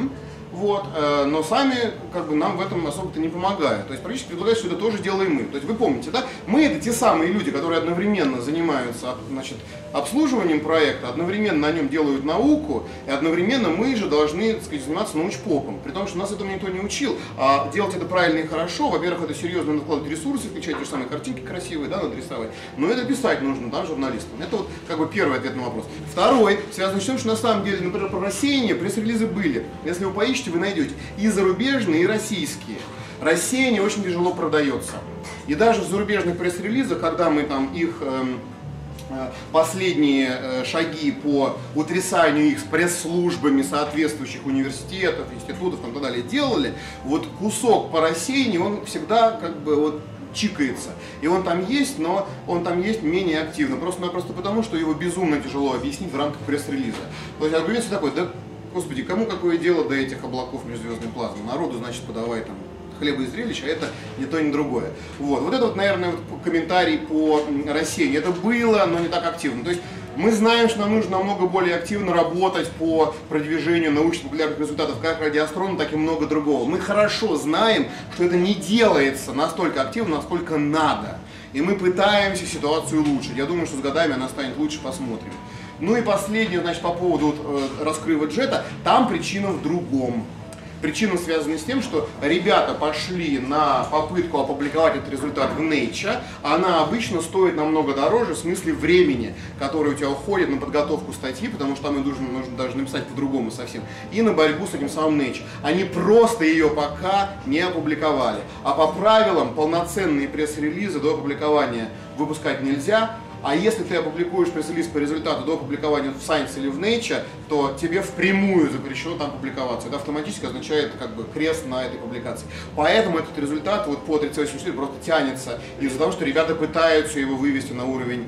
вот, э, но сами как бы нам в этом особо-то не помогают. То есть практически предполагают, что это тоже делаем мы. То есть вы помните, да? Мы это те самые люди, которые одновременно занимаются, значит, обслуживанием проекта, одновременно на нем делают науку, и одновременно мы же должны, так сказать, заниматься научпопом. При том, что нас этому никто не учил. А делать это правильно и хорошо, во-первых, это серьезно накладывать ресурсы, включать те же самые картинки красивые, да, надо рисовать. Но это писать нужно, да, журналистам. Это вот как бы первый ответ на вопрос. Второй связан с тем, что на самом деле, например, про рассеяние пресс-релизы были. Если вы поищете, вы найдете и зарубежные, и российские. Рассеяние очень тяжело продается. И даже в зарубежных пресс-релизах, когда мы там их эм, э, последние э, шаги по утрясанию их с пресс-службами соответствующих университетов, институтов и так далее делали, вот кусок по рассеянию, он всегда как бы вот чикается. И он там есть, но он там есть менее активно. Просто-напросто потому, что его безумно тяжело объяснить в рамках пресс-релиза. То есть аргумент такой, да, господи, кому какое дело до этих облаков межзвездной плазмы? Народу, значит, подавай там хлеба и зрелища, а это не то, ни другое. Вот, вот это вот, наверное, вот комментарий по рассеянию. Это было, но не так активно. То есть мы знаем, что нам нужно намного более активно работать по продвижению научно-популярных результатов как радиоастронома, так и много другого. Мы хорошо знаем, что это не делается настолько активно, насколько надо. И мы пытаемся ситуацию улучшить. Я думаю, что с годами она станет лучше, посмотрим. Ну и последнее, значит, по поводу вот, э, раскрыва джета, там причина в другом. Причина связана с тем, что ребята пошли на попытку опубликовать этот результат в Nature, она обычно стоит намного дороже в смысле времени, которое у тебя уходит на подготовку статьи, потому что там ее нужно, нужно даже написать по-другому совсем, и на борьбу с этим самым Nature. Они просто ее пока не опубликовали. А по правилам полноценные пресс-релизы до опубликования выпускать нельзя. А если ты опубликуешь пресс-релиз по результату до опубликования в Science или в Nature, то тебе впрямую запрещено там публиковаться. Это автоматически означает как бы крест на этой публикации. Поэтому этот результат вот по тридцать восемь четыре просто тянется из-за того, что ребята пытаются его вывести на уровень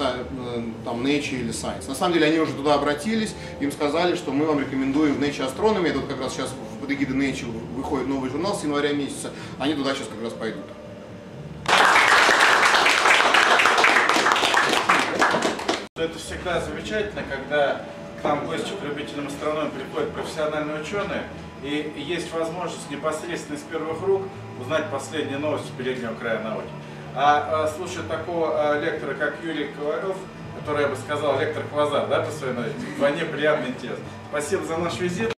там, Nature или Science. На самом деле они уже туда обратились, им сказали, что мы вам рекомендуем в Nature Astronomy, это вот как раз сейчас под эгидой Nature выходит новый журнал с января месяца, они туда сейчас как раз пойдут. Это всегда замечательно, когда к нам в гости к любителям астрономии приходят профессиональные ученые, и есть возможность непосредственно из первых рук узнать последние новости переднего края науки. А, а слушая такого а, лектора, как Юрий Ковалев, который, я бы сказал, лектор Квазар, да, по своей науке, вдвойне приятный интерес. Спасибо за наш визит.